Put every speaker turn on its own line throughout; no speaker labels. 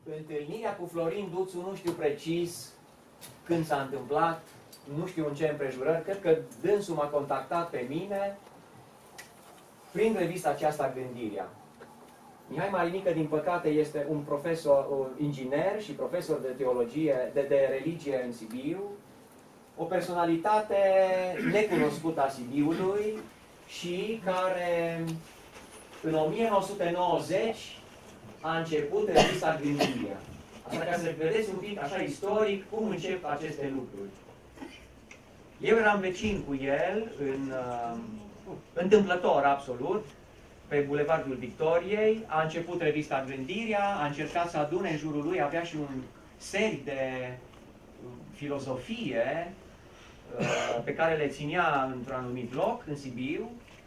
Întâlnirea cu Florin Duțu nu știu precis când s-a întâmplat, nu știu în ce împrejurări, cred că dânsul m-a contactat pe mine prin revista aceasta Gândirea. Mihai Marinică, din păcate, este un profesor, un inginer și profesor de teologie, de religie în Sibiu, o personalitate necunoscută a Sibiului și care în 1990 a început revista Gândirea. Asta ca să vedeți un pic, așa istoric, cum încep aceste lucruri. Eu eram vecin cu el, întâmplător absolut, pe Bulevardul Victoriei, a început revista Gândirea, a încercat să adune în jurul lui, avea și un serii de filozofie pe care le ținea într-un anumit loc, în Sibiu.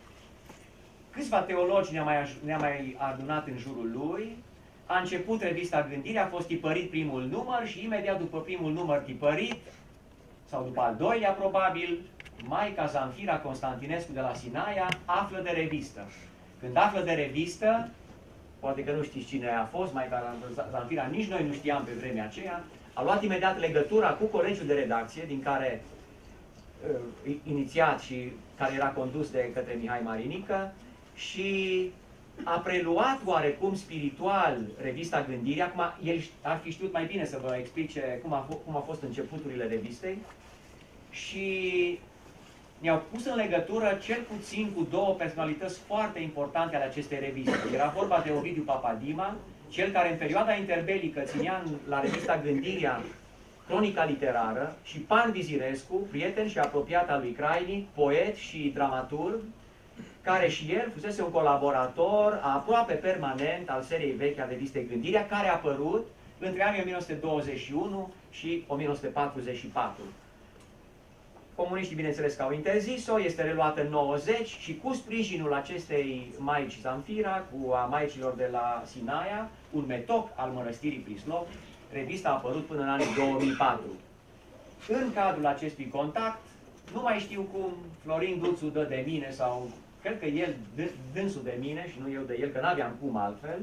Câțiva teologi ne-a mai adunat în jurul lui. A început revista Gândirea, a fost tipărit primul număr și imediat după primul număr tipărit, sau după al doilea probabil, Maica Zanfira Constantinescu de la Sinaia află de revistă. Când află de revistă, poate că nu știți cine a fost Maica Zanfira, nici noi nu știam pe vremea aceea, a luat imediat legătura cu colegiul de redacție, din care inițiat și care era condus de către Mihai Marinică, și a preluat oarecum spiritual revista Gândirea. Acum, el ar fi știut mai bine să vă explice cum a fost începuturile revistei, și ne-au pus în legătură cel puțin cu două personalități foarte importante ale acestei reviste. Era vorba de Ovidiu Papadima, cel care în perioada interbelică ținea la revista Gândirea cronica literară, și Pan Vizirescu, prieten și apropiat al lui Crainic, poet și dramaturg, care și el fusese un colaborator aproape permanent al seriei vechi a revistei Gândirea, care a apărut între anii 1921 și 1944. Comuniștii, bineînțeles, că au interzis-o, este reluată în 90 și cu sprijinul acestei Maici Zanfira, cu a maicilor de la Sinaia, un metoc al mănăstirii Prislov, revista a apărut până în anii 2004. În cadrul acestui contact, nu mai știu cum Florin Duțu dă de mine, sau cred că el, dânsul de mine și nu eu de el, că n-aveam cum altfel,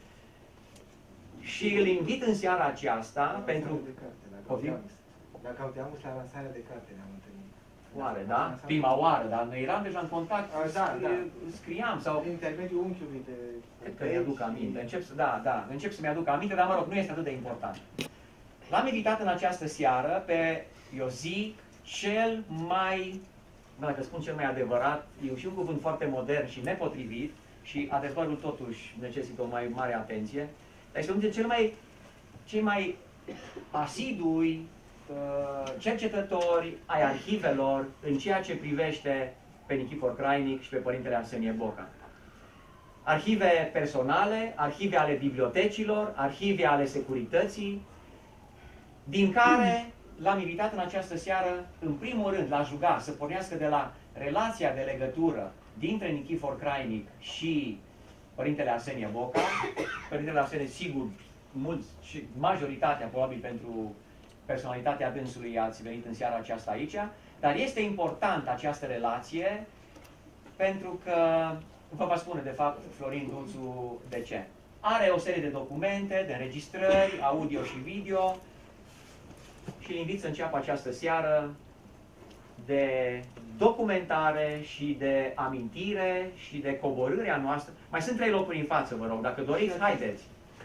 și îl invit în seara aceasta pentru...
Dacă auteam la lansarea de carte, ne-am întâlnit.
Oare, da? Prima oară, dar noi eram deja în contact, scriam sau...
Prin intermediul unchiului de...
Cred că mi-aduc aminte. Încep să mi-aduc aminte, dar mă rog, nu este atât de important. L-am invitat în această seară pe, eu zic, cel mai, dacă spun cel mai adevărat, e și un cuvânt foarte modern și nepotrivit, și adevărul totuși necesită o mai mare atenție, dar este unul dintre cei mai asidui cercetători ai arhivelor în ceea ce privește pe Nichifor Crainic și pe Părintele Arsenie Boca. Arhive personale, arhive ale bibliotecilor, arhive ale securității, din care l-am invitat în această seară, în primul rând, l-aș ruga să pornească de la relația de legătură dintre Nichifor Crainic și Părintele Arsenie Boca. Părintele Arsenie, sigur, mulți și majoritatea, probabil pentru personalitatea dânsului, ați venit în seara aceasta aici, dar este importantă această relație pentru că, vă va spune de fapt Florin Duțu de ce. Are o serie de documente, de înregistrări, audio și video, și îl invit să înceapă această seară de documentare și de amintire și de coborârea noastră. Mai sunt 3 locuri în față, vă rog, dacă doriți, haideți.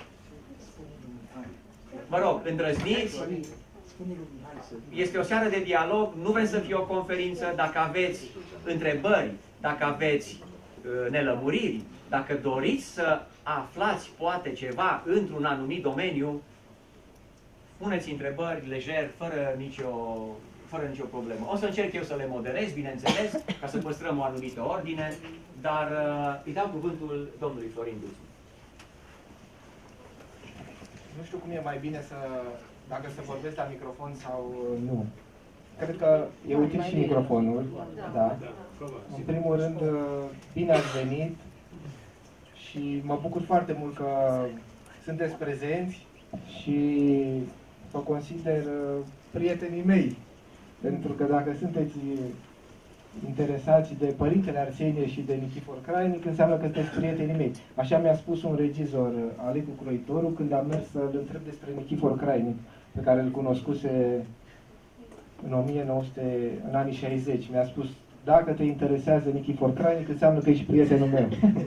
Vă rog, îndrăzniți. Este o seară de dialog, nu vrem să fie o conferință. Dacă aveți întrebări, dacă aveți nelămuriri, dacă doriți să aflați poate ceva într-un anumit domeniu, puneți întrebări lejer, fără nicio problemă. O să încerc eu să le moderez, bineînțeles, ca să păstrăm o anumită ordine, dar îi dau cuvântul domnului Florin Duțu.
Nu știu cum e mai bine dacă să vorbesc la microfon sau nu. Cred că e util și microfonul. Da. În primul rând, bine ați venit și mă bucur foarte mult că sunteți prezenți și vă consider prietenii mei. Pentru că dacă sunteți interesați de Părintele Arsenie și de Nichifor Crainic, înseamnă că sunteți prietenii mei. Așa mi-a spus un regizor, Alecu Croitoru, când am mers să-l întreb despre Nichifor Crainic, pe care îl cunoscuse în anii 60. Mi-a spus, dacă te interesează Nichifor Crainic, înseamnă că ești prietenul meu.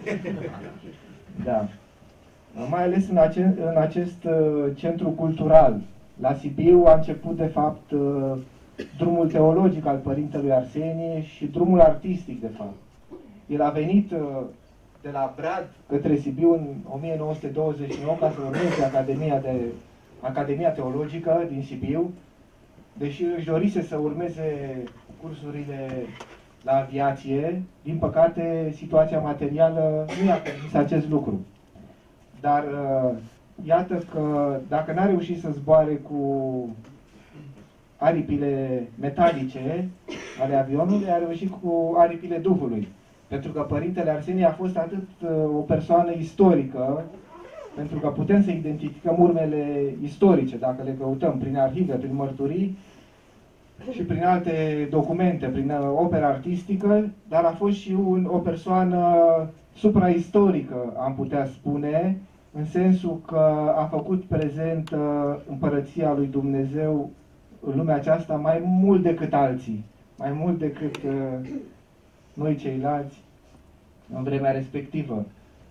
Da. Mai ales în acest centru cultural. La Sibiu a început, de fapt, drumul teologic al Părintelui Arsenie și drumul artistic, de fapt. El a venit de la Brad către Sibiu în 1929 ca să urmeze Academia Teologică din Sibiu, deși își dorise să urmeze cursurile la aviație. Din păcate, situația materială nu i-a permis acest lucru. Dar iată că dacă n-a reușit să zboare cu aripile metalice ale avionului, a reușit cu aripile Duhului. Pentru că Părintele Arsenie a fost atât o persoană istorică, pentru că putem să identificăm urmele istorice, dacă le căutăm prin arhive, prin mărturii și prin alte documente, prin opera artistică, dar a fost și o persoană supraistorică, am putea spune, în sensul că a făcut prezent împărăția lui Dumnezeu în lumea aceasta mai mult decât alții, mai mult decât noi ceilalți în vremea respectivă.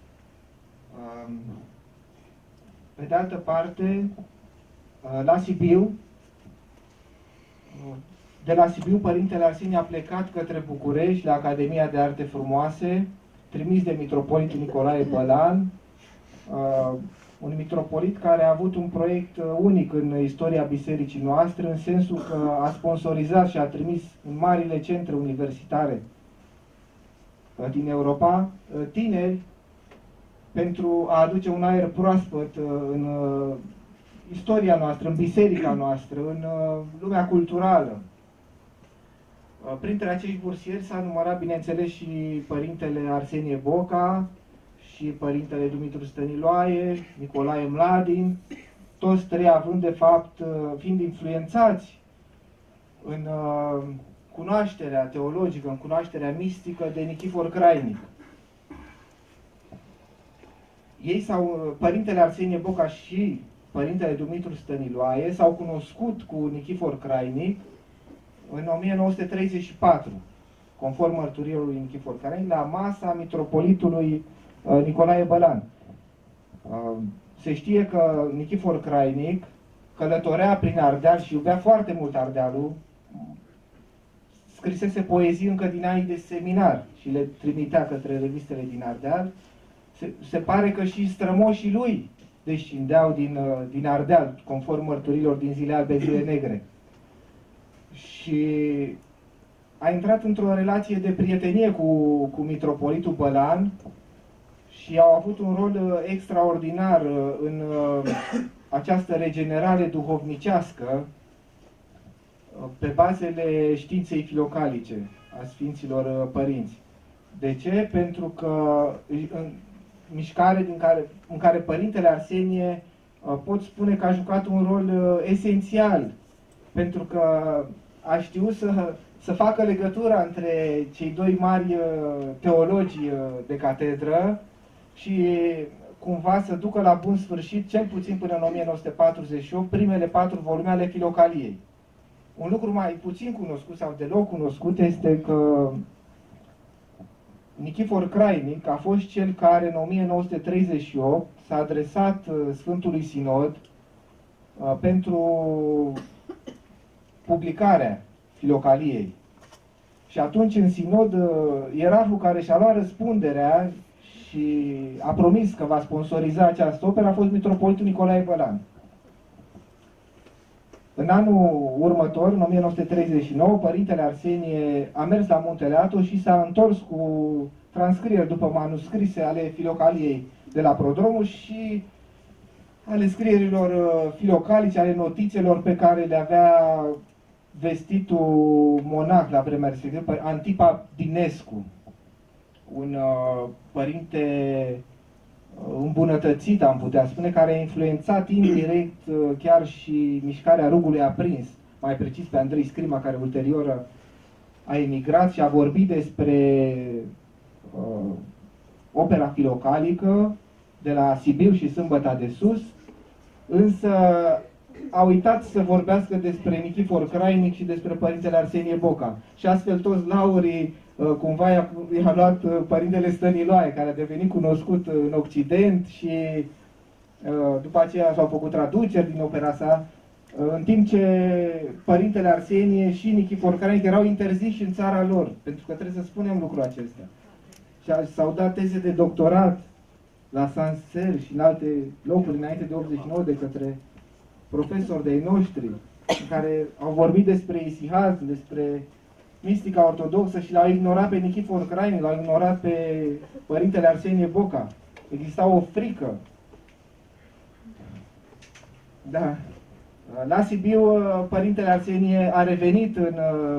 Pe de altă parte, la Sibiu, de la Sibiu, Părintele Arsenie a plecat către București, la Academia de Arte Frumoase, trimis de mitropolitul Nicolae Bălan, un mitropolit care a avut un proiect unic în istoria bisericii noastre, în sensul că a sponsorizat și a trimis în marile centre universitare din Europa tineri pentru a aduce un aer proaspăt în istoria noastră, în biserica noastră, în lumea culturală. Printre acești bursieri s-a numărat, bineînțeles, și Părintele Arsenie Boca, și Părintele Dumitru Stăniloae, Nicolae Mladin, toți trei având, de fapt, fiind influențați în cunoașterea teologică, în cunoașterea mistică de Nichifor Crainic. Părintele Arsenie Boca și Părintele Dumitru Stăniloae s-au cunoscut cu Nichifor Crainic în 1934, conform mărturiilor lui Nichifor Crainic, la masa mitropolitului Nicolae Bălan. Se știe că Nichifor Crainic călătorea prin Ardeal și iubea foarte mult Ardealul, scrisese poezii încă din anii de seminar și le trimitea către revistele din Ardeal. Se pare că și strămoșii lui descindeau din Ardeal, conform mărturilor din Zile Albe, Zile Negre. Și a intrat într-o relație de prietenie cu mitropolitul Bălan și au avut un rol extraordinar în această regenerare duhovnicească pe bazele științei filocalice a Sfinților Părinți. De ce? Pentru că mișcare în care Părintele Arsenie pot spune că a jucat un rol esențial, pentru că a știut să facă legătura între cei doi mari teologi de catedră și cumva să ducă la bun sfârșit, cel puțin până în 1948, primele 4 volume ale Filocaliei. Un lucru mai puțin cunoscut sau deloc cunoscut este că Nichifor Crainic a fost cel care în 1938 s-a adresat Sfântului Sinod pentru publicarea Filocaliei. Și atunci în Sinod, ierarhul care și-a luat răspunderea și a promis că va sponsoriza această operă a fost mitropolitul Nicolae Bălan. În anul următor, în 1939, Părintele Arsenie a mers la Muntele Atos și s-a întors cu transcrieri după manuscrise ale Filocaliei de la Prodromul și ale scrierilor filocalice, ale notițelor pe care le avea vestitul monah la vremea respectivă, Antipa Dinescu, un părinte îmbunătățit, am putea spune, care a influențat indirect chiar și mișcarea Rugului Aprins, mai precis pe Andrei Scrima, care ulterior a emigrat și a vorbit despre opera filocalică de la Sibiu și Sâmbăta de Sus, însă a uitat să vorbească despre Nichifor Crainic și despre Părintele Arsenie Boca. Și astfel toți laurii cumva i-a luat Părintele Stăniloae, care a devenit cunoscut în Occident și după aceea s-au făcut traduceri din opera sa, în timp ce Părintele Arsenie și Nichifor Crainic erau interziși în țara lor, pentru că trebuie să spunem lucrul acesta. Și s-au dat teze de doctorat la Sancerre și în alte locuri înainte de 89 de către profesori de-ai noștri care au vorbit despre isihasm, despre mistica ortodoxă și l-au ignorat pe Nichifor Crainic, l-au ignorat pe Părintele Arsenie Boca. Exista o frică. Da. La Sibiu, Părintele Arsenie a revenit în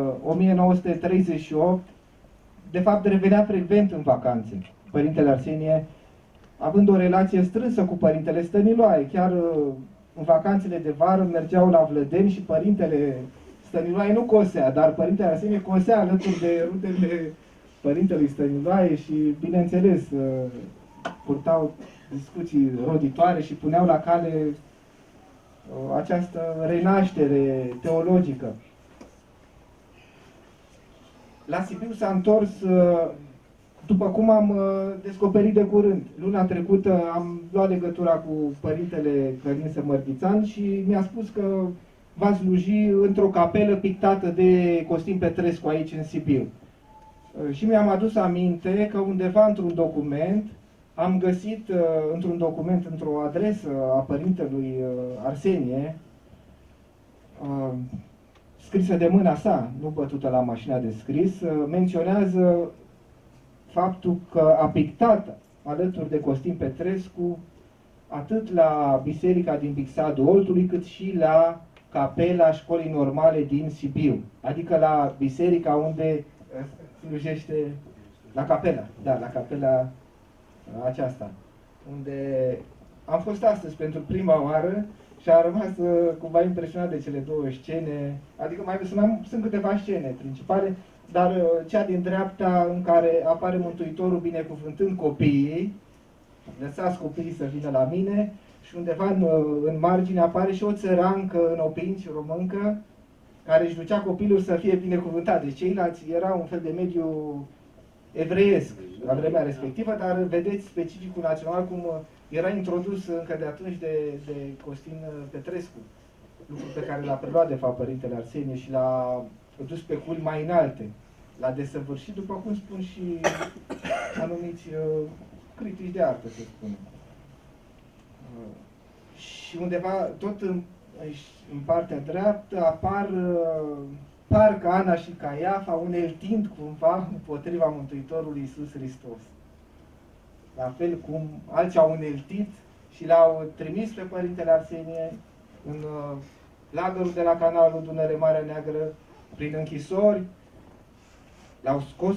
1938. De fapt, revenea frecvent în vacanțe. Părintele Arsenie, având o relație strânsă cu Părintele Stăniloae, chiar în vacanțele de vară mergeau la Vlădeni și Părintele Stăniloae nu cosea, dar Părintele Arsenie cosea alături de rudele Părintelui Stăniloae și, bineînțeles, purtau discuții roditoare și puneau la cale această renaștere teologică. La Sibiu s-a întors, după cum am descoperit de curând. Luna trecută am luat legătura cu Părintele Călin Sămărghițan și mi-a spus că va sluji într-o capelă pictată de Costin Petrescu aici în Sibiu. Și mi-am adus aminte că undeva într-un document am găsit într-un document, într-o adresă a Părintelui Arsenie, scrisă de mâna sa, nu bătută la mașina de scris, menționează faptul că a pictat alături de Costin Petrescu atât la biserica din Bixadu Oltului, cât și la capela Școlii Normale din Sibiu, adică la biserica unde slujește, la capela, da, la capela aceasta, unde am fost astăzi pentru prima oară și a rămas cumva impresionat de cele două scene, adică mai sunt câteva scene principale, dar cea din dreapta în care apare Mântuitorul binecuvântând copiii, lăsați copiii să vină la mine, și undeva în margine apare și o țărancă în opinci româncă care își ducea copilul să fie binecuvântat. Deci ceilalți erau un fel de mediu evreiesc la vremea respectivă, dar vedeți specificul național cum era introdus încă de atunci de Costin Petrescu, lucru pe care l-a preluat de fapt Părintele Arsenie și l-a dus pe culmi mai înalte, l-a desăvârșit, după cum spun și anumiți critici de artă, să spunem. Și undeva, tot în partea dreaptă, apar parcă Ana și Caiafa uneltind cumva împotriva Mântuitorului Iisus Hristos. La fel cum alții au uneltit și l-au trimis pe Părintele Arsenie în lagărul de la canalul Dunăre-Marea Neagră, prin închisori, l-au scos.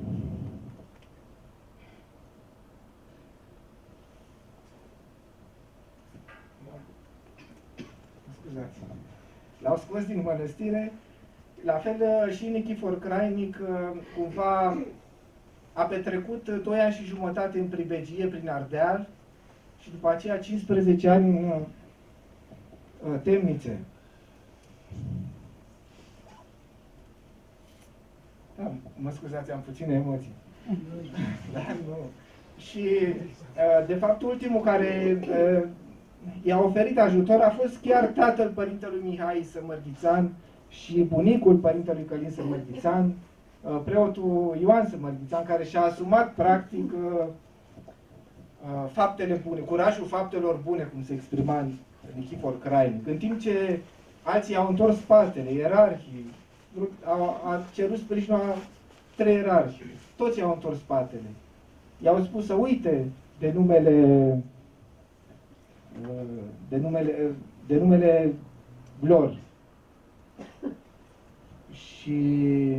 L-au scos din mănăstire. La fel și Nichifor Crainic cumva a petrecut 2 ani și jumătate în pribegie prin Ardeal și după aceea 15 ani în temnițe. Da, mă scuzați, am puține emoții. Da, nu. Și de fapt ultimul care i-a oferit ajutor a fost chiar tatăl Părintelui Mihai Sămărghițan și bunicul Părintelui Călin Sămărghițan, preotul Ioan Sămărghițan, care și-a asumat practic faptele bune, curajul faptelor bune, cum se exprima în Nichifor Crainic. În timp ce alții au întors spatele, ierarhii, a cerut sprijinul a 3 ierarhi, toți i-au întors spatele. I-au spus să uite de numele lor. Și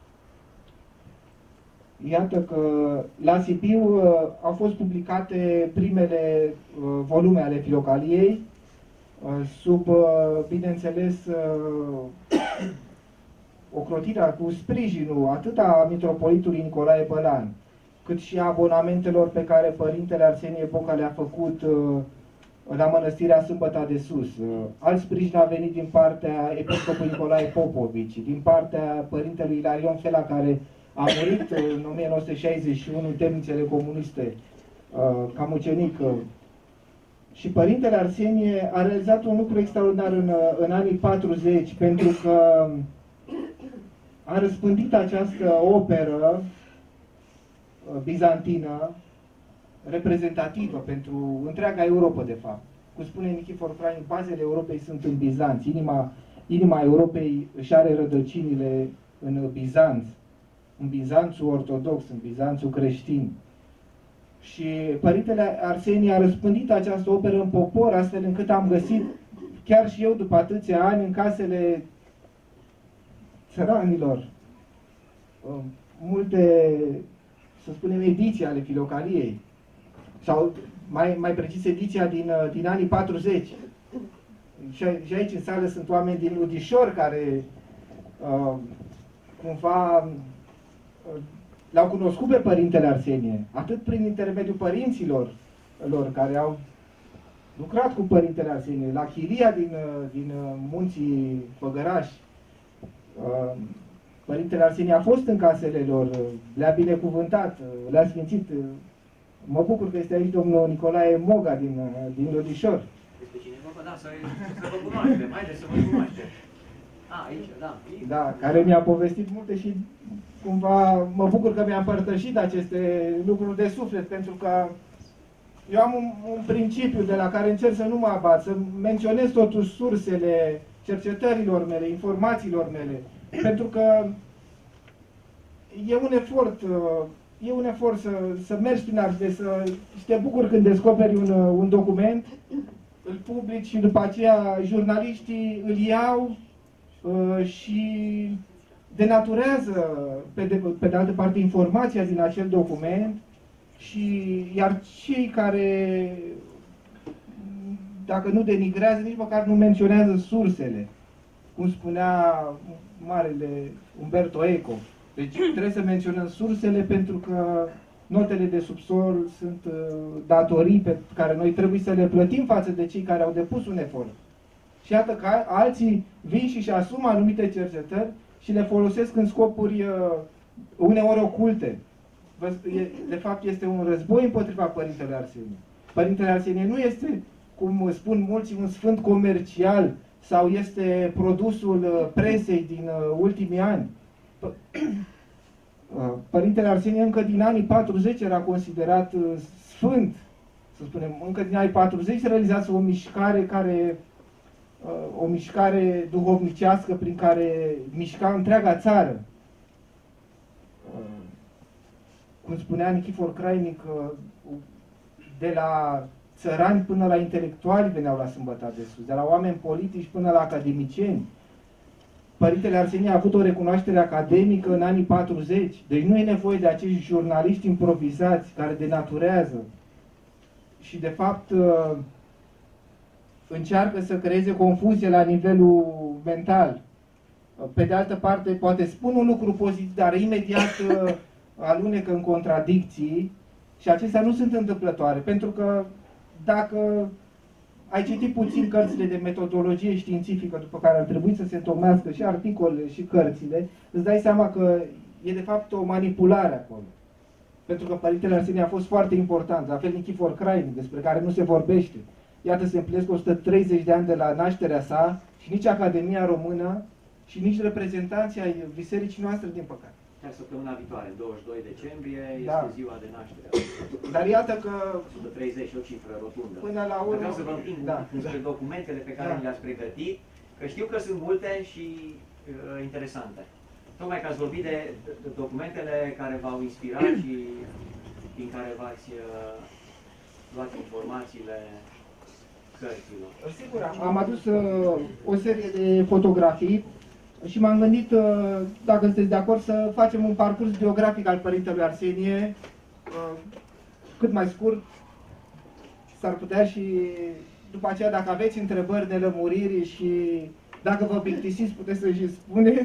iată că la Sibiu au fost publicate primele volume ale Filocaliei, sub, bineînțeles, ocrotirea, cu sprijinul atât a mitropolitului Nicolae Bălan, cât și a abonamentelor pe care Părintele Arsenie Boca le-a făcut la Mănăstirea Sâmbăta de Sus. Alt sprijin a venit din partea episcopului Nicolae Popovici, din partea Părintelui Ilarion Fela, care a murit în 1961 în temnițele comuniste, ca mucenic. Și Părintele Arsenie a realizat un lucru extraordinar în anii 40, pentru că a răspândit această operă bizantină, reprezentativă pentru întreaga Europa, de fapt. Cum spune Nichifor Crainic, bazele Europei sunt în Bizanț. Inima Europei își are rădăcinile în Bizanț. În Bizanțul ortodox, în Bizanțul creștin. Și Părintele Arsenie a răspândit această operă în popor, astfel încât am găsit, chiar și eu după atâția ani, în casele țăranilor, multe, să spunem, ediții ale Filocaliei. Sau, mai precis, ediția din anii 40. Și aici, în sală, sunt oameni din Ludișor care cumva l-au cunoscut pe Părintele Arsenie, atât prin intermediul părinților lor, care au lucrat cu Părintele Arsenie, la chiria din munții Făgăraș. Părintele Arsenie a fost în casele lor, le-a binecuvântat, le-a sfințit. Mă bucur că este aici domnul Nicolae Moga din Lodișor.
Este cineva? Da, să vă cunoaștem. Haideți să vă cunoaștem. Aici, da.
Da, care mi-a povestit multe și cumva mă bucur că mi-a împărtășit aceste lucruri de suflet, pentru că eu am un principiu de la care încerc să nu mă abat, să menționez totuși sursele cercetărilor mele, informațiilor mele, pentru că e un efort să mergi prin arte, să te bucuri când descoperi un document, îl publici și după aceea jurnaliștii îl iau și denaturează pe de altă parte informația din acel document, iar cei care, dacă nu denigrează, nici măcar nu menționează sursele, cum spunea marele Umberto Eco. Deci trebuie să menționăm sursele, pentru că notele de subsol sunt datorii pe care noi trebuie să le plătim față de cei care au depus un efort. Și iată că alții vin și asumă anumite cercetări și le folosesc în scopuri uneori oculte. De fapt, este un război împotriva Părintele Arsenie. Părintele Arsenie nu este, cum spun mulți, un sfânt comercial sau este produsul presei din ultimii ani. Părintele Arsenie încă din anii 40 era considerat sfânt, să spunem. Încă din anii 40 se realizase o mișcare duhovnicească prin care mișca întreaga țară. Cum spunea Nichifor Crainic, de la țărani până la intelectuali veneau la Sâmbăta de Sus, de la oameni politici până la academicieni. Părintele Arsenie a avut o recunoaștere academică în anii 40, deci nu e nevoie de acești jurnaliști improvizați care denaturează și de fapt încearcă să creeze confuzie la nivelul mental. Pe de altă parte, poate spun un lucru pozitiv, dar imediat alunecă în contradicții și acestea nu sunt întâmplătoare, pentru că dacă ai citit puțin cărțile de metodologie științifică după care ar trebui să se întocmească și articolele și cărțile, îți dai seama că e de fapt o manipulare acolo. Pentru că Părintele Arsenie a fost foarte important, la fel Nichifor Crainic, despre care nu se vorbește. Iată, se împlinesc 130 de ani de la nașterea sa și nici Academia Română și nici reprezentanții ai bisericii noastre, din păcate.
Chiar săptămâna viitoare, 22 decembrie,
da,
este ziua de naștere.
Dar iată că
130, o cifră rotundă.
Până la urmă...
Vreau să vă împing despre documentele pe care le-ați pregătit, că știu că sunt multe și interesante. Tocmai că ați vorbit de documentele care v-au inspirat și din care v-ați luat informațiile cărților.
Sigur, am adus o serie de fotografii și m-am gândit, dacă sunteți de acord, să facem un parcurs biografic al Părintelui Arsenie, cât mai scurt. S-ar putea și după aceea, dacă aveți întrebări, nelămuriri și dacă vă plictisiți, puteți să și spuneți.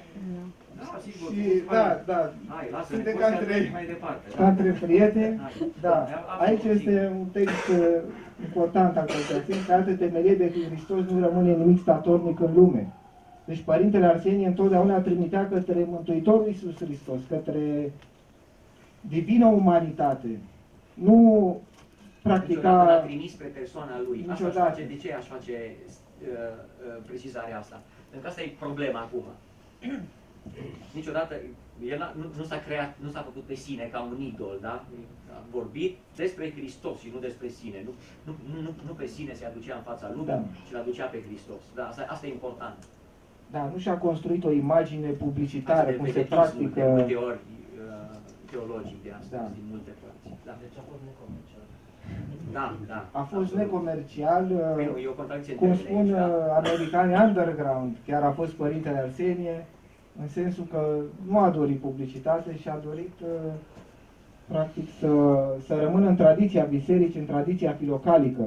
Da, sigur.
Și, da.
Hai, lasă-ne,
Suntem
poți
ca
să
între,
mai departe.
ca între prieteni.
Hai.
Da. Aici
Absolut,
este un text important al Constantin, că alte temelie decât Hristos nu rămâne nimic statornic în lume. Deci Părintele Arsenie întotdeauna trimitea către Mântuitorul Iisus Hristos, către divină umanitate. Nu practica...
Niciodată l-a trimis pe persoana lui.
Niciodată.
De ce aș face precizarea asta? Pentru că asta e problema acum. Niciodată, el nu s-a creat, nu s-a făcut pe sine ca un idol, da? A vorbit despre Hristos și nu despre sine. Nu pe sine se aducea în fața lumii,
Da.
ci l-aducea pe Hristos. Da, asta e important.
Da, nu și-a construit o imagine publicitară, cum se practică...
De multe ori teologic de asta,
Da.
din multe părți. Da.
Deci a fost necomercial.
Da.
A fost necomercial,
E o contradicție
cum
între
spun
aici, da.
americanii, underground. Chiar a fost Părintele Arsenie, în sensul că nu a dorit publicitate și a dorit, practic, să rămână în tradiția bisericii, în tradiția filocalică.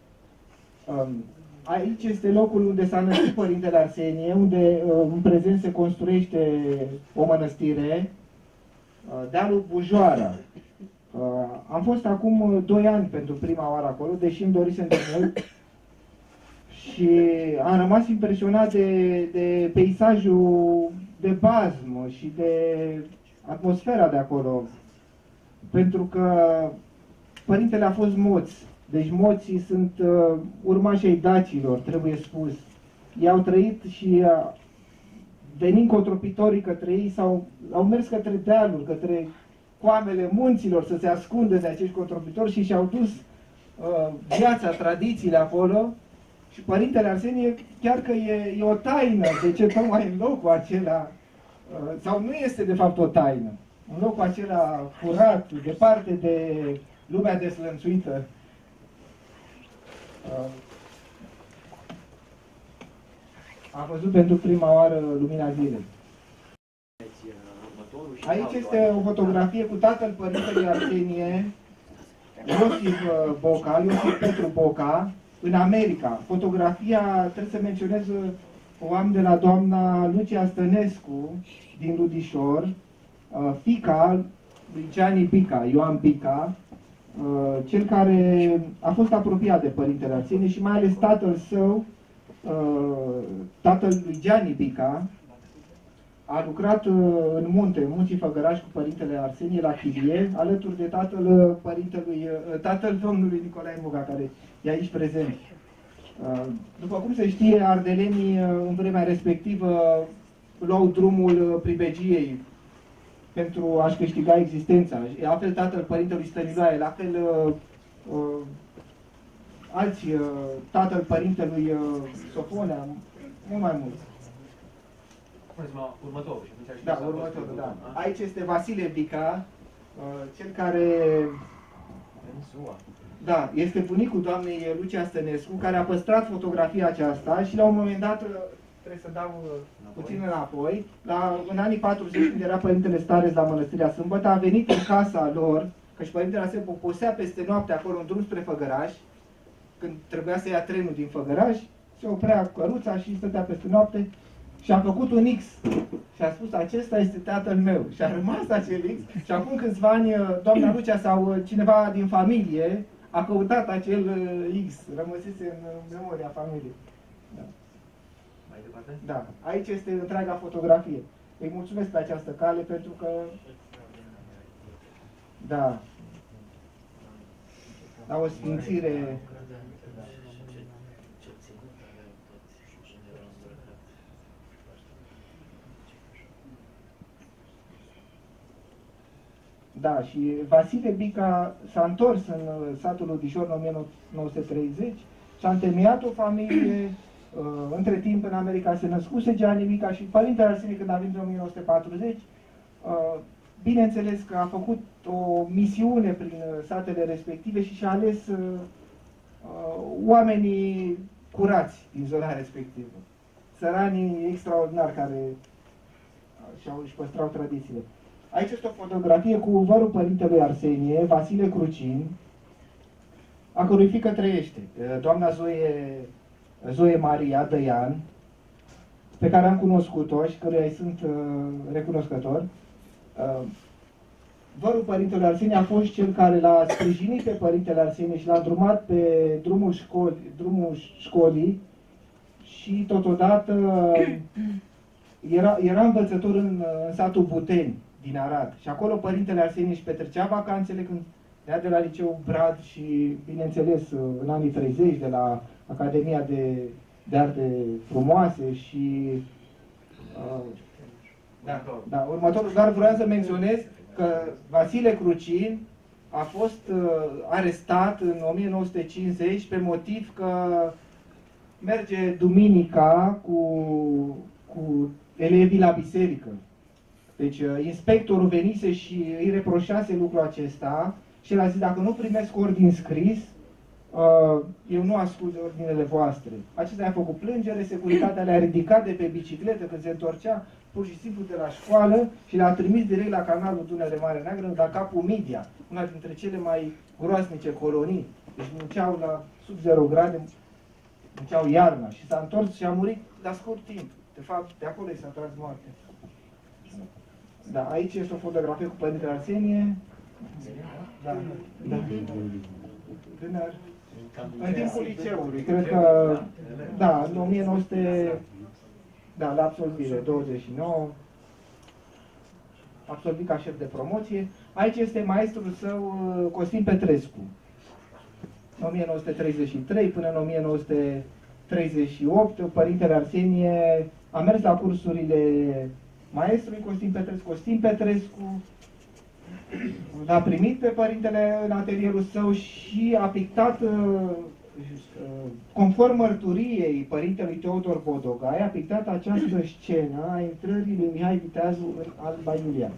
Aici este locul unde s-a născut Părintele Arsenie, unde în prezent se construiește o mănăstire, dealul Bujoara. Am fost acum 2 ani pentru prima oară acolo, deși îmi dorisem de mult, și am rămas impresionat de peisajul de bazmă și de atmosfera de acolo. Pentru că Părintele a fost moț. Deci moții sunt urmașii ai dacilor, trebuie spus. Ei au trăit și venind cotropitorii către ei, au mers către dealuri, către coamele munților să se ascundă de acești contropitori și și-au dus viața, tradițiile acolo. Și Părintele Arsenie, chiar că e o taină de ce tocmai în locul acela, sau nu este de fapt o taină, în locul acela curat, departe de lumea deslănțuită, a văzut pentru prima oară lumina zilei. Aici este o fotografie cu tatăl Părintelui Arsenie, Iosif Boca, Iosif Petru Boca, în America. Fotografia, trebuie să menționez, o am de la doamna Lucia Stănescu, din Ludișor, fiica lui Gianni Bica, Ioan Bica, cel care a fost apropiat de Părintele Arsenie și mai ales tatăl său, tatăl lui Gianni Bica, a lucrat în munte, în Munții Făgăraș cu Părintele Arsenie la Chilie, alături de tatăl domnului Nicolae Muga, care e aici prezent. După cum se știe, ardelenii în vremea respectivă luau drumul pribegiei pentru a-și câștiga existența. La fel tatăl Părintelui Stăniloae, la fel alții, tatăl Părintelui Sofonea, mult mai mulți.
Următorul.
Da, următorul, da. Aici este Vasile Bica, cel care... Da, este bunicul doamnei Lucia Stănescu, care a păstrat fotografia aceasta și la un moment dat, trebuie să dau puțin înapoi, în anii 40, când era Părintele Stareț la Mănăstirea Sâmbătă, a venit în casa lor, căci Părintele se poposea peste noapte acolo în drum spre Făgăraș, când trebuia să ia trenul din Făgăraș, se oprea căruța și stătea peste noapte și a făcut un X și a spus, acesta este tatăl meu. Și a rămas acel X și acum câțiva ani doamna Lucia sau cineva din familie a căutat acel X, rămăsese în memoria familiei. Da.
Mai departe?
Da. Aici este întreaga fotografie. Îi mulțumesc pe această cale pentru că... Da. La o sfințire... Da, și Vasile Bica s-a întors în satul Ludișor în 1930 și a întemeiat o familie. Între timp, în America se născuse Gianni Bica și Părintele Arsenie, când a venit în 1940, bineînțeles că a făcut o misiune prin satele respective și și-a ales oamenii curați din zona respectivă. Săranii extraordinari care își păstrau tradițiile. Aici este o fotografie cu vărul Părintelui Arsenie, Vasile Crucin, a cărui fiică trăiește, doamna Zoe Maria Dăian. pe care am cunoscut-o și căruia îi sunt recunoscător. Vărul Părintele Arsenie a fost cel care l-a sprijinit pe Părintele Arsenie și l-a îndrumat pe drumul școlii și totodată era învățător în satul Buteni din Arad. Și acolo Părintele Arsenie își petrecea vacanțele când venea de la liceul Brad și, bineînțeles, în anii 30 de la Academia de Arte Frumoase și... următorul, doar vreau să menționez că Vasile Crucin a fost arestat în 1950 pe motiv că merge duminica cu elevii la biserică. Deci inspectorul venise și îi reproșase lucrul acesta și el a zis, dacă nu primesc ordin scris, eu nu ascult ordinele voastre. Acesta i-a făcut plângere, securitatea le-a ridicat de pe bicicletă când se întorcea pur și simplu de la școală și le-a trimis direct la canalul Dunăre-Mare Neagră, la capul Midia, una dintre cele mai groaznice colonii. Deci munceau la sub 0 grade, munceau iarna și s-a întors și a murit la scurt timp. De fapt, de acolo i s-a tras moarte. Da, aici este o fotografie cu Părintele Arsenie. Da. Tânăr. În timpul liceului, cred că, da, în 1900, da, la absolvire, 29, absolvit ca șef de promoție. Aici este maestrul său, Costin Petrescu. 1933 până în 1938, Părintele Arsenie a mers la cursurile maestrului Costin Petrescu, l-a primit pe Părintele în atelierul său și a pictat, conform mărturiei Părintelui Teodor Bodogai, a pictat această scenă a intrării lui Mihai Viteazu în Alba Iulia.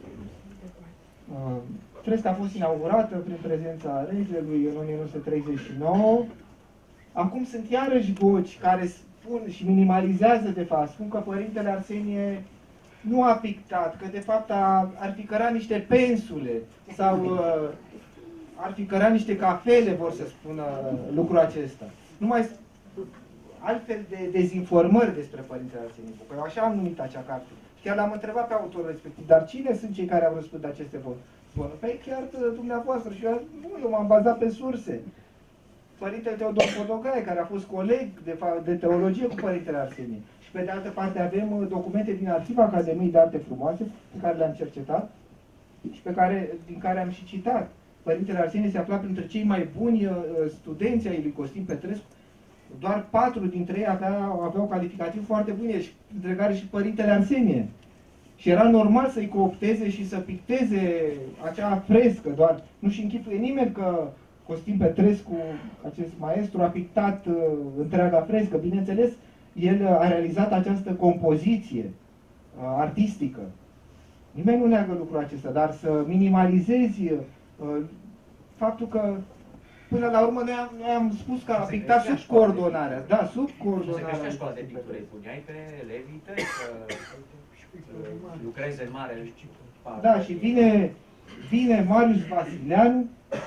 Fresca a fost inaugurată prin prezența regelui în 1939. Acum sunt iarăși voci care spun și minimalizează, de fapt, spun că Părintele Arsenie nu a pictat, că de fapt ar fi cărat niște pensule sau ar fi cărat niște cafele, vor să spună lucrul acesta. Numai altfel de dezinformări despre Părintele Arsenie, că eu așa am numit acea carte. Chiar l-am întrebat pe autorul respectiv, dar cine sunt cei care au răspuns de aceste voci? Spun, păi chiar dumneavoastră. Și eu m-am bazat pe surse. Părintele Teodor Bodogai, care a fost coleg de teologie cu Părintele Arsenie. Și pe de altă parte avem documente din Arhiva Academiei de Arte Frumoase, pe care le-am cercetat și din care am și citat. Părintele Arsenie se afla printre cei mai buni studenți ai lui Costin Petrescu. Doar 4 dintre ei aveau calificativ foarte bune, între care și Părintele Arsenie. Și era normal să-i coopteze și să picteze acea frescă, doar nu-și închipuie nimeni că Costin Petrescu, acest maestru, a pictat întreaga frescă. Bineînțeles, el a realizat această compoziție artistică. Nimeni nu neagă lucrul acesta, dar să minimalizezi faptul că, până la urmă, noi am spus că a pictat sub coordonarea. Da, sub coordonarea.
Se creștea școala de pictură, îi puneai pe elevii tăi să lucreze în mare.
Da, și vine Marius Vasileanu,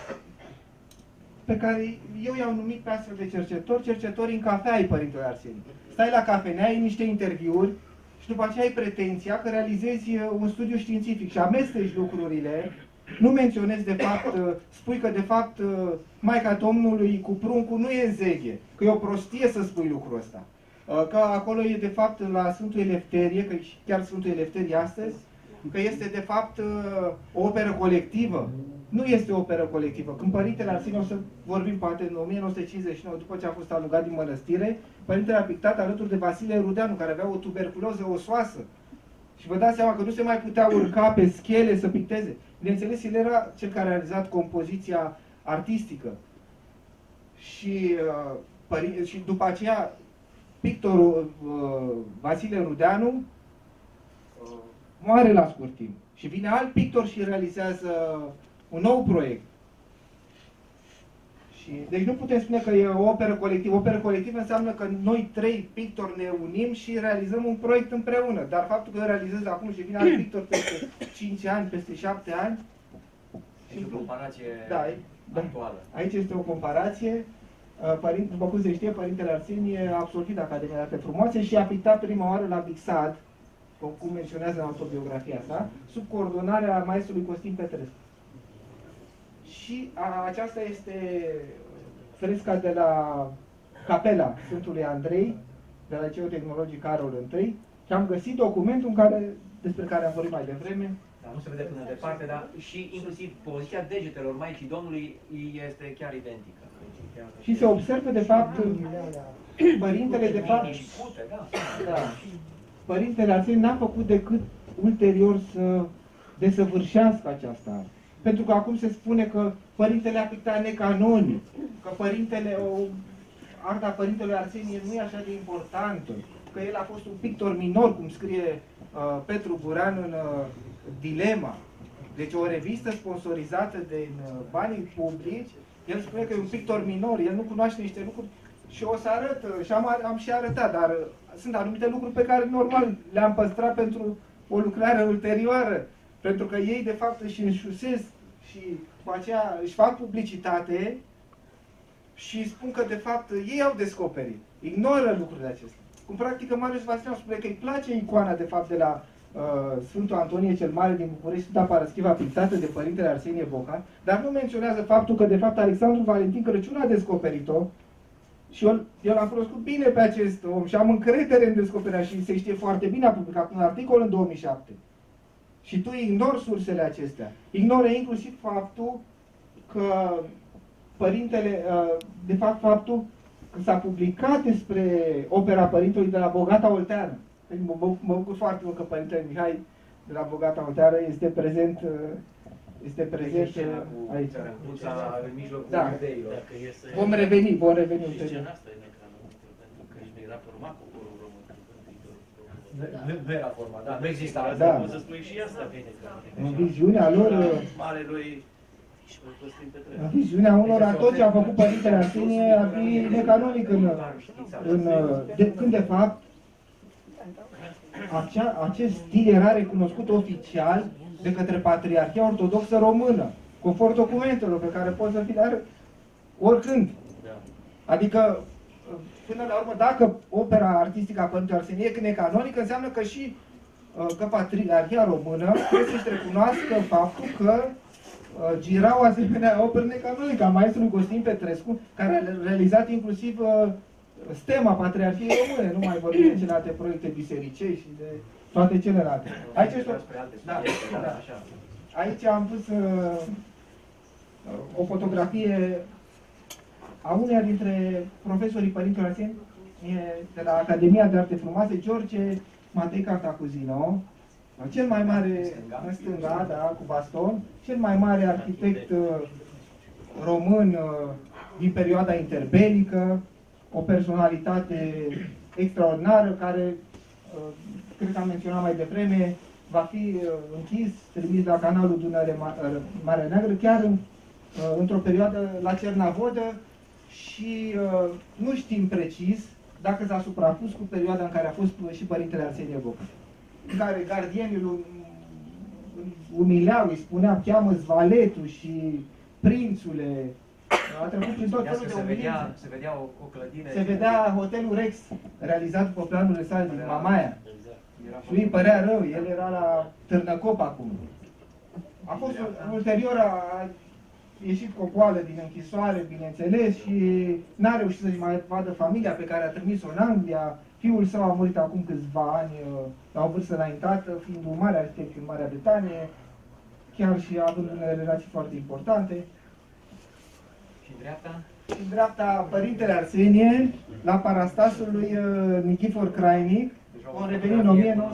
pe care eu i-am numit pe astfel de cercetători în cafea ai Părintele Arsenie. Stai la cafenea, ai niște interviuri și după aceea ai pretenția că realizezi un studiu științific și amesteci lucrurile, nu menționezi de fapt, spui că de fapt Maica Domnului cu pruncul nu e în zeghe, că e o prostie să spui lucrul ăsta. Că acolo e de fapt la Sfântul Elefterie, că chiar Sfântul Elefterie astăzi, că este de fapt o operă colectivă. Nu este o operă colectivă. Când Părintele Arsenie, o să vorbim poate în 1959, după ce a fost alugat din mănăstire, Părintele a pictat alături de Vasile Rudeanu, care avea o tuberculoză osoasă. Și vă dați seama că nu se mai putea urca pe schele să picteze. Bineînțeles, el era cel care a realizat compoziția artistică. Și după aceea, pictorul Vasile Rudeanu moare la scurt timp. Și vine alt pictor și realizează un nou proiect. Deci nu putem spune că e o operă colectivă. Operă colectivă înseamnă că noi 3 pictori ne unim și realizăm un proiect împreună. Dar faptul că eu realizez acum și vine alt pictor peste 5 ani, peste 7 ani...
Și o comparație
actuală. Aici este o comparație. După cum se știe, Părintele Arsenie a absolvit Academia de Arte Frumoase și a pictat prima oară la Bixad, cum menționează în autobiografia sa, sub coordonarea maestrului Costin Petrescu. Și aceasta este fresca de la Capela Sfântului Andrei, de la Liceul Tehnologic Carol I, și am găsit documentul despre care am vorbit mai devreme.
Da, nu se vede până departe, dar și inclusiv poziția degetelor Maicii Domnului este chiar identică.
Și se observă, de fapt, Părintele, de fapt, Părintele Arsenie n-a făcut decât ulterior să desăvârșească această artă. Pentru că acum se spune că Părintele a pictat necanonic, că arta Părintelui Arsenie nu e așa de importantă, că el a fost un pictor minor, cum scrie Petru Buran în Dilema. Deci o revistă sponsorizată din banii publici, el spune că e un pictor minor, el nu cunoaște niște lucruri și o să arăt, și am și arătat, dar sunt anumite lucruri pe care normal le-am păstrat pentru o lucrare ulterioară, pentru că ei de fapt își înșusesc și cu aceea își fac publicitate și spun că de fapt ei au descoperit, ignoră lucrurile acestea. Cum practică Marius Vasilian spune că îi place icoana de fapt de la Sfântul Antonie cel Mare din București, Sfânta Paraschiva, pictată de Părintele Arsenie Bocan, dar nu menționează faptul că de fapt Alexandru Valentin Crăciun a descoperit-o și eu l-am cunoscut bine pe acest om și am încredere în descoperirea și se știe foarte bine, a publicat un articol în 2007. Și tu ignori sursele acestea. Ignori inclusiv faptul că Părintele, de fapt faptul că s-a publicat despre opera Părintelui de la Bogata Olteană. Mă bucur foarte mult că Părintele Mihai de la Bogata Olteană este prezent aici.
În mijlocul ideilor.
Vom reveni ulterior.
Nu era format, da, nu exista.
Da. Poți să spui și asta bine.
În viziunea lor, în viziunea unora, tot ce a făcut Părintele Arsenie ar fi necanonic când de fapt acest stil era recunoscut oficial de către Patriarhia Ortodoxă Română, conform documentelor pe care poți să fi dar oricând. Adică, până la urmă, dacă opera artistică a Părintelui Arsenie e necanonică, înseamnă că și că Patriarhia Română trebuie să-și recunoască faptul că girau asemenea opere necanonice a maestrului Costin Petrescu, care a realizat inclusiv stema Patriarhiei Române, nu mai vorbim de celelalte proiecte bisericești și de toate celelalte. Aici am pus o fotografie a uneia dintre profesorii Părintelui Arsenie de la Academia de Arte Frumoase, George Matei Cantacuzino, cel mai mare, în stânga, da, cu baston, cel mai mare arhitect român din perioada interbelică, o personalitate extraordinară care, cred că am menționat mai devreme, va fi închis, trimis la canalul Dunăre-Marea Neagră, chiar într-o perioadă la Cernavodă și nu știm precis dacă s-a suprapus cu perioada în care a fost și Părintele Arsenie Bocan, în care gardienii îl umileau, îi spunea, cheamă-ți valetul și prințule. A trecut prin tot felul de umilințe.
Se vedea o clădire.
Se vedea hotelul Rex, realizat după planurile sale din Mamaia. Și lui îi părea rău, el era la Târnăcop acum. A fost ulterior, a ieșit cu o boală din închisoare, bineînțeles, și n-a reușit să-și mai vadă familia pe care a trimis-o în Anglia. Fiul său a murit acum câțiva ani, la o vârstă înaintată, fiind un mare arhitect în Marea Britanie, chiar și având unele relații foarte importante.
Și în dreapta?
Și în dreapta, Părintele Arsenie, la parastasul lui Nichifor Crainic, vom reveni în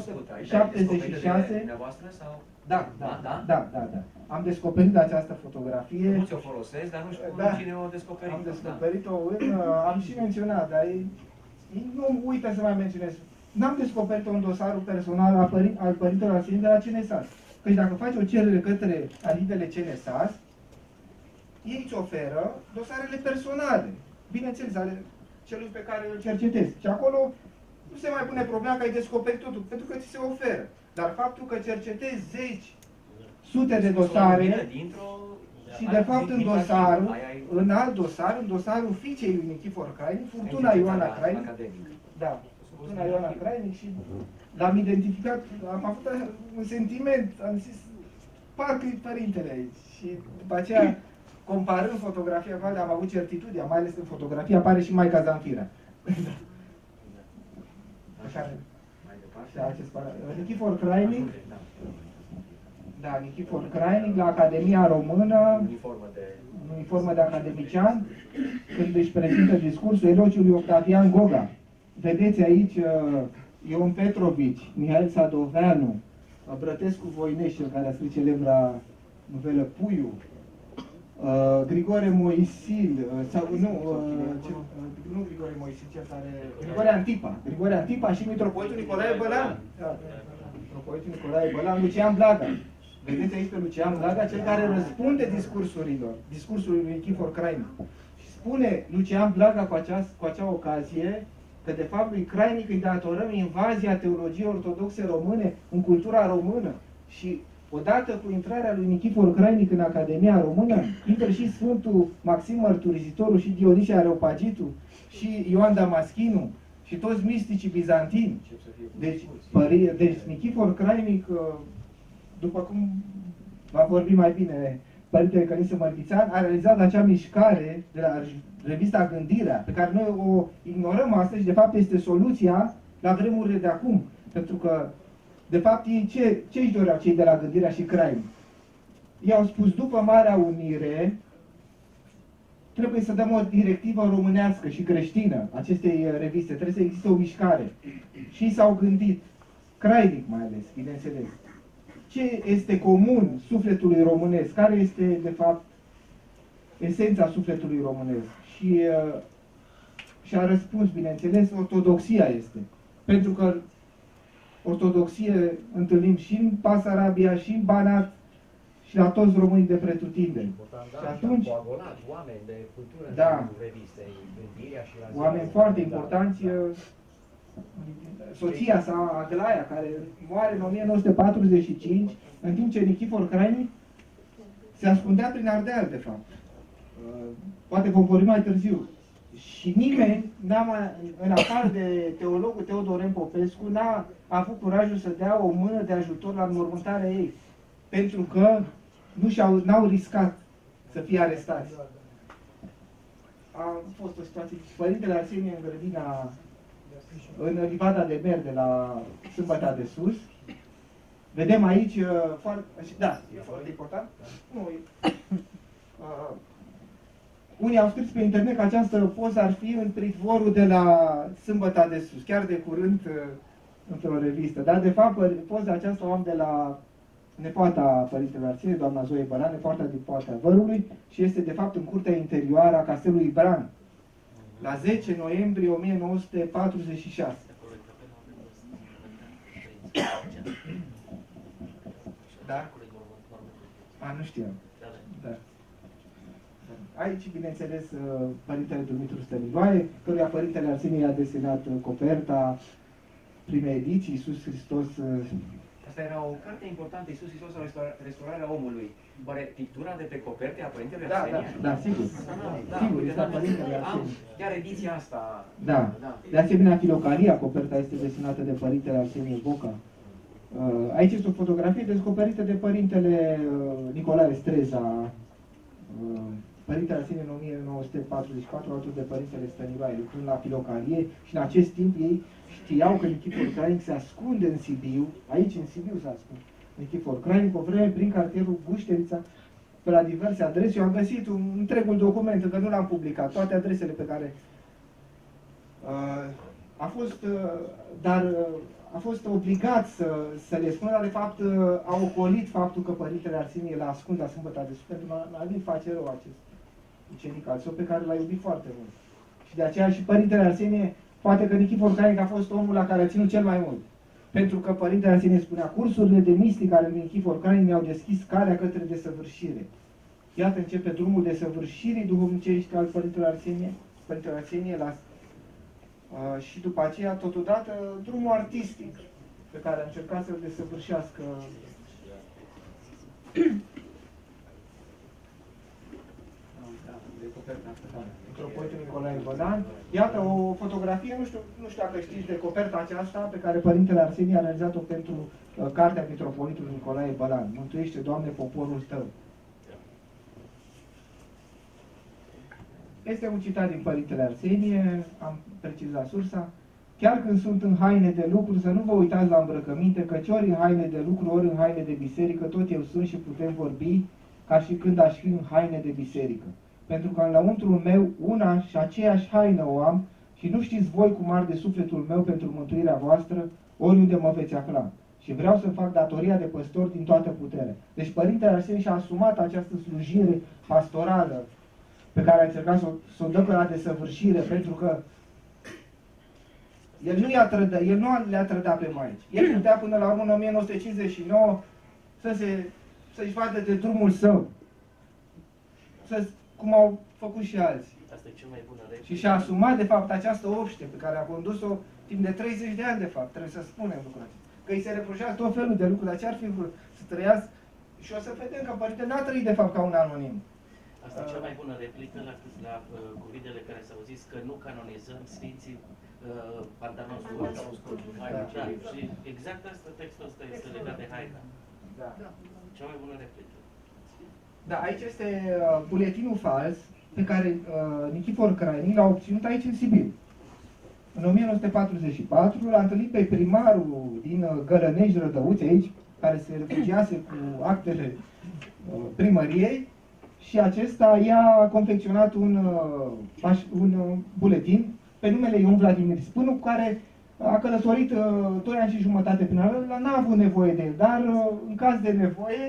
1976. Da. Am descoperit această fotografie.
Nu ți-o folosesc, dar nu știu cine o descoperit.
Am descoperit-o am și menționat, dar nu uită să mai menționez. N-am descoperit-o în dosarul personal al Părintelui Arsenie de la CNSAS. Căci dacă faci o cerere către arhivele CNSAS, ei îți oferă dosarele personale, bineînțeles, ale celui pe care îl cercetezi. Și acolo nu se mai pune problema că ai descoperit totul, pentru că ți se oferă. Dar faptul că cercetezi zeci, sute de dosare, Și de fapt în dosarul, în alt dosar, în dosarul fiicei lui Nichifor Crainic, Furtuna Ioana Crainic, da, Furtuna Ioana Crainic, și l-am identificat, am avut un sentiment, am zis, parcă-i părintele aici. Și după aceea, comparând fotografia cu alea, am avut certitudinea, mai ales în fotografie apare și Maica Zamfira. Așa, Nichifor Crainic, da, Nichifor Crainic, la Academia Română, uniformă de academician, când își prezintă discursul Elogiului Octavian Goga. Vedeți aici Ion Petrovici, Mihail Sadoveanu, Brătescu Voinești, cel care a scris celebra novelă Puiu, Grigore Moisil, sau nu Grigore Moisil, cel care... Grigore Antipa și mitropolitul Nicolae Bălan. Mitropolitul Nicolae Bălan, Lucian Blaga. Vedeți aici pe Lucian Blaga, cel care răspunde discursului lui Nichifor Crainic. Și spune Lucian Blaga cu acea ocazie că de fapt lui Crainic îi datorăm invazia teologiei ortodoxe române în cultura română. Și odată cu intrarea lui Nichifor Crainic în Academia Română, intră și Sfântul Maxim Mărturisitorul și Dionisie Areopagitul și Ioan Damaschinu și toți misticii bizantini. Deci Nichifor Crainic, după cum va vorbi mai bine Părintele Călise Mărghițean, a realizat acea mișcare de la revista Gândirea, pe care noi o ignorăm astăzi și de fapt este soluția la vremurile de acum. Pentru că, de fapt, ei ce își doreau cei de la Gândirea și Crainic? Ei au spus, după Marea Unire, trebuie să dăm o directivă românească și creștină acestei reviste, trebuie să existe o mișcare. Și s-au gândit, Crainic mai ales, bineînțeles, ce este comun sufletului românesc, care este, de fapt, esența sufletului românesc. Și a răspuns, bineînțeles, ortodoxia este. Pentru că ortodoxie întâlnim și în Basarabia, și în Banat, și la toți românii de pretutindeni. Și atunci,
oameni de cultură,
da,
Gândirea și la
oameni foarte importanți. Soția sa, Aglaia, care moare în 1945, în timp ce Nichifor Crainic se ascundea prin Ardeal, de fapt. Poate vom vorbi mai târziu. Și nimeni, în afară de teologul Teodoren Popescu, n-a avut curajul să dea o mână de ajutor la înmormântarea ei. Pentru că n-au riscat să fie arestați. A fost o situație. Părintele Arsenie în grădina, în Livada de Merde, la Sâmbăta de Sus. Vedem aici, da, e foarte important. Unii au scris pe internet că această poză ar fi în pritvorul de la Sâmbăta de Sus, chiar de curând într-o revistă. Dar, de fapt, poza aceasta o am de la nepoata Părintele Arsenie, doamna Zoe Bălan, nepoata din Poarta Vărului, și este, de fapt, în curtea interioară a Castelului Bran, la 10 noiembrie 1946. Da? Nu știam. Da. Aici, bineînțeles, Părintele Dumitru Stăniloae, căruia Părintele Arsenie a desenat coperta primei ediții, Iisus Hristos.
Asta era o carte importantă, Iisus Hristos, restaurarea omului. Oare pictura de pe coperte a Părintelui Arsenie?
Da, sigur. Sigur, este a Părintele Arsenie.
Chiar ediția asta.
Da. De asemenea, Filocalia, coperta este desenată de Părintele Arsenie Boca. Aici este o fotografie descoperită de Părintele Nicolae Streza, Părintele Arsenie în 1944, alături de Părintele Stăniloae, lucrând la Filocalie, și în acest timp ei știau că Nichifor Crainic se ascunde în Sibiu, aici în Sibiu se ascunde Nichifor Crainic, o vreme prin cartierul Bușterița, pe la diverse adrese. Eu am găsit întregul document, încă nu l-am publicat, toate adresele pe care a fost obligat să le spună, dar de fapt a ocolit faptul că Părintele Arsenie l-a ascuns la Sâmbăta de Sus, pentru că n-a face rău acest ucenic al său, pe care l-a iubit foarte mult. Și de aceea și Părintele Arsenie, poate că Nichifor Crainic a fost omul la care a ținut cel mai mult. Pentru că Părintele Arsenie spunea, cursurile de mistică ale lui Nichifor Crainic mi-au deschis calea către desăvârșire. Iată începe drumul desăvârșirii duhovnicești al Părintele Arsenie. Părintele Arsenie și după aceea, totodată, drumul artistic pe care a încercat să-l desăvârșească. Mitropolitul Nicolae Bălan. Iată o fotografie, nu știu dacă știți de coperta aceasta pe care Părintele Arsenie a realizat-o pentru cartea Mitropolitului Nicolae Bălan. Mântuiește, Doamne, poporul Tău. Este un citat din Părintele Arsenie, am precizat sursa. Chiar când sunt în haine de lucru, să nu vă uitați la îmbrăcăminte, căci ori în haine de lucru, ori în haine de biserică, tot eu sunt și putem vorbi ca și când aș fi în haine de biserică. Pentru că în lăuntrul meu una și aceeași haină o am și nu știți voi cum arde sufletul meu pentru mântuirea voastră, oriunde mă veți afla. Și vreau să fac datoria de păstor din toată puterea. Deci Părintele Arsenie și-a asumat această slujire pastorală pe care a încercat să o dă pe la desăvârșire, pentru că el nu le-a trădat pe maici. El putea până la urmă în 1959 să-și vadă de drumul său. Cum au făcut și alții.
Asta e cel mai bună replică.
Și și-a asumat, de fapt, această obște pe care a condus-o timp de 30 de ani, de fapt. Trebuie să spunem lucrul acesta. Că îi se reproșează tot felul de lucruri, dar ce ar fi vrut să trăiască? Și o să vedem că Părintele n-a trăit, de fapt, ca un anonim.
Asta e cea mai bună replică la cuvintele care s-au zis că nu canonizăm Sfinții pantaloni scurți. Da. Și exact asta, textul ăsta este legat de haina.
Da.
Cea mai bună replică.
Da, aici este buletinul fals pe care Nichifor Crainic l-a obținut aici în Sibiu. În 1944 l-a întâlnit pe primarul din Gălănești Rădăuți aici, care se refugiase cu actele primăriei, și acesta i-a confecționat un buletin pe numele Ion Vladimir Spânu, cu care a călătorit 2 ani și jumătate până la n-a avut nevoie de el, dar în caz de nevoie.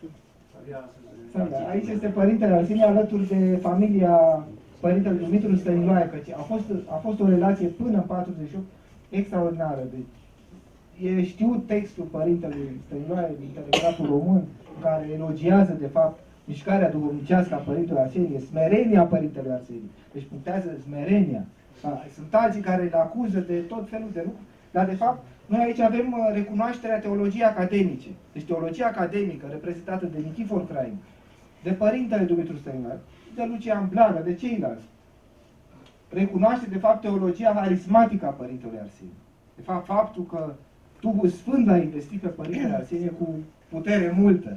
Aici este Părintele Arsenie alături de familia Părintele Dumitru Stăniloae, căci a fost o relație până în 48 extraordinară. Deci, e știut textul Părintelui Stăniloae din Telegraful Român, care elogiază, de fapt, mișcarea duhovnicească a Părintelui Arsenie, smerenia Părintelui Arsenie. Deci punctează smerenia. Sunt alții care îl acuză de tot felul de lucruri, dar de fapt noi aici avem recunoașterea teologiei academice. Deci teologia academică reprezentată de Nichifor Crainic, de Părintele Dumitru Stăniloae, de Lucian Blaga, de ceilalți. Recunoaște de fapt teologia harismatică a Părintelui Arsenie. De fapt faptul că Duhul Sfânt l-a investit pe Părintele Arsenie cu putere multă.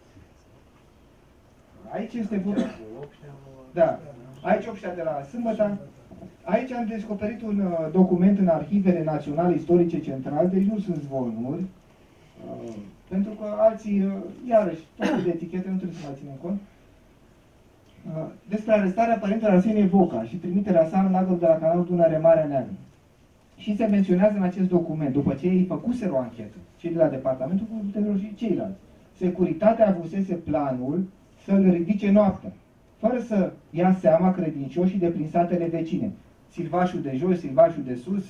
Aici este vorba. Da. Aici obștea de la Sâmbătă. Aici am descoperit un document în Arhivele Naționale Istorice Centrale, deci nu sunt zvonuri, pentru că alții, iarăși, totul de etichete, nu trebuie să mai ținem cont, despre arestarea Părintelui Arsenie Voca și trimiterea sa în lagul de la canalul Dunăre Marea Neagră. Și se menționează în acest document, după ce ei făcuseră o anchetă, cei de la Departamentul Culturilor și ceilalți, securitatea avusese planul să-l ridice noaptea, fără să ia seama credincioșii de prin satele vecine. Silvașul de jos, Silvașul de sus.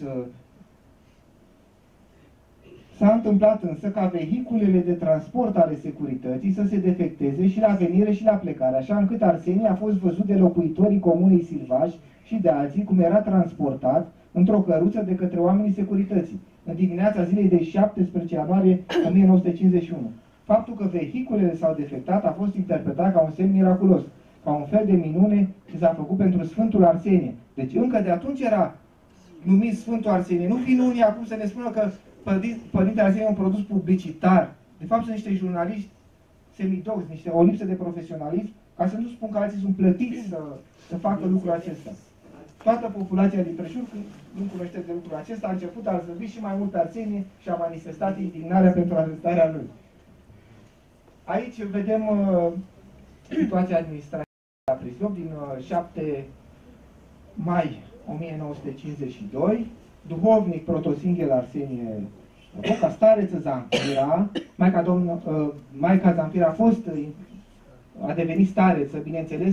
S-a întâmplat însă ca vehiculele de transport ale securității să se defecteze și la venire și la plecare, așa încât Arsenie a fost văzut de locuitorii comunei Silvaș și de alții cum era transportat într-o căruță de către oamenii securității, în dimineața zilei de 17 ianuarie 1951. Faptul că vehiculele s-au defectat a fost interpretat ca un semn miraculos, ca un fel de minune ce s-a făcut pentru Sfântul Arsenie. Deci încă de atunci era numit Sfântul Arsenie. Nu vin unii acum să ne spună că Părintele Arsenie e un produs publicitar. De fapt sunt niște jurnaliști semidoxi, o lipsă de profesionalism, ca să nu spun că alții sunt plătiți să facă lucrul acesta. Toată populația din Preșur, când nu cunoște de lucrul acesta, a început a zăvi și mai mult pe Arsenie și a manifestat indignarea pentru arestarea lui. Aici vedem situația administrativă la Prislop din 7 mai 1952, duhovnic protosinghel Arsenie Voca, stareță Zanfira, Maica Zanfira a devenit stareță, bineînțeles,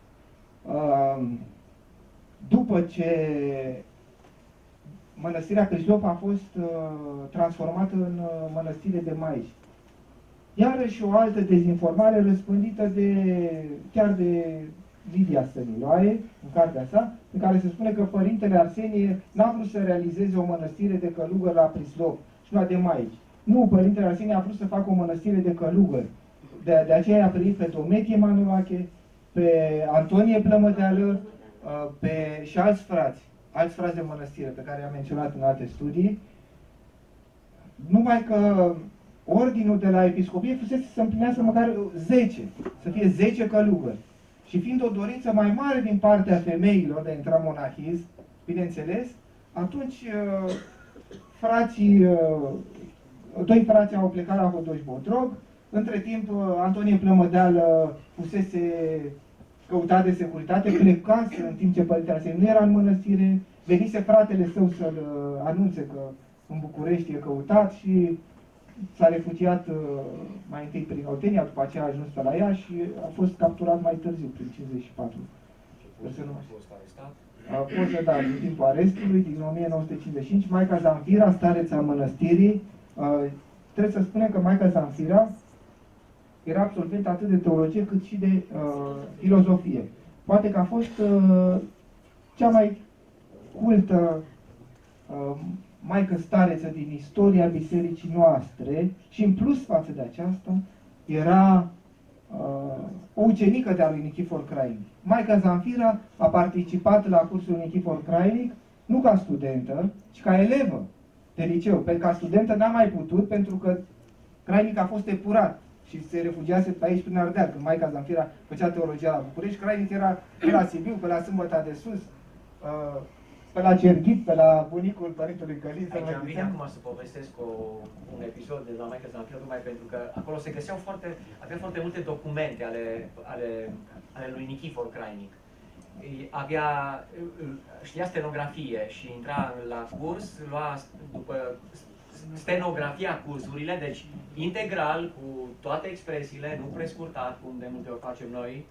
după ce mănăstirea Prislop a fost transformată în mănăstire de maici. Iarăși o altă dezinformare răspândită chiar de Lidia Stăniloae, în cartea sa, în care se spune că Părintele Arsenie n-a vrut să realizeze o mănăstire de călugări la Prislop și una de maici. Nu, Părintele Arsenie a vrut să facă o mănăstire de călugări. De aceea a primit pe Dometie Manolache, pe Antonie Plămădeală, și alți frați de mănăstire pe care i-am menționat în alte studii, numai că ordinul de la episcopie fusese să împlinească măcar 10, să fie 10 călugări. Și fiind o dorință mai mare din partea femeilor de a intra în monahism, bineînțeles, atunci doi frați au plecat la Hodoș-Botrog. Între timp, Antonie Plămădeală fusese căutat de securitate, plecase în timp ce Părintele Arsenie nu era în mănăstire, venise fratele său să-l anunțe că în București e căutat și s-a refugiat mai întâi prin Oltenia, după aceea a ajuns pe la ea și a fost capturat mai târziu, prin 54.
A fost arestat?
A fost, da, din timpul arestului, din 1955, Maica Zamfira, stareța mănăstirii. Trebuie să spunem că Maica Zamfira era absolvent atât de teologie cât și de filozofie. Poate că a fost cea mai cultă maică stareță din istoria bisericii noastre și în plus față de aceasta era o ucenică de-a lui Nichifor Crainic. Maica Zamfira a participat la cursul Nichifor Crainic nu ca studentă, ci ca elevă de liceu. Pentru ca studentă n-a mai putut pentru că Crainic a fost epurat și se refugiase pe aici prin Ardeal. Când Maica Zamfira făcea teologia la București, Crainic era pe la Sibiu, pe la Sâmbăta de Sus, pe la Cerghit, pe la bunicul părintelui Călin.
Aici am vine acum să povestesc un episod de la Maica Zamfira, numai pentru că acolo se găseau avea foarte multe documente ale lui Nichifor Crainic. Știa stenografie și intra la curs, lua după stenografia cursurile, deci integral, cu toate expresiile, nu prescurtat, cum de multe ori facem noi.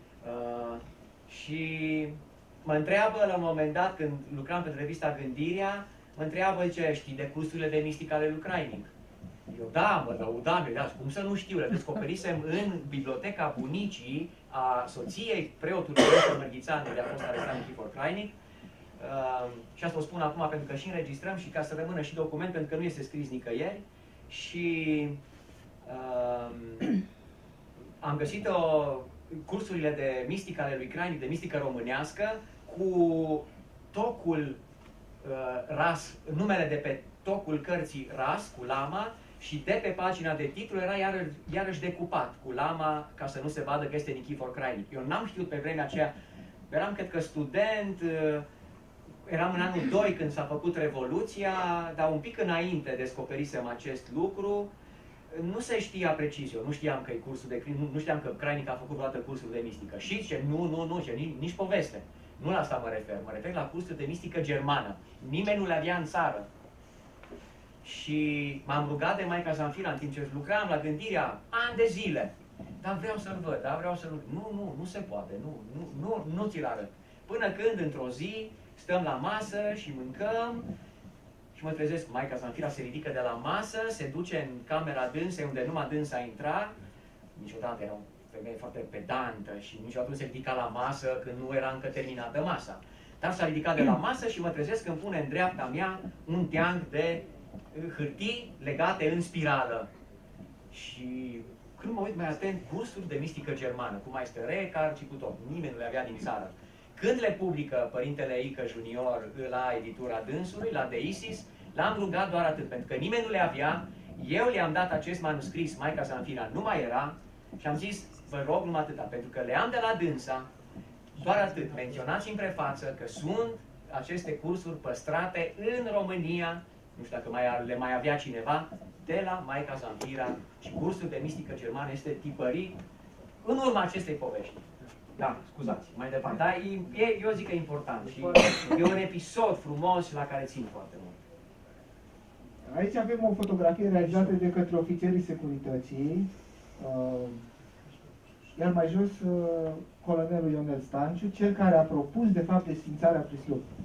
Și mă întreabă la un moment dat, când lucram pentru revista Gândirea, mă întreabă, zice, știi de cursurile de mistică ale lui Crainic? Eu, da, mă lăudam, cum să nu știu, le descoperisem în biblioteca bunicii a soției preotului Nestor Mărghițan, unde a fost arestat Nichifor Crainic. Și asta o spun acum pentru că și înregistrăm și ca să rămână și document, pentru că nu este scris nicăieri. Și am găsit cursurile de mistică ale lui Crainic, de mistică românească, cu tocul ras, numele de pe tocul cărții ras, cu lama, și de pe pagina de titlu era iarăși decupat cu lama, ca să nu se vadă că este Nichifor Crainic. Eu n-am știut pe vremea aceea, eram cred că student, eram în anul 2 când s-a făcut Revoluția, dar un pic înainte descoperisem acest lucru. Nu se știa precis, eu nu știam că e cursul de nu știam că Crainic a făcut toată cursul de mistică. Și ce nu, nici poveste. Nu la asta mă refer la cursul de mistică germană. Nimeni nu le avea în țară. Și m-am rugat de Maica Zamfira în timp ce lucram la Gândirea, ani de zile. Dar vreau să-l văd, vreau să-l văd. Nu se poate, nu ți-l arăt. Până când, într-o zi, stăm la masă și mâncăm și mă trezesc, Maica Zamfira se ridică de la masă, se duce în camera dânsei, unde numai dânsa intra. Niciodată era o femeie foarte pedantă și niciodată nu se ridica la masă când nu era încă terminată masa. Dar s-a ridicat de la masă și mă trezesc când pune în dreapta mea un teanc de hârtii legate în spirală. Și când mă uit mai atent, cursuri de mistică germană, cu Meister Recard și cu tot. Nimeni nu le avea din țară. Când le publică Părintele Ică Junior la editura dânsului, la De Isis, l-am rugat doar atât, pentru că nimeni nu le avea. Eu le-am dat acest manuscris, Maica Zamfira nu mai era, și am zis, vă rog numai atâta, pentru că le am de la dânsa, doar atât. Menționați în prefață că sunt aceste cursuri păstrate în România, nu știu dacă le mai avea cineva, de la Maica Zamfira, și cursul de mistică germană este tipărit în urma acestei povești. Da, scuzați, mai departe. Dar eu zic că e important și e un episod frumos la care țin foarte mult.
Aici avem o fotografie realizată de către ofițerii securității, iar mai jos colonelul Ionel Stanciu, cel care a propus de fapt desfințarea Prislopului.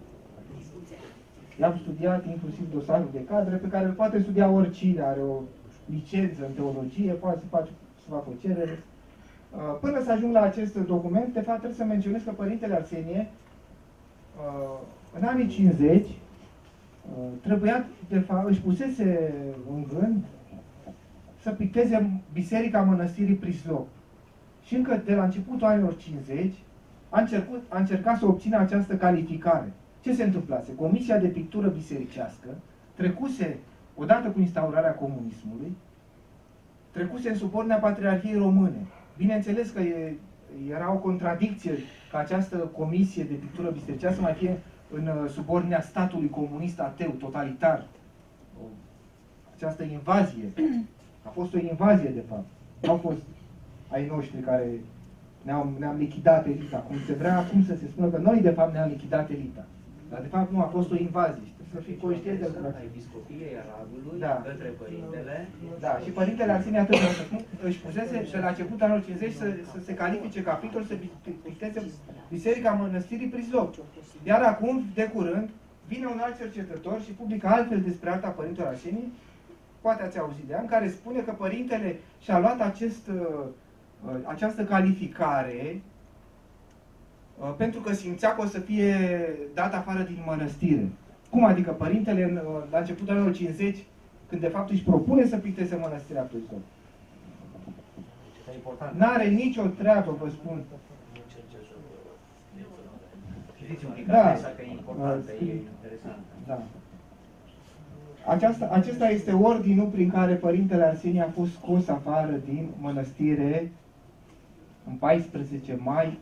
I-am studiat inclusiv dosarul de cadre, pe care îl poate studia oricine are o licență în teologie, poate să facă o cerere. Până să ajung la acest document, de fapt trebuie să menționez că Părintele Arsenie, în anii 50, trebuia, de fapt, își pusese în gând să picteze Biserica Mănăstirii Prislop. Și încă de la începutul anilor 50, a încercat să obțină această calificare. Ce se întâmplase? Comisia de Pictură Bisericească trecuse, odată cu instaurarea comunismului, trecuse în subordinea Patriarhiei Române. Bineînțeles că era o contradicție ca această comisie de pictură bisericească să mai fie în subordinea statului comunist ateu, totalitar. Această invazie a fost o invazie, de fapt. Nu au fost ai noștri care ne-am lichidat elita, cum se vrea acum să se spună că noi, de fapt, ne-am lichidat elita. Dar, de fapt, nu, a fost o invazie. Să fii conștient de lucrul.
Episcopiei Aradului,
da,
către părintele.
Da, și părintele Arsenie atât își pusese de la începutul anului 50 să se califice capitol, să picteze Biserica Mănăstirii Prizlop. Iar acum, de curând, vine un alt cercetător și publică altfel despre arta părintelor Arsenie, poate ați auzit de an, care spune că părintele și-a luat această calificare pentru că simțea că o să fie dat afară din mănăstire. Cum adică părintele, la începutul anului 50, când de fapt își propune să picteze mănăstirea Prizlop? N-are nicio treabă, vă spun.
Da, că e importantă, e interesantă.
Da. Acesta este ordinul prin care părintele Arsenie a fost scos afară din mănăstire în 14 mai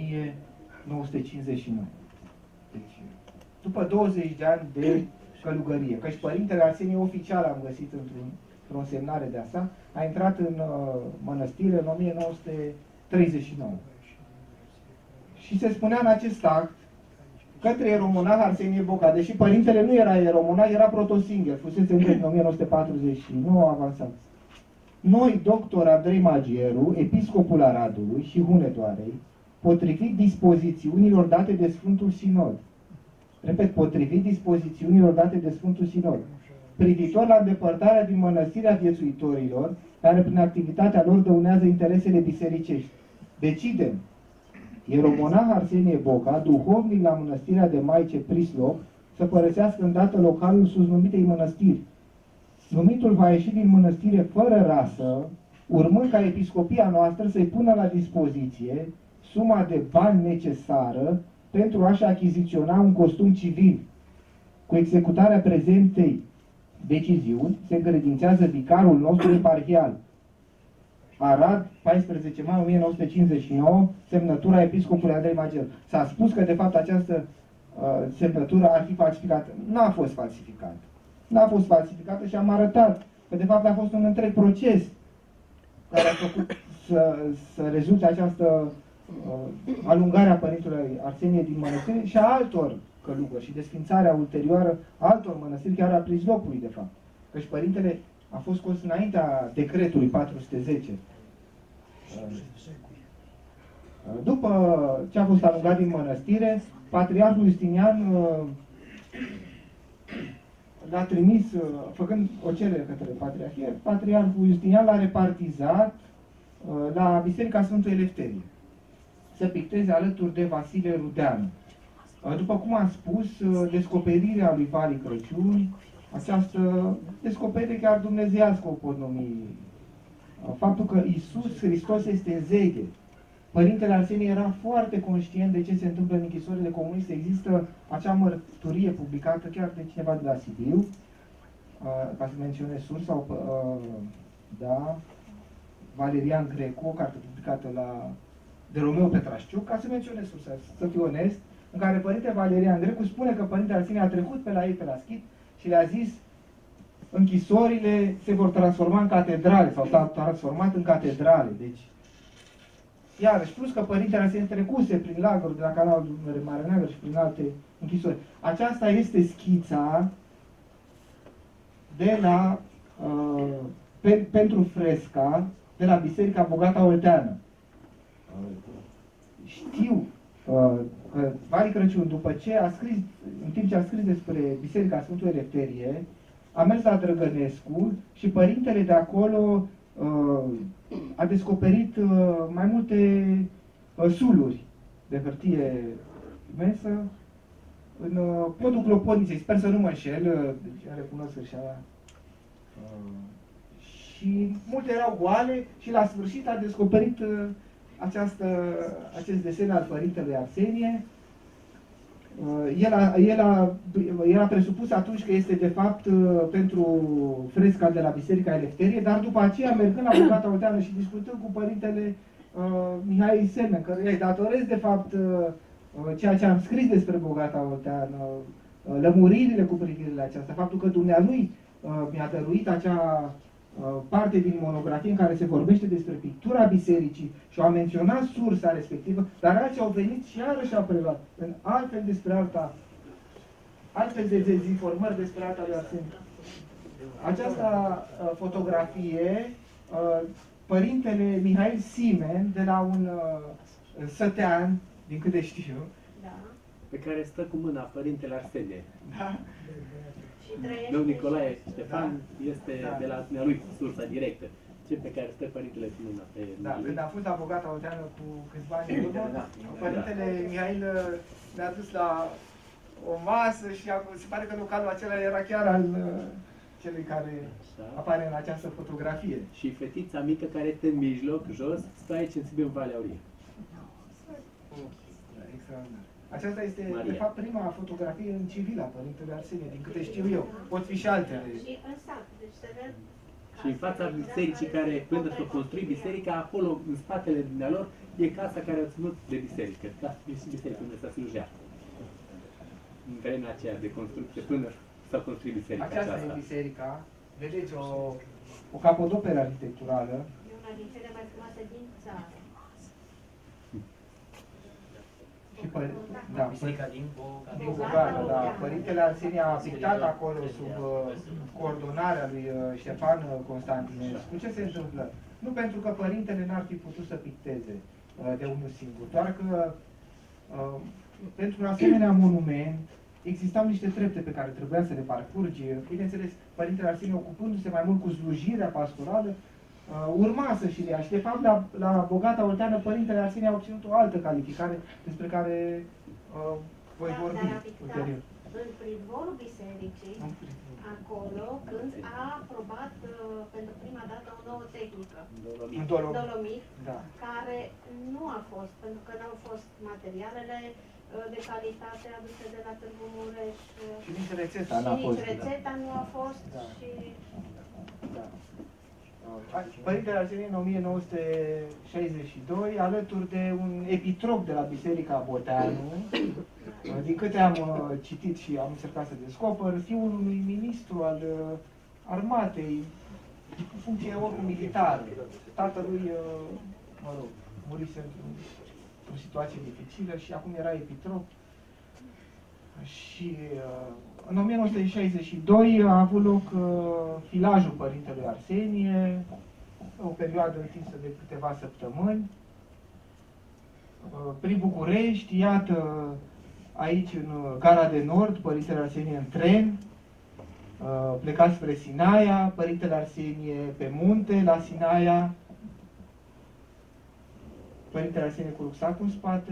1959. Deci, după 20 de ani de călugărie. Căci părintele Arsenie oficial, am găsit într-o semnare de asta, a intrat în mănăstire în 1939. Și se spunea în acest act către ieromonah Arsenie Boca, deși părintele nu era ieromonah, era protosingher, fusese încă în 1949 avansat. Noi, doctor Andrei Magieru, episcopul Aradului și Hunedoarei, potrivit dispozițiunilor date de Sfântul Sinod, repet, potrivit dispozițiunilor date de Sfântul Sinod, privitor la îndepărtarea din mănăstirea viețuitorilor, care prin activitatea lor dăunează interesele bisericești, decidem ieromonah Arsenie Boca, duhovnic la mănăstirea de Maice Prizlop, să părăsească îndată localul sus numitei mănăstiri. Numitul va ieși din mănăstire fără rasă, urmând ca episcopia noastră să-i pună la dispoziție suma de bani necesară pentru a-și achiziționa un costum civil. Cu executarea prezentei deciziuni se încredințează vicarul nostru eparhial. Arad, 14 mai 1959, semnătura episcopului Andrei Magieru. S-a spus că, de fapt, această semnătură ar fi falsificată. N-a fost falsificată. N-a fost falsificată și am arătat că, de fapt, a fost un întreg proces care a făcut să rezulte această alungare a părintelui Arsenie din mănăstire și a altor călugări și desfințarea ulterioară a altor mănăstiri, chiar a Prizlopului, de fapt. Căci părintele a fost scos înaintea decretului 410. După ce a fost alungat din mănăstire, Patriarhul Justinian l-a trimis, făcând o cerere către Patriarhie, Patriarhul Justinian l-a repartizat la Biserica Sfântului Elefterie, să picteze alături de Vasile Rudeanu. După cum am spus, descoperirea lui Vali Crăciun, această descoperire chiar dumnezeiască o pot numi. Faptul că Iisus Hristos este Zeghe. Părintele Arsenie era foarte conștient de ce se întâmplă în închisorile comuniste. Există acea mărturie publicată chiar de cineva de la Sibiu, ca să menționez sursa, da, Valerian Greco, carte publicată de Romeo Petrașciuc, ca să menționez sursa, să fiu onest, în care părintele Valerian Greco spune că părintele Arsenie a trecut pe la ei, pe la Schid, și le-a zis: închisorile se vor transforma în catedrale, sau s-au transformat în catedrale. Deci, iarăși, plus că părintele Arsenie trecuse prin lagărul de la canalul Dunăre Mare Neagră și prin alte închisori. Aceasta este schița de la, pentru fresca de la Biserica Bogata Olteană. Știu că Vali Crăciun, după ce a scris, în timp ce a scris despre Biserica Sfântului Elefterie, a mers la Drăgănescu și părintele de acolo a descoperit mai multe suluri de hârtie imensă în podul Clopotniței. Sper să nu mă înșel, deci recunosc așa. Și multe erau goale și la sfârșit a descoperit acest desen al Părintelui Arsenie. El a presupus atunci că este de fapt pentru fresca de la Biserica Elefterie, dar după aceea, mergând la Bogata Olteană și discutând cu Părintele Mihai Semen, căruia îi datorez de fapt ceea ce am scris despre Bogata Olteană, lămuririle cu privire la aceasta, faptul că dumnealui mi-a dăruit acea parte din monografie în care se vorbește despre pictura bisericii și au menționat sursa respectivă, dar alții au venit și iarăși au preluat în altfel despre alta, altfel de dezinformări despre alta lui Arsenie. Această fotografie, Părintele Mihail Simen, de la un sătean, din câte știu,
pe care stă cu mâna Părintele Arsenie.
da?
Domnul Nicolae Ștefan este de la lui sursa directă, cel pe care stă Părintele cu mâna pe
Da, când am fost la Bogata Olteană cu câțiva ani în urmă, Părintele Mihail ne-a dus la o masă și se pare că localul acela era chiar al celui care apare în această fotografie.
Și fetița mică care este în mijloc, jos, stă aici în Sibiu, în Valea Aurie.
Extraordinar. Aceasta este,
Maria.
de fapt, prima fotografie în civil a Părintelui Arsenie, din câte știu eu. Pot fi și altele.
Și în sat, deci se ved.
Și în fața bisericii care, până s-o construi biserica, acolo, în spatele dumnealor, e casa care a ținut de biserică, biserica unde s-a slujea. În vremea aceea de construcție, până s-a construit biserica
Aceasta
aceasta.
e biserica. Vedeți, o capodoperă arhitecturală.
E una din cele mai frumoase din țară.
Și
Biserica din
Bogata, da. Părintele Arsenie a pictat acolo sub coordonarea lui Ștefan Constantinescu. Ce se întâmplă? Nu pentru că Părintele n-ar fi putut să picteze de unul singur, doar că pentru un asemenea monument existau niște trepte pe care trebuia să le parcurgi. Bineînțeles, Părintele Arsenie, ocupându-se mai mult cu slujirea pastorală, urma să și le ia. Și de fapt la Bogata Olteană Părintele Arsenie a obținut o altă calificare despre care voi vorbi ulterior.
În pridvorul bisericii, acolo, când a aprobat pentru prima dată o nouă tehnică, dolomit,
da.
care nu a fost, pentru că nu au fost materialele de calitate aduse de la Târgu Mureș.
Și nici rețeta n-a fost.
Nici rețeta nu a fost și...
Da. Părintele Arsenie în 1962, alături de un epitrop de la Biserica Boteanu, din câte am citit și am încercat să descoper, fiul unui ministru al armatei, cu funcție oricum militară. Tatălui, mă rog, murise într-o situație dificilă și acum era epitrop. Și în 1962 a avut loc filajul Părintelui Arsenie, o perioadă întinsă de câteva săptămâni. Prin București, iată, aici în Gara de Nord, Părintele Arsenie în tren, plecat spre Sinaia, Părintele Arsenie pe munte, la Sinaia, Părintele Arsenie cu rucsacul în spate.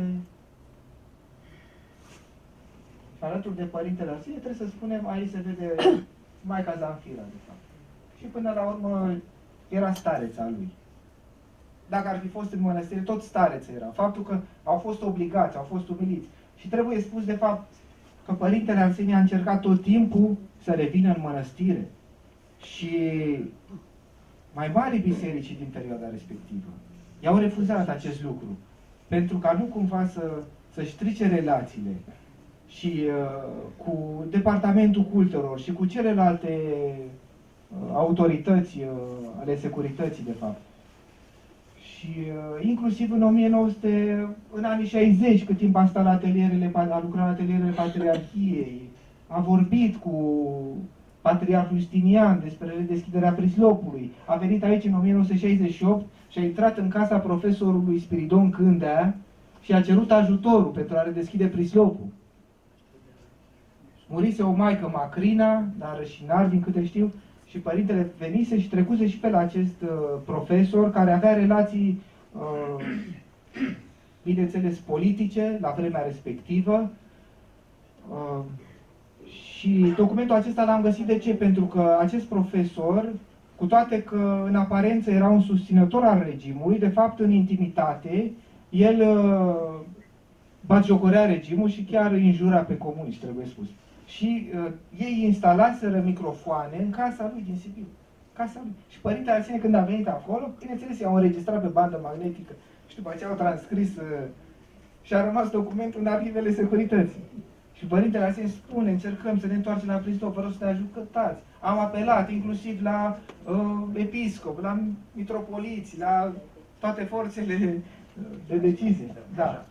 Alături de Părintele Arsenie, trebuie să spunem, aici se vede Maica Zanfira, de fapt. Și până la urmă era stareța lui. Dacă ar fi fost în mănăstire, tot stareță era. Faptul că au fost obligați, au fost umiliți. Și trebuie spus, de fapt, că Părintele Arsenie a încercat tot timpul să revină în mănăstire. Și mai mari bisericii din perioada respectivă i-au refuzat acest lucru. Pentru ca nu cumva să-și strice relațiile și cu Departamentul Cultelor și cu celelalte autorități ale securității, de fapt. Și inclusiv în anii 60, cât timp a stat a lucrat la atelierele Patriarhiei, a vorbit cu Patriarhul Justinian despre redeschiderea prislopului. A venit aici în 1968 și a intrat în casa profesorului Spiridon Cândea și a cerut ajutorul pentru a redeschide prislopul. Murise o maică, Macrina, dar rășinar, din câte știu, și părintele venise și trecuse și pe la acest profesor, care avea relații, bineînțeles, politice, la vremea respectivă. Și documentul acesta l-am găsit de ce? Pentru că acest profesor cu toate că în aparență era un susținător al regimului, de fapt în intimitate el batjocorea regimul și chiar îi înjura pe comuniști, trebuie spus. Și ei instalaseră microfoane în casa lui din Sibiu. Casa lui. Și Părintele Arsenie, când a venit acolo, bineînțeles, i-au înregistrat pe bandă magnetică și după aceea au transcris și a rămas documentul în arhivele securității. Și Părintele Arsenie spune, încercăm să ne întoarcem la Hristos, vă rog să ne ajutați. Am apelat inclusiv la episcop, la mitropoliți, la toate forțele de decizie. Da.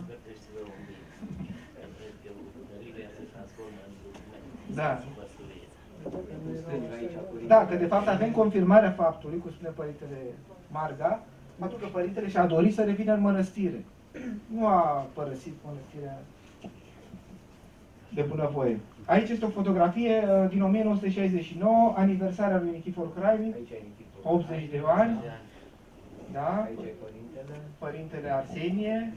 Da. Da, că de fapt avem confirmarea faptului, cum spune Părintele Marga, faptul că Părintele și-a dorit să revină în mănăstire. Nu a părăsit mănăstirea de bunăvoie. Aici este o fotografie din 1969, aniversarea lui Nichifor Crainic, 80 de ani. Da? Părintele Arsenie,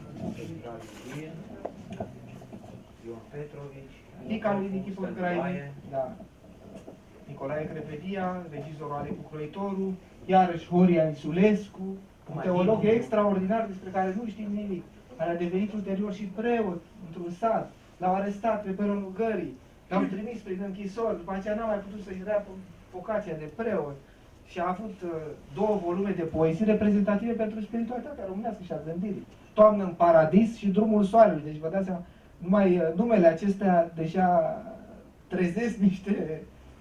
Ion Petrovici,
fiica lui Nichifor Crainic, da. Nicolae Crepedia, regizorul Alecu Croitorul, iarăși Horia Insulescu, un teolog extraordinar despre care nu știm nimic, care a devenit ulterior și preot într-un sat. L-au arestat pe peronul Gării, l-au trimis prin închisori, după aceea n-a mai putut să-și dea vocația de preot și a avut 2 volume de poezii reprezentative pentru spiritualitatea românească și a gândirii. Toamnă în paradis și Drumul soarelui. Deci vă dați seama, numai numele acestea deja trezesc niște...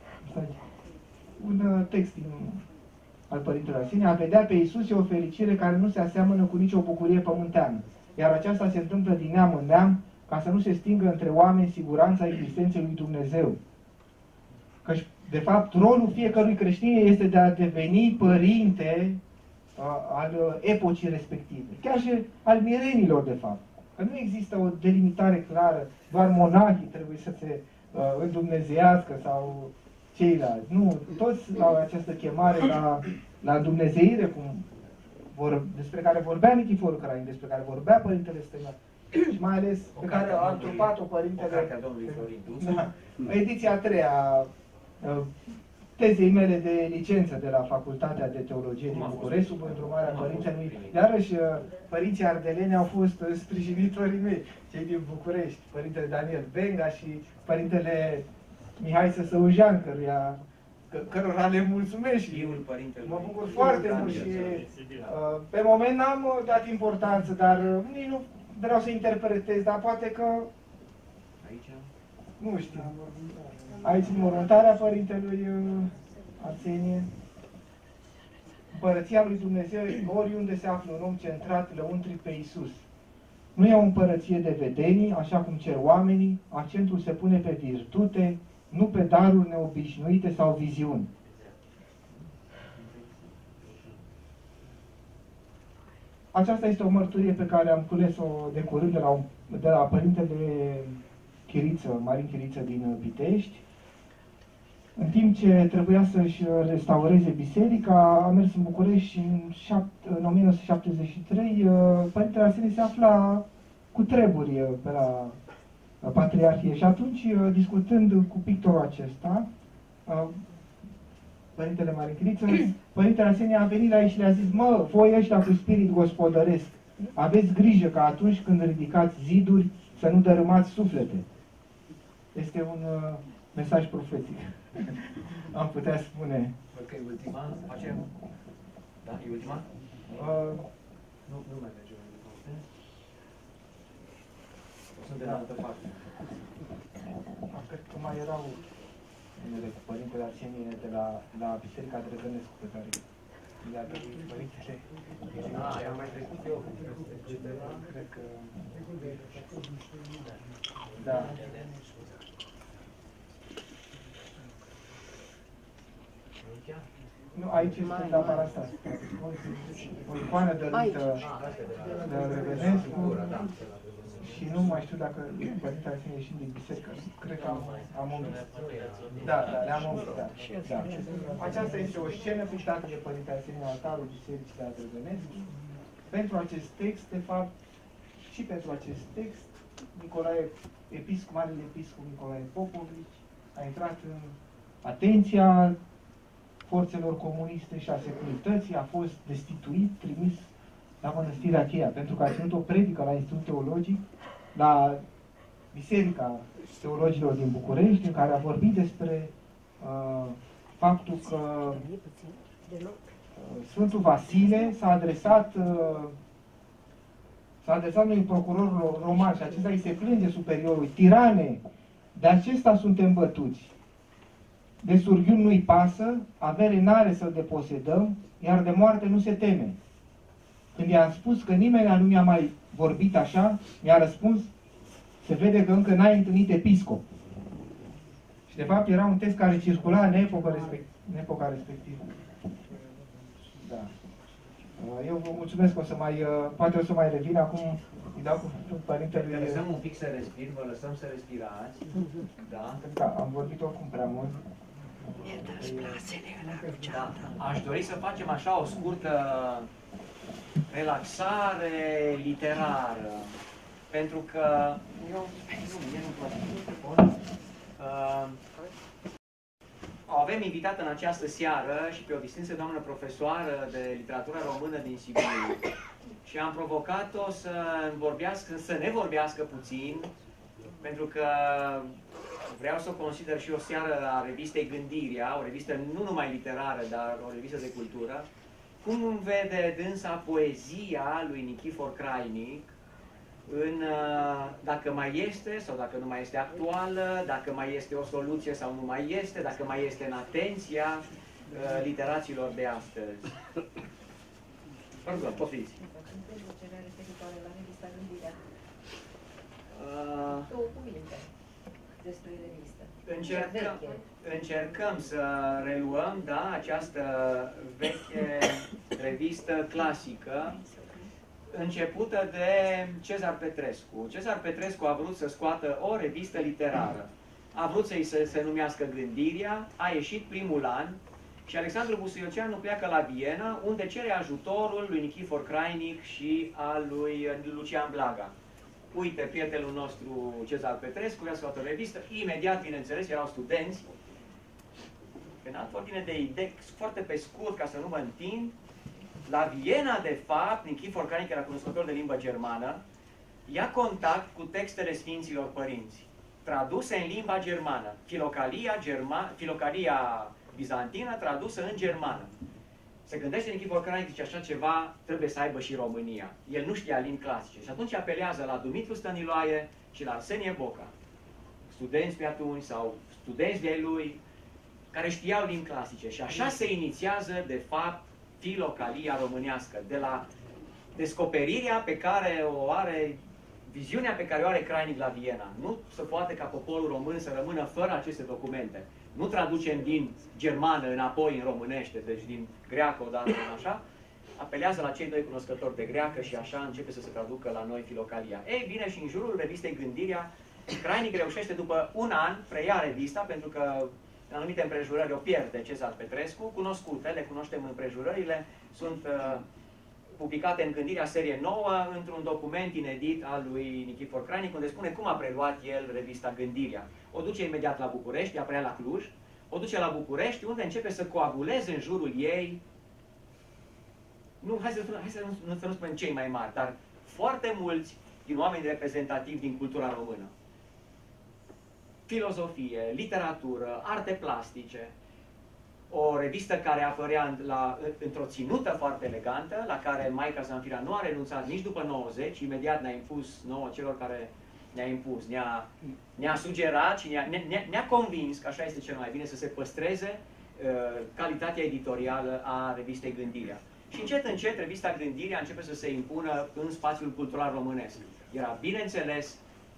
Un text al Părintelui Arsenie: a vedea pe Iisus e o fericire care nu se aseamănă cu nicio bucurie pământeană, iar aceasta se întâmplă din neam în neam, ca să nu se stingă între oameni siguranța existenței lui Dumnezeu. Căci, de fapt, rolul fiecărui creștin este de a deveni părinte al epocii respective. Chiar și al mirenilor, de fapt. Că nu există o delimitare clară, doar monahii trebuie să se îndumnezeiască sau ceilalți. Nu, toți au această chemare la dumnezeire, despre care vorbea Nichifor Crainic, despre care vorbea Părintele Stăniloae. Și mai ales pe care a întrupat-o Părintele... Da, ediția 3 a tezei mele de licență de la Facultatea de Teologie din București, sub îndrumarea Părintelui. Iarăși, părinții ardeleni au fost sprijinitorii mei, cei din București, Părintele Daniel Benga și Părintele Mihai Săsăujean, cărora le mulțumesc și mă bucur foarte mult și pe moment n-am dat importanță, dar nici nu vreau să interpretez, dar poate că nu știu. Aici înmormântarea Părintelui Arsenie. Împărăția lui Dumnezeu, oriunde se află un om centrat, lăuntric pe Iisus. Nu e o împărăție de vedenii, așa cum cer oamenii, accentul se pune pe virtute, nu pe daruri neobișnuite sau viziuni. Aceasta este o mărturie pe care am cules-o de curând de la Părintele Chiriță, Marin Chiriță din Pitești. În timp ce trebuia să-și restaureze biserica, a mers în București și în 1973 Părintele Arsenie se afla cu treburi pe la Patriarhie. Și atunci, discutând cu pictorul acesta, Părintele Marin Chiriță, Părintele Arsenie a venit la ei și le-a zis: mă, voi ăștia cu spirit gospodăresc, aveți grijă că atunci când ridicați ziduri să nu dărâmați suflete. Este un mesaj profetic. Am putea spune.
Că e ultima, facem? Da, e ultima? Nu mai mergem mai departe. Sunt de la altă parte.
Cred că mai erau unele cu Părintele Arsenie de la Biserica Drăgănescu pe care le-a dăruit Părintele.
I-am mai trecut eu.
Cred că... Da. Nu, aici este la Parastas. O icoană dăruită de Drăgănescu și nu mai știu dacă Părintele Arsenie ieșind din biserică. Cred că am omis. Da, le-am omis, da. Aceasta este o scenă pictată de Părintele Arsenie în altarul bisericii de la Drăgănescu. Pentru acest text, de fapt, și pentru acest text, Marele Episcop Nicolae Popovici a intrat în atenția forțelor comuniste și a securității, a fost destituit, trimis la Mănăstirea Cheia, pentru că a ținut o predică la Institut Teologic, la Biserica Teologilor din București, în care a vorbit despre faptul că Sfântul Vasile s-a adresat unui procuror roman și acesta îi se plânge superiorului: tirane, de acesta suntem bătuți. De surghiun nu-i pasă, avere n-are să-l deposedăm, iar de moarte nu se teme. Când i-am spus că nimeni nu mi-a mai vorbit așa, mi-a răspuns: se vede că încă n-ai întâlnit episcop. Și de fapt era un text care circula în epoca respectivă. Da. Eu vă mulțumesc, poate o să mai revin acum, îi dau cuvântul părintelui.
Lăsăm un pic să respir, vă lăsăm să respirați. Da.
Da, am vorbit oricum prea mult.
Da. Aș dori să facem așa o scurtă relaxare literară. Pentru că avem invitat în această seară și pe o distinsă doamnă profesoară de literatură română din Sibiu și am provocat-o să ne vorbească puțin, pentru că vreau să o consider și o seară a revistei Gândirea, o revistă nu numai literară, dar o revistă de cultură. Cum vede dânsa poezia lui Nichifor Crainic, dacă mai este sau dacă nu mai este actuală, dacă mai este o soluție sau nu mai este, dacă mai este în atenția literaților de astăzi. Pardon, poftiți. Încercăm să reluăm, da, această veche revistă clasică, începută de Cezar Petrescu. Cezar Petrescu a vrut să scoată o revistă literară. A vrut să-i se numească Gândirea, a ieșit primul an și Alexandru Busuioceanu pleacă la Viena, unde cere ajutorul lui Nichifor Crainic și al lui Lucian Blaga. Uite, prietenul nostru Cezar Petrescu vrea să scoată o revistă. Imediat, bineînțeles, erau studenți. În altă ordine de idei, foarte pe scurt, ca să nu mă întind, la Viena, de fapt, Nichifor Crainic era cunoscător de limbă germană, ia contact cu textele Sfinților Părinți, traduse în limba germană, Filocalia bizantină tradusă în germană. Se gândește Nichifor Crainic, zice, așa ceva trebuie să aibă și România. El nu știa limbi clasice și atunci apelează la Dumitru Stăniloae și la Arsenie Boca, studenți pe atunci sau studenți de lui, care știau limbi clasice. Și așa se inițiază, de fapt, Filocalia românească, de la descoperirea pe care o are, viziunea pe care o are Crainic la Viena. Nu se poate ca poporul român să rămână fără aceste documente. Nu traducem din germană înapoi în românește, deci din greacă odată, așa, apelează la cei doi cunoscători de greacă și așa începe să se traducă la noi Filocalia. Ei bine, și în jurul revistei Gândirea, Crainic reușește după un an, preia revista, pentru că în anumite împrejurări o pierde Cezar Petrescu, cunoscute, le cunoaștem împrejurările, sunt publicate în Gândirea serie nouă, într-un document inedit al lui Nichifor Crainic, unde spune cum a preluat el revista Gândirea. O duce imediat la București, ea preia la Cluj, o duce la București, unde începe să coaguleze în jurul ei, hai să nu spunem cei mai mari, dar foarte mulți din oameni reprezentativi din cultura română. Filozofie, literatură, arte plastice, o revistă care apărea într-o ținută foarte elegantă, la care Maica Zanfira nu a renunțat nici după 90, imediat ne-a impus nouă celor care ne-a impus, ne-a sugerat și ne-a convins că așa este cel mai bine, să se păstreze calitatea editorială a revistei Gândirea. Și încet, încet, revista Gândirea începe să se impună în spațiul cultural românesc. Era, bineînțeles,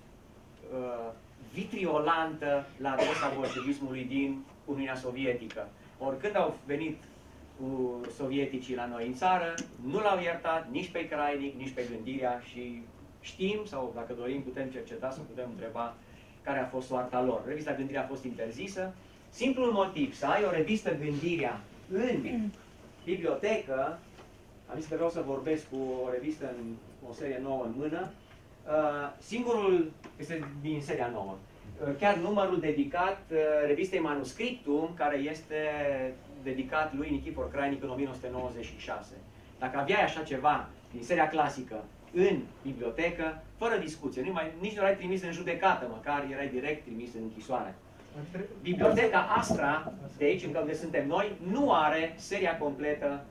vitriolantă la adresa bolșevismului din Uniunea Sovietică. Oricând au venit cu sovieticii la noi în țară, nu l-au iertat nici pe Crainic, nici pe Gândirea și știm, sau dacă dorim putem cerceta, sau putem întreba care a fost soarta lor. Revista Gândirea a fost interzisă. Simplul motiv să ai o revistă Gândirea în bibliotecă, am zis că vreau să vorbesc cu o revistă în o serie nouă în mână, singurul, este din seria nouă, chiar numărul dedicat revistei Manuscriptum, care este dedicat lui Nichifor Crainic în 1996. Dacă aveai așa ceva din seria clasică în bibliotecă, fără discuție, nici nu erai trimis în judecată, măcar erai direct trimis în închisoare. Biblioteca Astra, de aici unde suntem noi, nu are seria completă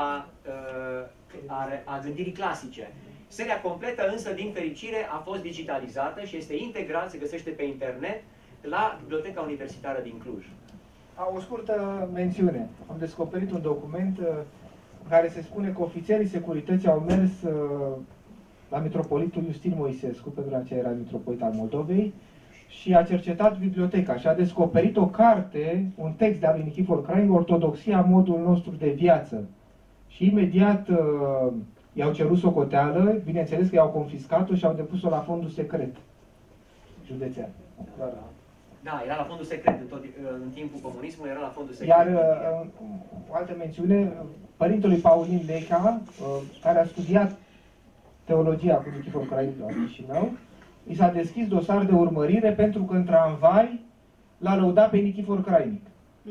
a gândirii clasice. Seria completă, însă, din fericire, a fost digitalizată și este integrat, se găsește pe internet, la Biblioteca Universitară din Cluj.
O scurtă mențiune. Am descoperit un document în care se spune că ofițerii securității au mers la mitropolitul Iustin Moisescu, pentru că era mitropolit al Moldovei, și a cercetat biblioteca și a descoperit o carte, un text de-al lui Nichifor Crainic, Ortodoxia, modul nostru de viață. Și imediat i-au cerut socoteală, bineînțeles că i-au confiscat-o și au depus-o la fondul secret județean.
Da, era la fondul secret în timpul comunismului, era la fondul secret.
Iar o altă mențiune, părintelui Paulin Leca, care a studiat teologia cu Nichifor Crainic la Chișinău, i s-a deschis dosar de urmărire pentru că în tramvai l-a lăudat pe Nichifor Crainic.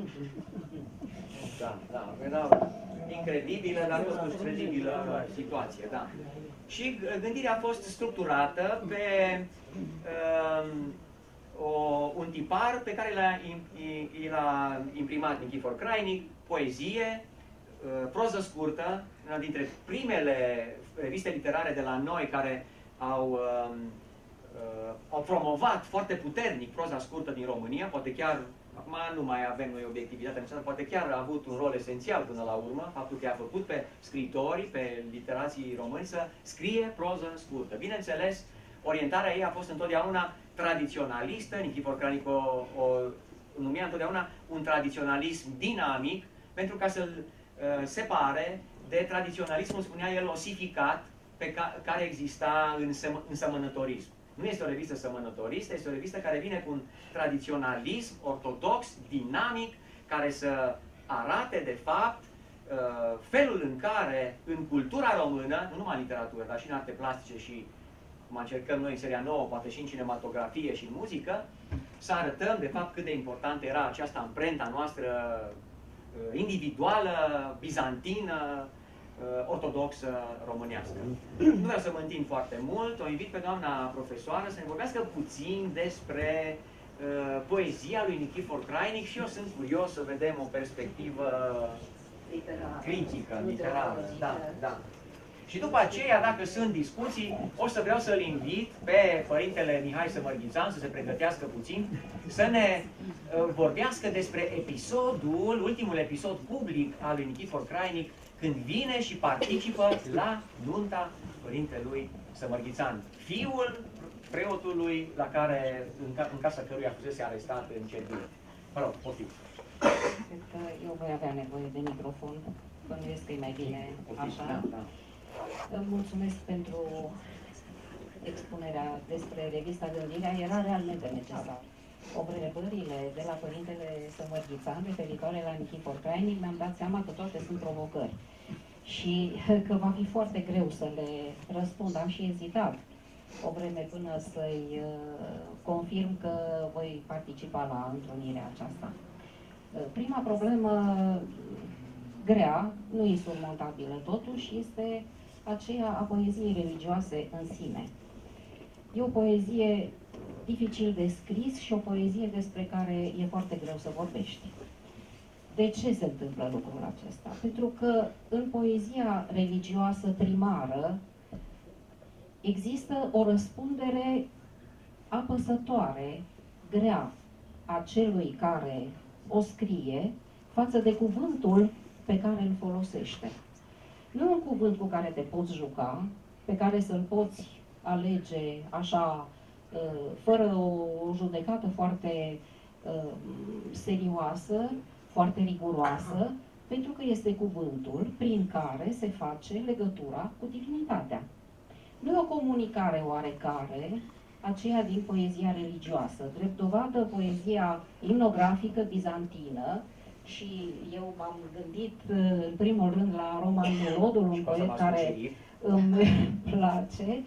Da, era incredibilă, dar totuși credibilă situație, da. Și gândirea a fost structurată pe un tipar pe care l-a imprimat Nichifor Crainic, poezie, proză scurtă, una dintre primele reviste literare de la noi care au promovat foarte puternic proza scurtă din România, poate chiar, acum nu mai avem noi obiectivitatea necesară, poate chiar a avut un rol esențial până la urmă, faptul că a făcut pe scriitori, pe literații români să scrie proză scurtă. Bineînțeles, orientarea ei a fost întotdeauna tradiționalistă, Nichifor Crainic o numea întotdeauna un tradiționalism dinamic, pentru ca să-l separe de tradiționalismul, spunea el, osificat, care exista în sămănătorism. Nu este o revistă sămănătoristă, este o revistă care vine cu un tradiționalism ortodox, dinamic, care să arate, de fapt, felul în care, în cultura română, nu numai în literatură, dar și în arte plastice și, cum încercăm noi în seria nouă, poate și în cinematografie și în muzică, să arătăm, de fapt, cât de importantă era această amprenta noastră individuală, bizantină, ortodoxă românească. Nu vreau să mă întind foarte mult, o invit pe doamna profesoară să ne vorbească puțin despre poezia lui Nichifor Crainic și eu sunt curios să vedem o perspectivă critică, literară. Da. Și după aceea, dacă sunt discuții, o să vreau să-l invit pe părintele Mihai Sămărghițan să se pregătească puțin, să ne vorbească despre ultimul episod public al lui Nichifor Crainic, când vine și participă la nunta părintelui Sămărghițan, fiul preotului în casa căruia fusese arestat în Cerbile. Mă rog, poftim.
Cred că eu voi avea nevoie de microfon, bănuiesc că e mai bine așa.
Da.
Îmi mulțumesc pentru expunerea despre revista Gândirea, era realmente necesar. Observările de la părintele Sămărghițan referitoare la Nichifor Crainic, mi-am dat seama că toate sunt provocări și că va fi foarte greu să le răspund. Am și ezitat o vreme până să-i confirm că voi participa la întrunirea aceasta. Prima problemă grea, nu insurmontabilă totuși, este aceea a poeziei religioase în sine. E o poezie dificil de scris și o poezie despre care e foarte greu să vorbești. De ce se întâmplă lucrul acesta? Pentru că în poezia religioasă primară există o răspundere apăsătoare, grea, a celui care o scrie față de cuvântul pe care îl folosește. Nu un cuvânt cu care te poți juca, pe care să-l poți alege așa, fără o judecată foarte serioasă, foarte riguroasă, pentru că este cuvântul prin care se face legătura cu divinitatea. Nu e o comunicare oarecare, aceea din poezia religioasă. Drept dovadă, poezia imnografică bizantină, și eu m-am gândit în primul rând la Roman Melodul, un poet care îmi place,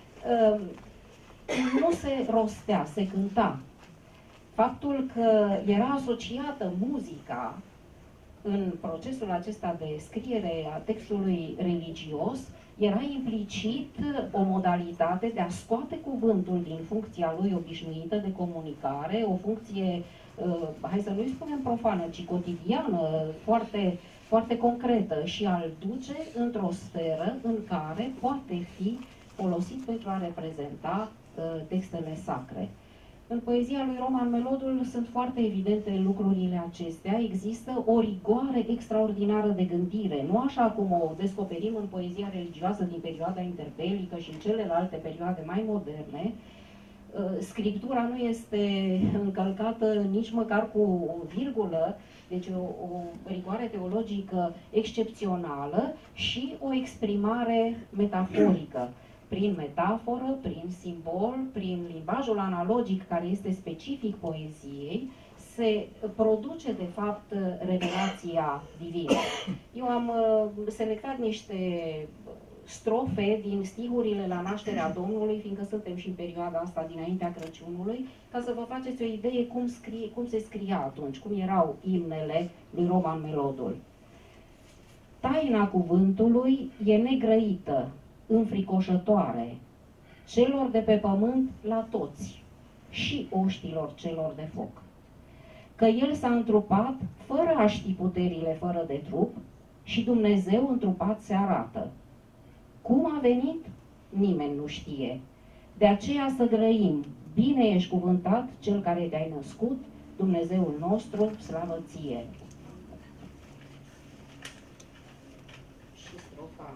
nu se rostea, se cânta. Faptul că era asociată muzica în procesul acesta de scriere a textului religios era implicit o modalitate de a scoate cuvântul din funcția lui obișnuită de comunicare, o funcție, hai să nu-i spunem profană, ci cotidiană, foarte, foarte concretă, și a-l duce într-o sferă în care poate fi folosit pentru a reprezenta textele sacre. În poezia lui Roman Melodul sunt foarte evidente lucrurile acestea. Există o rigoare extraordinară de gândire, nu așa cum o descoperim în poezia religioasă din perioada interbelică și în celelalte perioade mai moderne. Scriptura nu este încălcată nici măcar cu o virgulă, deci o rigoare teologică excepțională și o exprimare metaforică. Prin metaforă, prin simbol, prin limbajul analogic care este specific poeziei, se produce de fapt revelația divină. Eu am selectat niște strofe din stihurile la nașterea Domnului, fiindcă suntem și în perioada asta dinaintea Crăciunului, ca să vă faceți o idee cum se scria atunci, cum erau imnele lui Roman Melodul. Taina cuvântului e negrăită, înfricoșătoare, celor de pe pământ la toți, și oștilor celor de foc. Că El s-a întrupat fără a ști puterile fără de trup și Dumnezeu întrupat se arată. Cum a venit? Nimeni nu știe. De aceea să grăim, bine ești cuvântat Cel care te-ai născut, Dumnezeul nostru, slavă ție. Și strofa.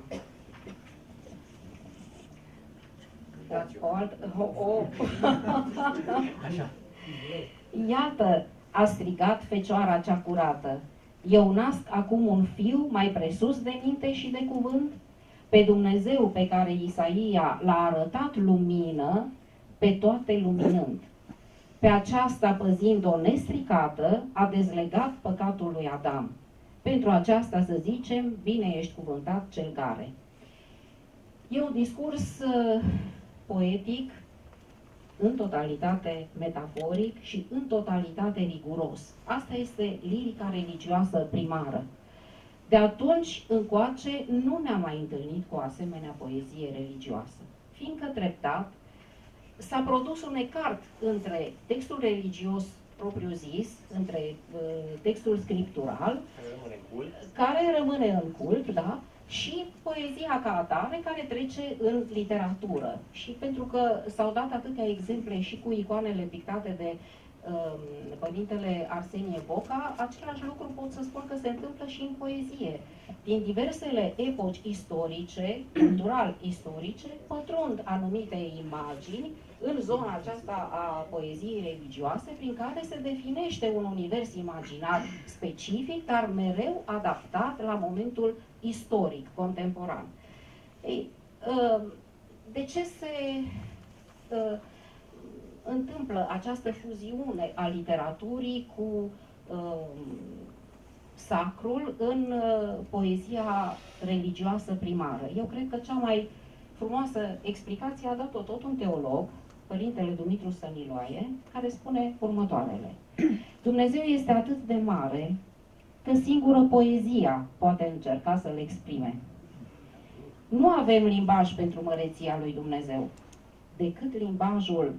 Așa.
Iată, a strigat fecioara cea curată, eu nasc acum un fiu mai presus de minte și de cuvânt, pe Dumnezeu pe care Isaia l-a arătat lumină, pe toate luminând. Pe aceasta, păzind-o nestricată, a dezlegat păcatul lui Adam. Pentru aceasta să zicem, bine ești cuvântat cel care. E un discurs poetic, în totalitate metaforic și în totalitate riguros. Asta este lirica religioasă primară. De atunci încoace nu ne-am mai întâlnit cu o asemenea poezie religioasă, fiindcă treptat s-a produs un ecart între textul religios propriu-zis, între textul scriptural, care rămâne în cult, da? Și poezia ca atare care trece în literatură. Și pentru că s-au dat atâtea exemple și cu icoanele pictate de părintele Arsenie Boca, același lucru pot să spun că se întâmplă și în poezie. Din diversele epoci istorice, cultural-istorice, pătrund anumite imagini în zona aceasta a poeziei religioase, prin care se definește un univers imaginar specific, dar mereu adaptat la momentul istoric, contemporan. Ei, de ce se întâmplă această fuziune a literaturii cu sacrul în poezia religioasă primară? Eu cred că cea mai frumoasă explicație a dat-o tot un teolog, Părintele Dumitru Stăniloae, care spune următoarele. Dumnezeu este atât de mare că singură poezia poate încerca să-L exprime. Nu avem limbaj pentru măreția lui Dumnezeu, decât limbajul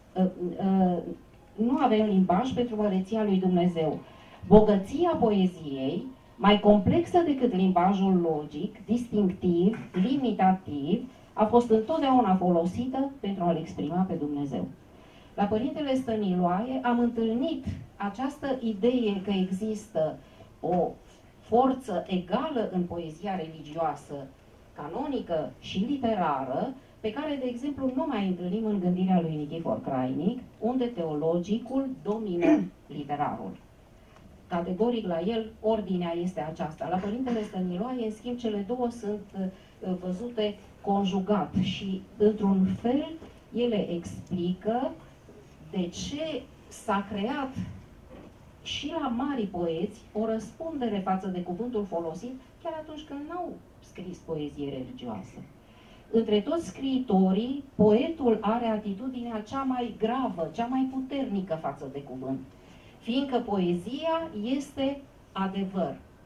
nu avem limbaj pentru măreția lui Dumnezeu. Bogăția poeziei, mai complexă decât limbajul logic, distinctiv, limitativ, a fost întotdeauna folosită pentru a-L exprima pe Dumnezeu. La Părintele Stăniloae am întâlnit această idee că există o forță egală în poezia religioasă, canonică și literară, pe care, de exemplu, nu mai întâlnim în gândirea lui Nichifor Crainic, unde teologicul domină literarul. Categoric la el, ordinea este aceasta. La Părintele Stăniloae, în schimb, cele două sunt văzute conjugat și, într-un fel, ele explică de ce s-a creat și la mari poeți o răspundere față de cuvântul folosit, chiar atunci când n-au scris poezie religioasă. Între toți scriitorii, poetul are atitudinea cea mai gravă, cea mai puternică față de cuvânt, fiindcă poezia este adevăr.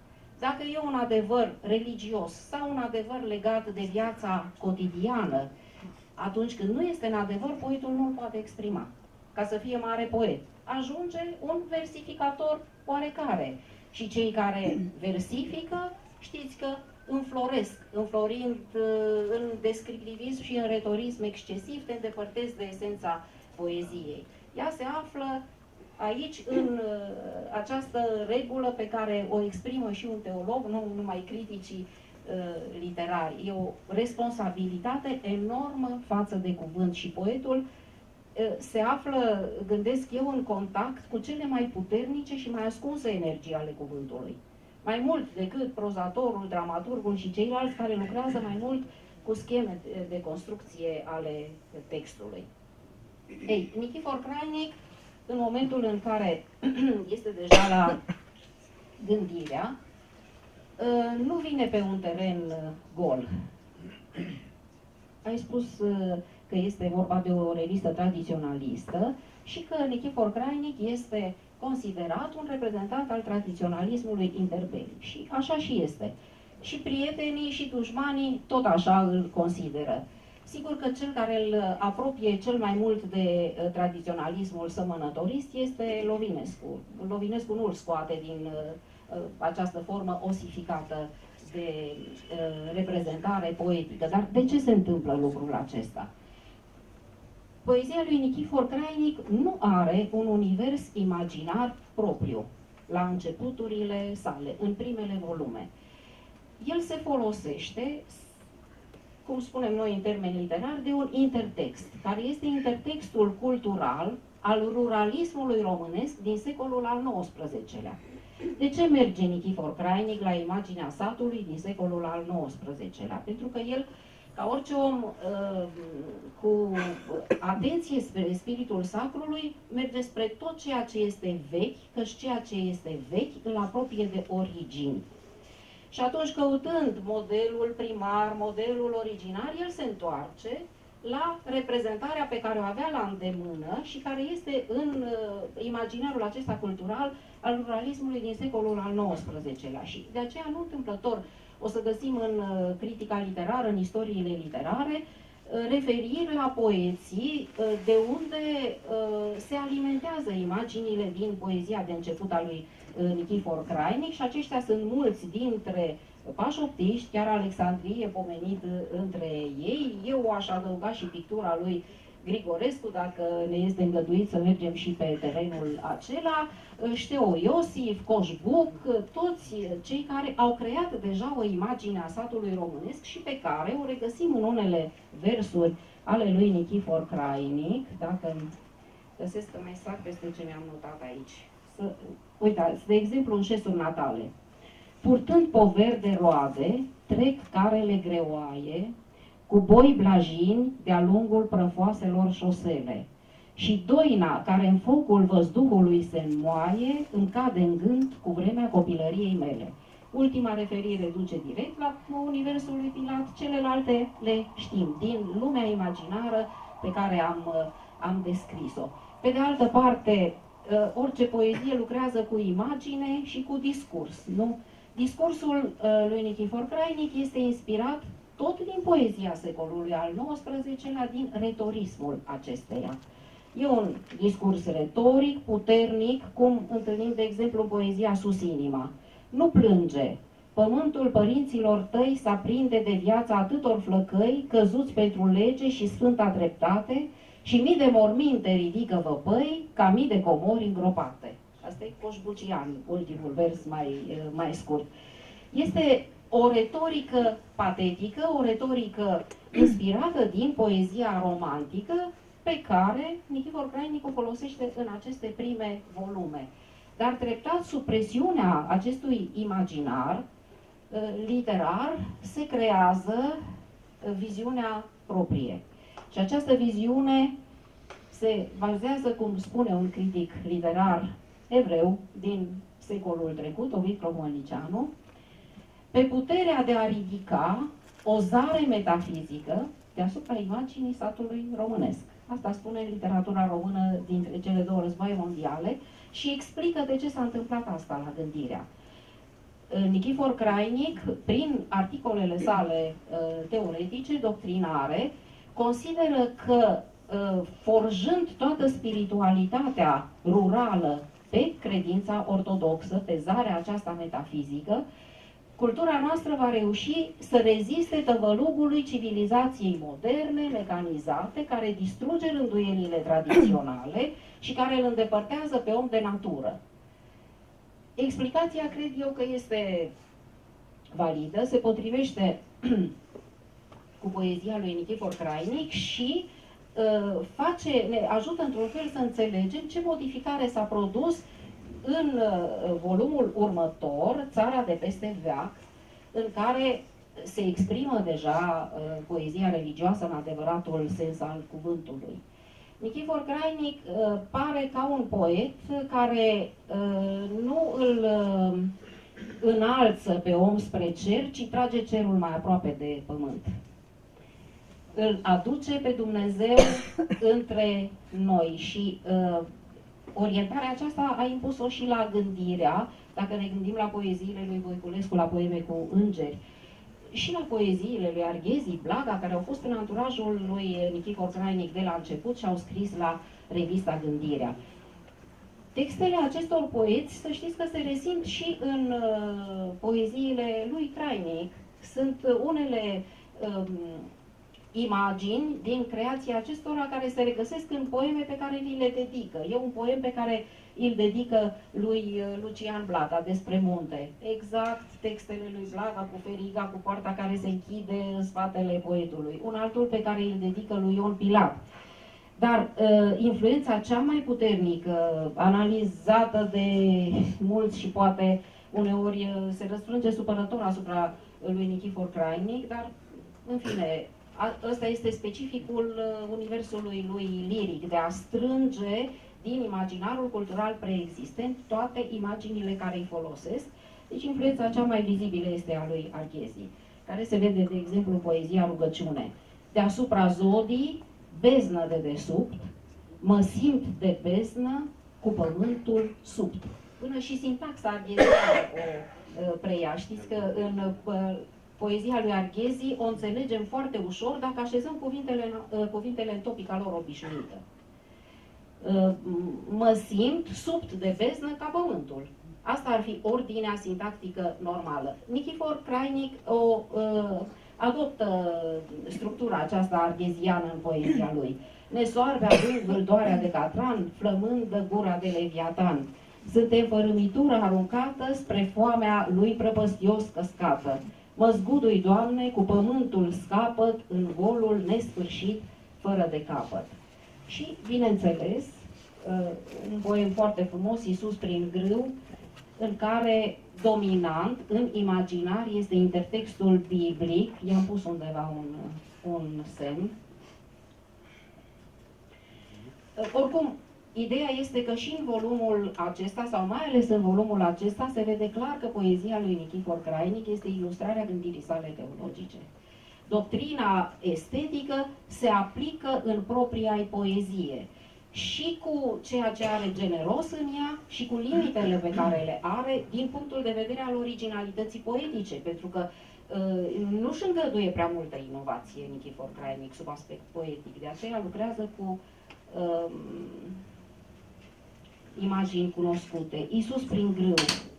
Dacă e un adevăr religios sau un adevăr legat de viața cotidiană, atunci când nu este în adevăr, poetul nu îl poate exprima. Ca să fie mare poet, ajunge un versificator oarecare. Și cei care versifică, știți că înfloresc, înflorind în descriptivism și în retorism excesiv, te îndepărtezi de esența poeziei. Ea se află aici, în această regulă pe care o exprimă și un teolog, nu numai criticii literari. E o responsabilitate enormă față de cuvânt și poetul se află, gândesc eu, în contact cu cele mai puternice și mai ascunse energii ale cuvântului. Mai mult decât prozatorul, dramaturgul și ceilalți care lucrează mai mult cu scheme de construcție ale textului. Ei, Nichifor Crainic, în momentul în care este deja la gândirea, nu vine pe un teren gol. Ai spus că este vorba de o revistă tradiționalistă și că Nichifor Crainic este considerat un reprezentant al tradiționalismului interbelic. Și așa și este. Și prietenii și dușmanii tot așa îl consideră. Sigur că cel care îl apropie cel mai mult de tradiționalismul sămănătorist este Lovinescu. Lovinescu nu îl scoate din această formă osificată de reprezentare poetică. Dar de ce se întâmplă lucrul acesta? Poezia lui Nichifor Crainic nu are un univers imaginar propriu la începuturile sale, în primele volume. El se folosește, cum spunem noi în termeni literari, de un intertext, care este intertextul cultural al ruralismului românesc din secolul al XIX-lea. De ce merge Nichifor Crainic la imaginea satului din secolul al XIX-lea? Pentru că el, ca orice om cu atenție spre spiritul sacrului, merge spre tot ceea ce este vechi, căci ceea ce este vechi îl apropie de origini. Și atunci, căutând modelul primar, modelul originar, el se întoarce la reprezentarea pe care o avea la îndemână și care este în imaginarul acesta cultural al ruralismului din secolul al XIX-lea. Și de aceea, nu întâmplător, o să găsim în critica literară, în istoriile literare, referiri la poeții de unde se alimentează imaginile din poezia de început a lui Nichifor Crainic și aceștia sunt mulți dintre pașoptiști, chiar Alexandrie pomenit între ei. Eu aș adăuga și pictura lui Grigorescu, dacă ne este îngăduit să mergem și pe terenul acela, Șteo Iosif, Coșbuc, toți cei care au creat deja o imagine a satului românesc și pe care o regăsim în unele versuri ale lui Nichifor Crainic, dacă găsesc exact peste ce mi-am notat aici. Uitați, de exemplu, în șesuri natale. Purtând poveri de roade, trec carele greoaie, cu boi blajini de-a lungul prăfoaselor șosele. Și doina, care în focul văzduhului se înmoaie, îmi cade în gând cu vremea copilăriei mele. Ultima referire duce direct la universul lui Pilat, celelalte le știm, din lumea imaginară pe care am descris-o. Pe de altă parte, orice poezie lucrează cu imagine și cu discurs, nu? Discursul lui Nichifor Crainic este inspirat tot din poezia secolului al XIX-lea, din retorismul acesteia. E un discurs retoric, puternic, cum întâlnim, de exemplu, în poezia Sus inima. Nu plânge. Pământul părinților tăi s-aprinde de viața atâtor flăcăi, căzuți pentru lege și sfânta dreptate, și mii de morminte ridică văpăi, ca mii de comori îngropate. Asta e Coșbucian, ultimul vers mai scurt. Este o retorică patetică, o retorică inspirată din poezia romantică, pe care Nichifor Crainic o folosește în aceste prime volume. Dar treptat, sub presiunea acestui imaginar literar, se creează viziunea proprie. Și această viziune se bazează, cum spune un critic literar evreu din secolul trecut, Ovid Cromănicianu, pe puterea de a ridica o zare metafizică deasupra imaginii satului românesc. Asta spune literatura română dintre cele două războaie mondiale și explică de ce s-a întâmplat asta la gândirea. Nikifor Crainic, prin articolele sale teoretice, doctrinare, consideră că forjând toată spiritualitatea rurală pe credința ortodoxă, pe zarea aceasta metafizică, cultura noastră va reuși să reziste tăvălugului civilizației moderne, mecanizate, care distruge rânduielile tradiționale și care îl îndepărtează pe om de natură. Explicația cred eu că este validă, se potrivește cu poezia lui Nikifor Crainic și ne ajută într-un fel să înțelegem ce modificare s-a produs în volumul următor, Țara de peste veac, în care se exprimă deja poezia religioasă în adevăratul sens al cuvântului. Nikifor Crainic pare ca un poet care nu îl înalță pe om spre cer, ci trage cerul mai aproape de pământ. Îl aduce pe Dumnezeu între noi și orientarea aceasta a impus-o și la gândirea, dacă ne gândim la poeziile lui Voiculescu, la poeme cu îngeri, și la poeziile lui Arghezi, Blaga, care au fost în anturajul lui Nikifor Crainic de la început și au scris la revista Gândirea. Textele acestor poeți, să știți că se resimt și în poeziile lui Crainic. Sunt unele imagini din creația acestora care se regăsesc în poeme pe care li le dedică. E un poem pe care îl dedică lui Lucian Blata, Despre munte. Exact textele lui Blata cu feriga, cu poarta care se închide în spatele poetului. Un altul pe care îl dedică lui Ion Pilat. Dar influența cea mai puternică, analizată de mulți și poate uneori se răsfrânge supărător asupra lui Nikifor Crainic, dar în fine, ăsta este specificul universului lui liric, de a strânge din imaginarul cultural preexistent toate imaginile care îi folosesc. Deci influența cea mai vizibilă este a lui Arghezi, care se vede, de exemplu, în poezia Rugăciune. Deasupra zodii, beznă de desubt, mă simt de beznă cu pământul subt. Până și sintaxa argheziană o preia. Știți că în poezia lui Arghezi o înțelegem foarte ușor dacă așezăm cuvintele în topica lor obișnuită. Mă simt subt de beznă ca pământul. Asta ar fi ordinea sintactică normală. Nikifor Crainic adoptă structura aceasta argheziană în poezia lui. Ne soarbe adânc vâldoarea de catran, flămând de gura de leviatan. Suntem fărâmitură aruncată spre foamea lui prăpăstios căscată. Mă zgudui, Doamne, cu pământul scapăt în golul nesfârșit, fără de capăt. Și, bineînțeles, un poem foarte frumos, Iisus prin grâu, în care dominant, în imaginar, este intertextul biblic. I-am pus undeva un semn. Oricum, ideea este că și în volumul acesta, sau mai ales în volumul acesta, se vede clar că poezia lui Nikifor Crainic este ilustrarea gândirii sale teologice. Doctrina estetică se aplică în propria poezie și cu ceea ce are generos în ea și cu limitele pe care le are din punctul de vedere al originalității poetice, pentru că nu-și îngăduie prea multă inovație Nikifor Crainic sub aspect poetic, de aceea lucrează cu imagini cunoscute. Iisus prin grâu.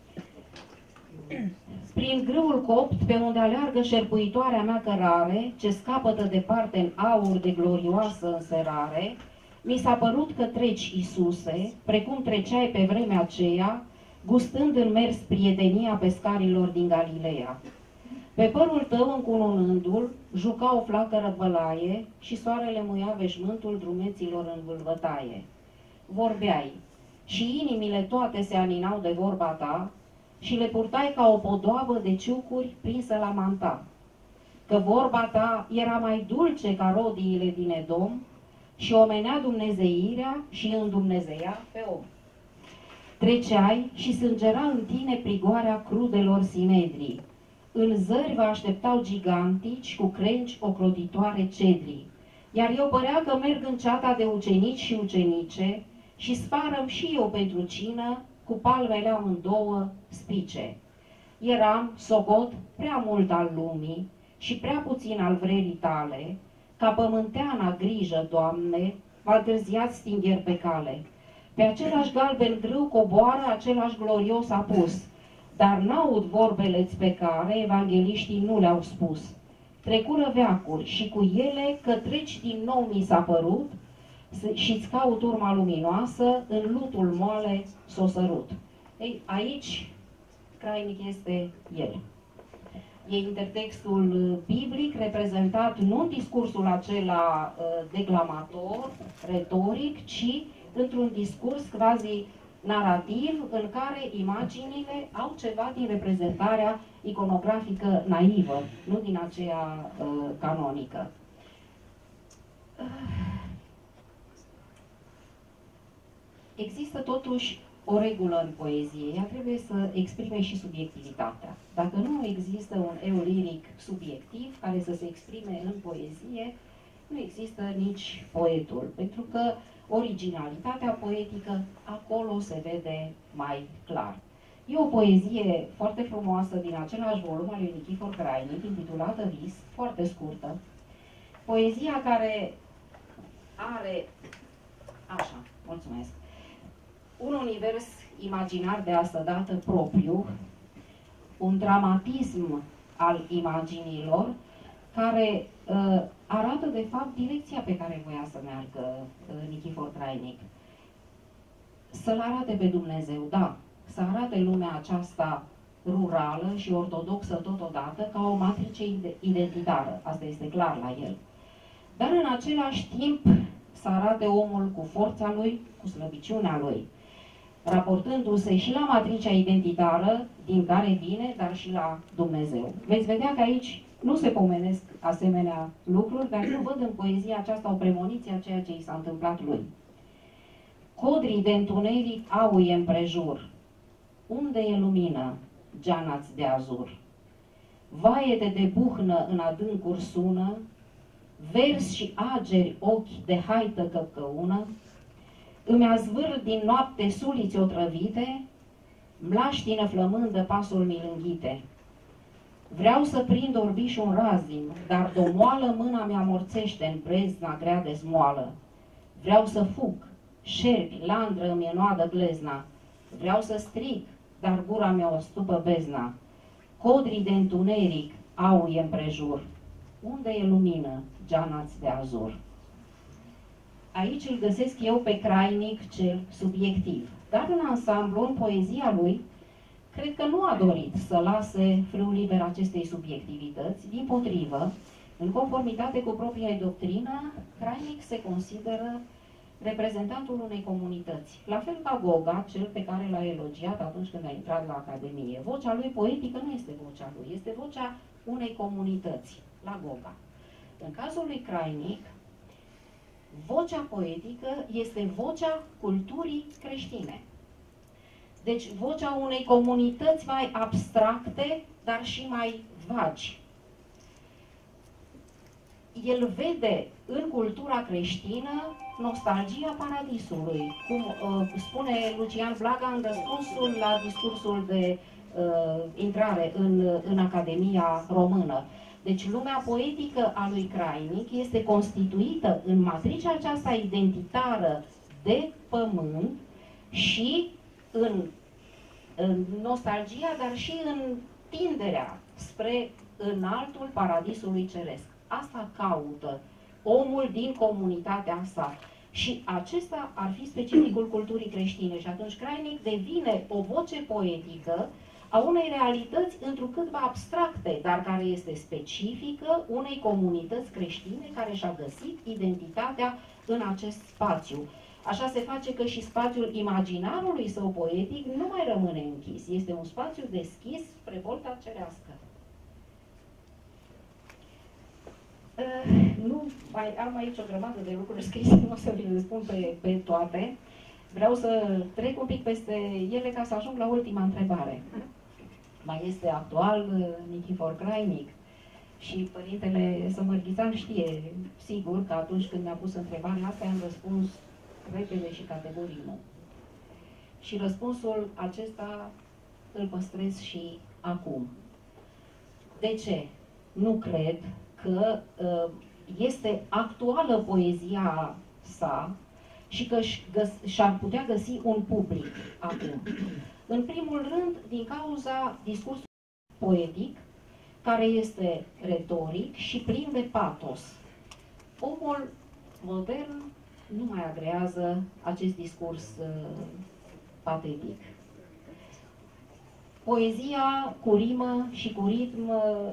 Prin grâul copt, pe unde aleargă șerpuitoarea mea cărare, ce scapătă departe în aur de glorioasă înserare, mi s-a părut că treci, Iisuse, precum treceai pe vremea aceea, gustând în mers prietenia pescarilor din Galileea. Pe părul tău, încununându-l, juca o flacără bălaie și soarele muia veșmântul drumeților în vâlvătaie. Vorbeai și inimile toate se aninau de vorba ta și le purtai ca o podoabă de ciucuri prinsă la manta. Că vorba ta era mai dulce ca rodiile din Edom și omenea dumnezeirea și îndumnezeia pe om. Treceai și sângera în tine prigoarea crudelor sinedrii. În zări vă așteptau gigantici cu crengi ocrotitoare cedrii. Iar eu părea că merg în ceata de ucenici și ucenice și sparăm și eu pentru cină cu palmele amândouă spice. eram, socot, prea mult al lumii și prea puțin al vrerii tale, ca pământeana grijă, Doamne, v-a târziat stingheri pe cale. Pe același galben grâu coboară, același glorios apus, dar n-aud vorbele-ți pe care evangheliștii nu le-au spus. Trecură veacuri și cu ele că treci din nou mi s-a părut și-ți caut urma luminoasă, în lutul moale s-o sărut. Ei, aici Crainic este el. E intertextul biblic reprezentat nu în discursul acela declamator, retoric, ci într-un discurs quasi narrativ în care imaginile au ceva din reprezentarea iconografică naivă, nu din aceea canonică. Există totuși o regulă în poezie, ea trebuie să exprime și subiectivitatea. Dacă nu există un eu liric subiectiv care să se exprime în poezie, nu există nici poetul, pentru că originalitatea poetică acolo se vede mai clar. E o poezie foarte frumoasă din același volum al lui Nichifor Crainic, intitulată Vis, foarte scurtă. Poezia care are, așa, mulțumesc, un univers imaginar de asta dată propriu, un dramatism al imaginilor care arată de fapt direcția pe care voia să meargă Nichifor Crainic. Să-L arate pe Dumnezeu, da, să arate lumea aceasta rurală și ortodoxă totodată ca o matrice identitară, asta este clar la el. Dar în același timp să arate omul cu forța lui, cu slăbiciunea lui, raportându-se și la matricea identitară din care vine, dar și la Dumnezeu. Veți vedea că aici nu se pomenesc asemenea lucruri, dar eu văd în poezia aceasta o premoniție a ceea ce i s-a întâmplat lui. Codrii de întuneric auie împrejur. Unde e lumină, geanați de azur? Vaete de buhnă în adâncuri sună, vers și ageri ochi de haită căpcăună, îmi azvâr din noapte suliți otrăvite, mlaștină flămândă pasul milânghite. Vreau să prind orbiș un razim, dar domoală mâna mea morțește în brezna grea de smoală. Vreau să fug, șerpi, landră îmi enoadă glezna. Vreau să strig, dar gura mea o stupă bezna. Codrii de întuneric auie împrejur. Unde e lumină, geanați de azur? Aici îl găsesc eu pe Crainic cel subiectiv. Dar în ansamblu, în poezia lui, cred că nu a dorit să lase frâul liber acestei subiectivități. Dimpotrivă, în conformitate cu propria doctrină, Crainic se consideră reprezentantul unei comunități. La fel ca Goga, cel pe care l-a elogiat atunci când a intrat la Academie. Vocea lui poetică nu este vocea lui, este vocea unei comunități, la Goga. În cazul lui Crainic, vocea poetică este vocea culturii creștine. Deci vocea unei comunități mai abstracte, dar și mai vagi. El vede în cultura creștină nostalgia paradisului, cum spune Lucian Blaga în răspunsul la discursul de intrare în Academia Română. Deci lumea poetică a lui Crainic este constituită în matricea aceasta identitară de pământ și în nostalgia, dar și în tinderea spre înaltul paradisului ceresc. Asta caută omul din comunitatea sa. Și acesta ar fi specificul culturii creștine. Și atunci Crainic devine o voce poetică a unei realități întrucâtva abstracte, dar care este specifică unei comunități creștine care și-a găsit identitatea în acest spațiu. Așa se face că și spațiul imaginarului său poetic nu mai rămâne închis. Este un spațiu deschis spre volta cerească. Am aici o grămadă de lucruri scrise, nu o să vi le spun pe toate. Vreau să trec un pic peste ele ca să ajung la ultima întrebare. Mai este actual Nichifor Crainic? Și părintele Sămărghițan știe sigur că atunci când mi-a pus întrebarea asta am răspuns repede și categoric nu. Și răspunsul acesta îl păstrez și acum. De ce? Nu cred că este actuală poezia sa și că și-ar putea găsi un public acum. În primul rând, din cauza discursului poetic, care este retoric și plin de patos. Omul modern nu mai agrează acest discurs patetic. Poezia cu rimă și cu ritm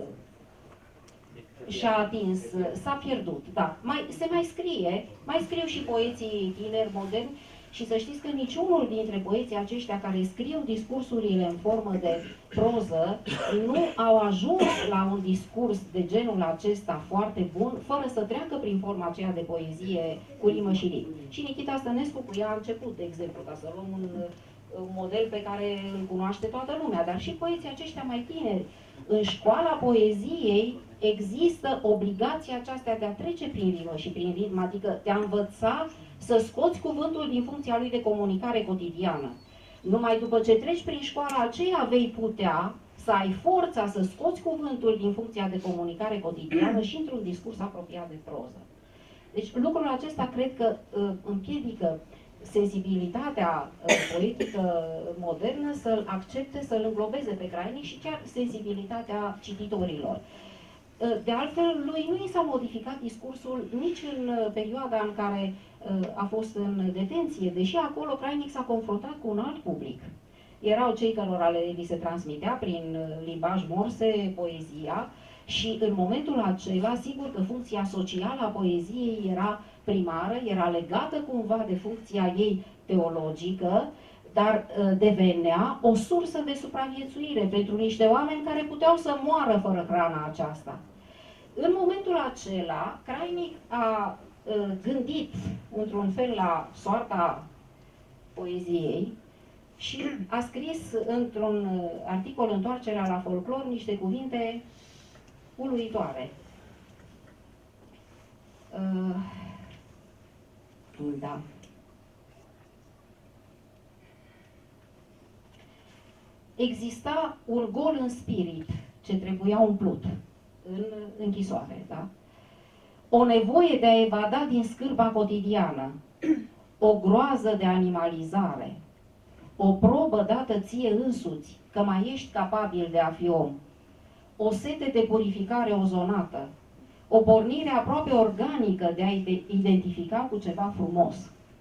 și-a atins, s-a pierdut, da. Se mai scriu și poeții tineri, moderni, și să știți că niciunul dintre poeții aceștia care scriu discursurile în formă de proză nu au ajuns la un discurs de genul acesta foarte bun, fără să treacă prin forma aceea de poezie cu rimă și ritm. Și Nichita Stănescu cu ea a început, de exemplu, ca să luăm un model pe care îl cunoaște toată lumea, dar și poeții aceștia mai tineri. În școala poeziei există obligația aceasta de a trece prin rimă și prin ritm, adică de a învăța să scoți cuvântul din funcția lui de comunicare cotidiană. Numai după ce treci prin școala aceea vei putea să ai forța să scoți cuvântul din funcția de comunicare cotidiană și într-un discurs apropiat de proză. Deci lucrul acesta cred că împiedică sensibilitatea poetică modernă să-l accepte, să-l înglobeze pe Crainic și chiar sensibilitatea cititorilor. De altfel, lui nu i s-a modificat discursul nici în perioada în care a fost în detenție, deși acolo Crainic s-a confruntat cu un alt public. Erau cei cărora li se transmitea prin limbaj morse poezia și în momentul acela, sigur că funcția socială a poeziei era primară, era legată cumva de funcția ei teologică, dar devenea o sursă de supraviețuire pentru niște oameni care puteau să moară fără hrana aceasta. În momentul acela, Crainic a gândit într-un fel la soarta poeziei și a scris într-un articol, Întoarcerea la folclor, niște cuvinte uluitoare. Da. Exista un gol în spirit ce trebuia umplut în închisoare, da? O nevoie de a evada din scârba cotidiană, o groază de animalizare, o probă dată ție însuți că mai ești capabil de a fi om, o sete de purificare ozonată, o pornire aproape organică de a identifica cu ceva frumos.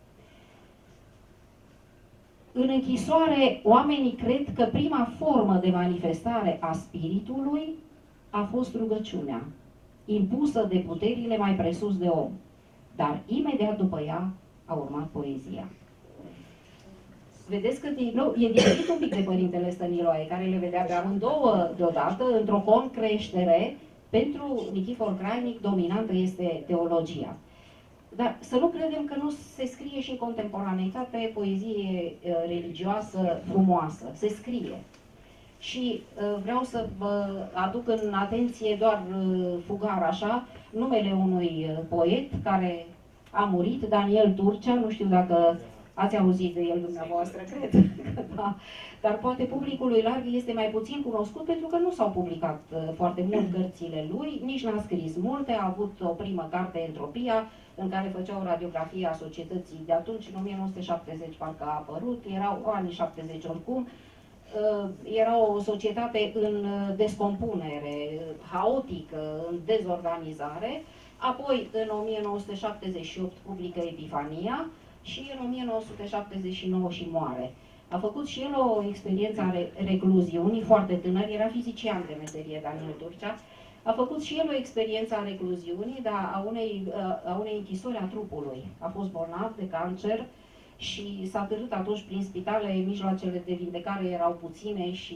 În închisoare, oamenii cred că prima formă de manifestare a spiritului a fost rugăciunea, impusă de puterile mai presus de om, dar imediat după ea a urmat poezia. Vedeți că e diferit un pic de Părintele Stăniloae, care le vedea pe amândouă deodată, într-o concreștere. Pentru Nichifor Crainic dominantă este teologia. Dar să nu credem că nu se scrie și în contemporaneitate poezie religioasă frumoasă. Se scrie. Și vreau să vă aduc în atenție doar fugar așa numele unui poet care a murit, Daniel Turcea, nu știu dacă ați auzit de el dumneavoastră, cred. Da. Dar poate publicului larg este mai puțin cunoscut pentru că nu s-au publicat foarte mult cărțile lui, nici n-a scris multe, a avut o primă carte, Entropia, în care făcea o radiografie a societății de atunci, în 1970 parcă a apărut, erau anii 70 oricum, era o societate în descompunere, haotică, în dezorganizare, apoi în 1978 publică Epifania și în 1979 și moare. A făcut și el o experiență a recluziunii, foarte tânăr, era fizician de meserie Daniel Turcea. A făcut și el o experiență a recluziunii, dar a unei închisori a trupului. A fost bolnav de cancer și s-a târât atunci prin spitale, mijloacele de vindecare erau puține și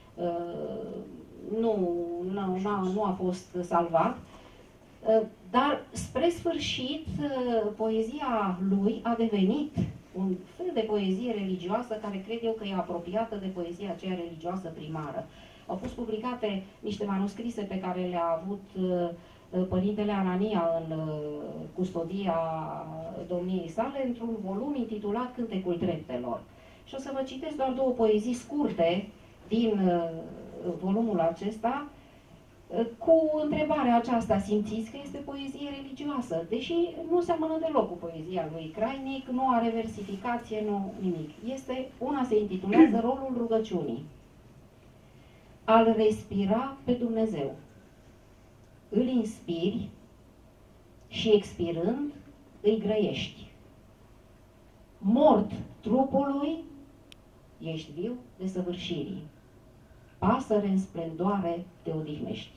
nu a fost salvat. Dar spre sfârșit, poezia lui a devenit un fel de poezie religioasă care cred eu că e apropiată de poezia aceea religioasă primară. Au fost publicate niște manuscrise pe care le-a avut Părintele Anania în custodia domniei sale într-un volum intitulat Cântecul Treptelor. Și o să vă citesc doar două poezii scurte din volumul acesta cu întrebarea aceasta: simțiți că este poezie religioasă? Deși nu seamănă deloc cu poezia lui Crainic, nu are versificație, nu nimic. Una se intitulează Rolul rugăciunii. Al respira pe Dumnezeu. Îl inspiri și expirând îi grăiești. Mort trupului, ești viu desăvârșirii. Pasăre în splendoare te odihnești.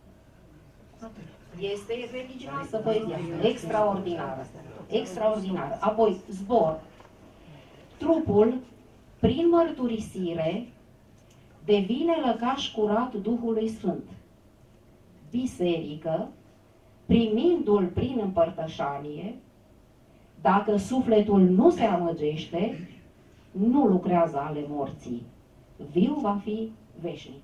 Este religioasă poezia, extraordinară, extraordinară. Apoi, zbor. Trupul, prin mărturisire, devine lăcaș curat Duhului Sfânt. Biserică, primindu-l prin împărtășanie, dacă sufletul nu se amăgește, nu lucrează ale morții. Viu va fi veșnic.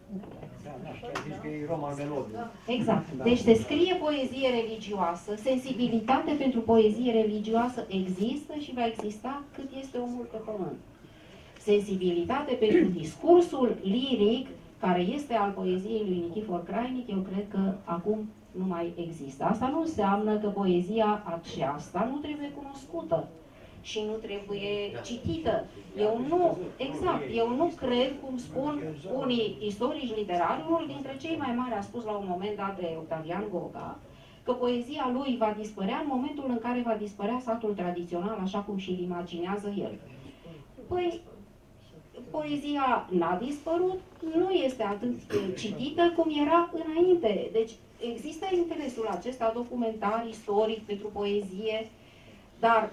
Exact. Deci se scrie poezie religioasă, sensibilitate pentru poezie religioasă există și va exista cât este omul pe pământ. Sensibilitate pentru discursul liric, care este al poeziei lui Nichifor Crainic, eu cred că acum nu mai există. Asta nu înseamnă că poezia aceasta nu trebuie cunoscută și nu trebuie citită. Eu nu cred, cum spun unii istorici literari, unul dintre cei mai mari a spus la un moment dat de Octavian Goga, că poezia lui va dispărea în momentul în care va dispărea satul tradițional, așa cum și-l imaginează el. Păi, poezia n-a dispărut, nu este atât citită cum era înainte. Deci există interesul acesta documentar, istoric, pentru poezie, dar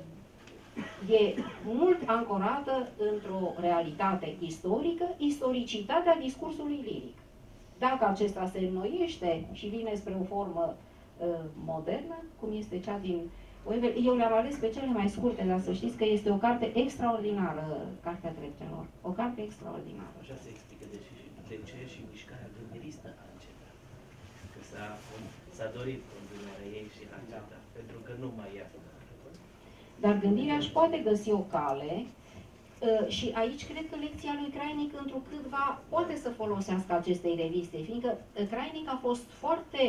e mult ancorată într-o realitate istorică, istoricitatea discursului liric. Dacă acesta se înnoiește și vine spre o formă modernă, cum este cea din Oevel, eu le-am ales pe cele mai scurte, dar să știți că este o carte extraordinară, Cartea Treptelor. O carte extraordinară.
Așa se explică de ce și mișcarea gândiristă a încetat. Că s-a dorit continuarea ei și a încetat, pentru că nu mai ia.
Dar gândirea își poate găsi o cale și aici cred că lecția lui Crainic întrucâtva poate să folosească acestei reviste, fiindcă Crainic a fost foarte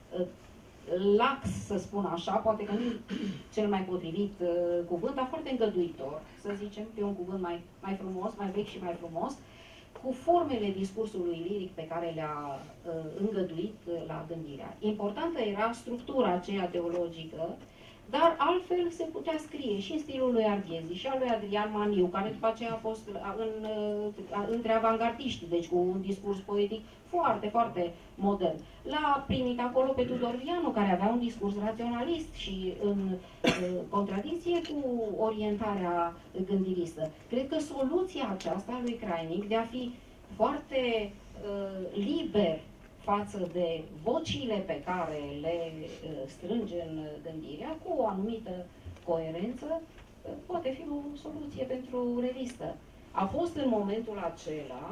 lax, să spun așa, poate că nu cel mai potrivit cuvânt, dar foarte îngăduitor, să zicem, pe un cuvânt mai frumos, mai vechi și mai frumos, cu formele discursului liric pe care le-a îngăduit la gândirea. Importantă era structura aceea teologică, dar altfel se putea scrie și în stilul lui Arghezi și al lui Adrian Maniu, care după aceea a fost între avangardiști, deci cu un discurs poetic foarte, foarte modern. L-a primit acolo pe Tudor Vianu, care avea un discurs raționalist și în contradicție cu orientarea gândiristă. Cred că soluția aceasta a lui Crainic de a fi foarte liber față de vocile pe care le strânge în gândirea, cu o anumită coerență, poate fi o soluție pentru revistă. A fost în momentul acela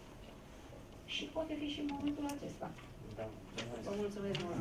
și poate fi și în momentul acesta.
Da.
Vă mulțumesc mult!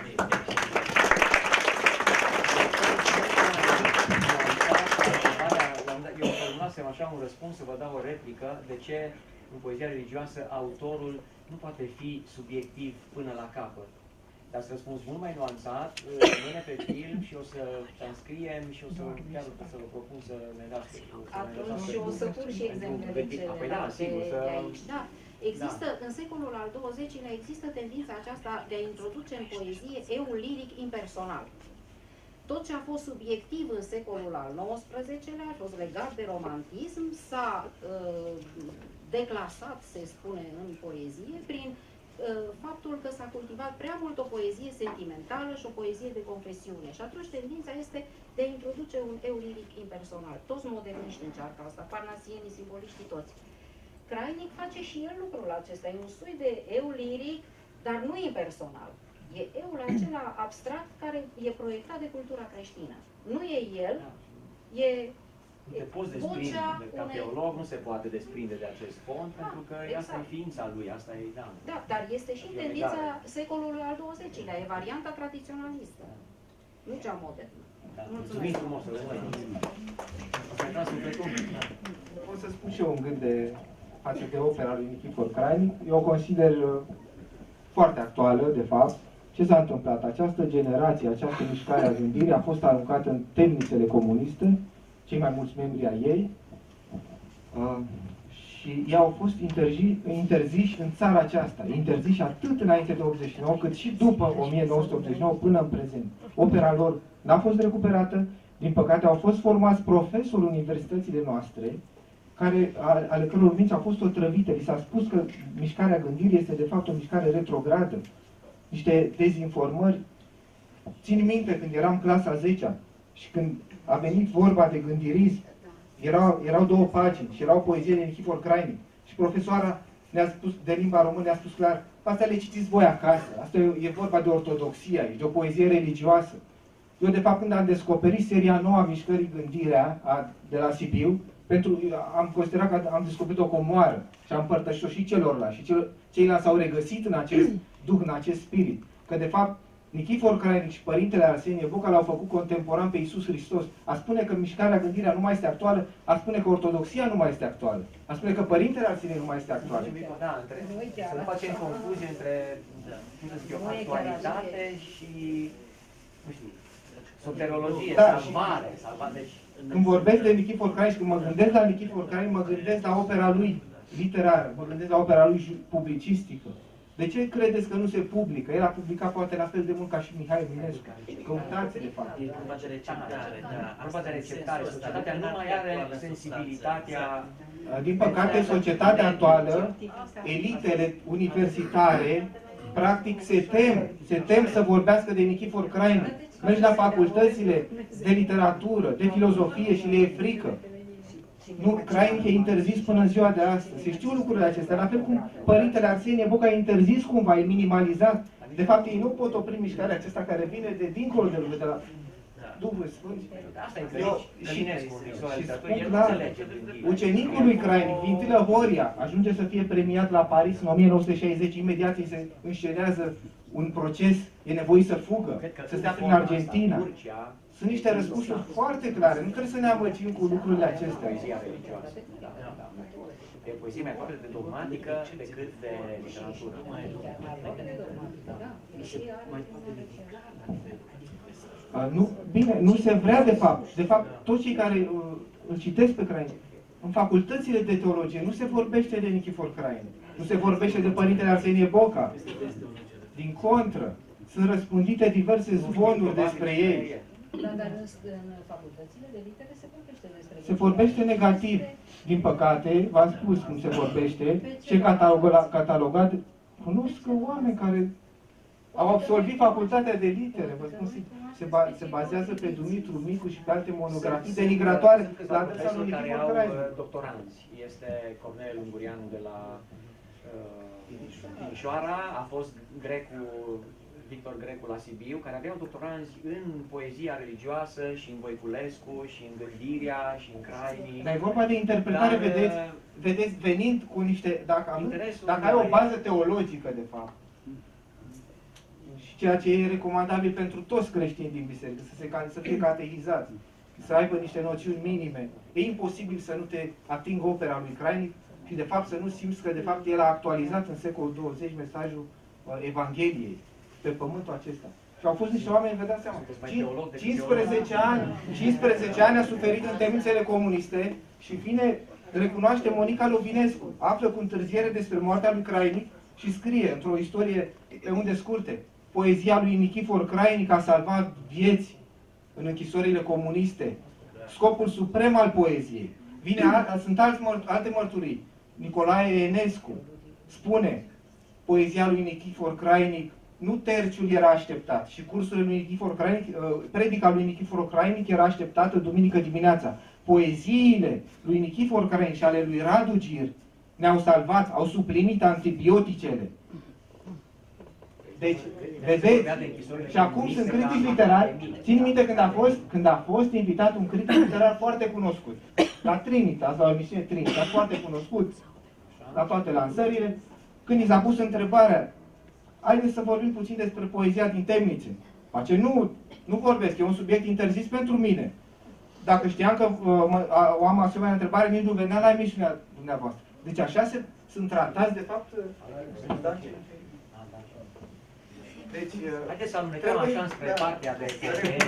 Eu formulasem așa un răspuns, să vă dau o replică, de ce în poezia religioasă autorul nu poate fi subiectiv până la capăt. Dar să răspuns mult mai nuanțat, mâine pe film și o să transcriem și o să chiar să vă propun să ne dați.
Atunci o să pun și exemplele celelalte de aici. Da. Există, în secolul al XX-lea, există tendința aceasta de a introduce în poezie eul liric impersonal. Tot ce a fost subiectiv în secolul al XIX-lea a fost legat de romantism, s-a declasat, se spune, în poezie, prin faptul că s-a cultivat prea mult o poezie sentimentală și o poezie de confesiune. Și atunci tendința este de a introduce un eu liric impersonal. Toți moderniști încearcă asta, parnasienii, simboliștii, toți. Crainic face și el lucrul acesta. E un soi de eu liric, dar nu impersonal. E eul acela abstract care e proiectat de cultura creștină. Nu e el, e
te poți desprinde, ca teolog nu se poate desprinde de acest fond, pentru că exact. Asta e ființa lui, asta e da.
Da, dar este și tendința secolului al XX-lea, e varianta tradiționalistă, nu cea modernă.
Da. Mulțumim frumos,
pot să spun și eu un gând de față de opera lui Nichifor Crainic. Eu o consider foarte actuală, de fapt. Ce s-a întâmplat? Această generație, această mișcare a gândirii a fost aruncată în temnițele comuniste, cei mai mulți membri ai ei, și ei au fost interziși în țara aceasta, interziși atât înainte de 89, cât și după 1989 până în prezent. Opera lor n-a fost recuperată, din păcate au fost formați profesori universitățile noastre, ale căror minți au fost otrăvite. Li s-a spus că mișcarea gândirii este de fapt o mișcare retrogradă, niște dezinformări. Țin minte când eram clasa 10-a și când a venit vorba de gândirism, erau 2 pagini și erau poezie de Nichifor Crainic. Și profesoara ne-a spus, de limba română, ne-a spus clar, astea le citiți voi acasă, asta e vorba de ortodoxia, e de o poezie religioasă. Eu, de fapt, când am descoperit seria nouă a mișcării Gândirea de la Sibiu, am considerat că am descoperit o comoară și am împărtășit-o și celorlalți. Și ceilalți s-au regăsit în acest duh, în acest spirit. Că, de fapt, Nichifor Crainic și Părintele Arsenie Boca l-au făcut contemporan pe Iisus Hristos. A spune că mișcarea Gândirea nu mai este actuală, a spune că ortodoxia nu mai este actuală, a spune că Părintele Arsenie nu mai este actual.
Da, să nu facem confuzie între, cum să zic eu, actualitate și, nu știu, soterologie, salvare. Deci,
când vorbesc de Nichifor Crainic și când mă gândesc la Nichifor Crainic, mă gândesc la opera lui literară, mă gândesc la opera lui publicistică. De ce credeți că nu se publică? El a publicat poate la fel de mult ca și Mihai Eminescu. Căutați, de fapt.
E vorba de receptare, da.
Vorba de receptare. Societatea nu mai are sensibilitatea...
Din păcate, societatea actuală, elitele universitare, practic se tem să vorbească de Nichifor Crainic. Mergi la facultățile de literatură, de filozofie și le e frică. Nu, Crainic e interzis până în ziua de astăzi. Se știu lucrurile acestea, la fel cum Părintele Arsenie Boca e interzis cumva, e minimalizat. De fapt, ei nu pot opri mișcarea aceasta care vine de dincolo de lume, de la Duhul Sfânt.
Asta e și
spun clar, ucenicul lui Crainic, Vintilă Horia, ajunge să fie premiat la Paris în 1960, imediat îi se înscenează un proces, e nevoit să fugă, să stea prin Argentina. Sunt niște răspunsuri foarte clare, nu trebuie să ne amăgim cu lucrurile acestea.
E poezie mai aproape de dogmatică decât de literatură.
Nu, bine, nu se vrea de fapt. De fapt, toți cei care îl citesc pe Crainic, în facultățile de teologie, nu se vorbește de Nichifor Crainic, nu se vorbește de Părintele Arsenie Boca. Din contră, sunt răspândite diverse zvonuri despre ei.
Dar în facultățile de litere se vorbește despre...
Se vorbește negativ. Din păcate, v-am spus cum se vorbește, ce catalogat. Cunosc oameni care au absolvit facultatea de litere, vă spun, se bazează pe Dumitru Micu și pe alte monografii denigratoare la adresa lui Nichifor Crainic.
Doctoranți. Este Cornel Ungurianu de la Timișoara, a fost Victor Grecu la Sibiu, care aveau doctoranzi în poezia religioasă și în Voiculescu și în Gândirea și în Crainic.
Dar e vorba de interpretare, vedeți, venind cu niște, dacă ai o bază teologică, de fapt, și ceea ce e recomandabil pentru toți creștini din biserică, să fie catehizați, să aibă niște noțiuni minime, e imposibil să nu te atingă opera lui Crainic și de fapt să nu simți că de fapt el a actualizat în secolul 20 mesajul Evangheliei pe pământul acesta. Și au fost niște oameni, vă dați seama, 15 ani a suferit în temnițele comuniste și vine, recunoaște Monica Lovinescu, află cu întârziere despre moartea lui Crainic și scrie într-o istorie pe unde scurte, poezia lui Nichifor Crainic a salvat vieți în închisorile comuniste. Scopul suprem al poeziei. Sunt alte mărturii. Nicolae Enescu spune, poezia lui Nichifor Crainic, nu terciul era așteptat și cursurile lui Nichifor Crainic, predica lui Nichifor Crainic era așteptată duminică dimineața. Poeziile lui Nichifor Crainic și ale lui Radu Gir ne-au salvat, au suplinit antibioticele. Deci, vedeți, și acum sunt critici literari. Țin minte când a fost invitat un critic literar foarte cunoscut, la Trinitas, la o emisiune Trinitas, foarte cunoscut, la toate lansările, când i s-a pus întrebarea, haideți să vorbim puțin despre poezia din temnițe. Face, nu vorbesc, e un subiect interzis pentru mine. Dacă știam că o am asemenea întrebare, nici nu venea la emisiunea dumneavoastră. Deci așa sunt tratați, de fapt, da? Deci,
haideți să alunecăm așa spre partea de...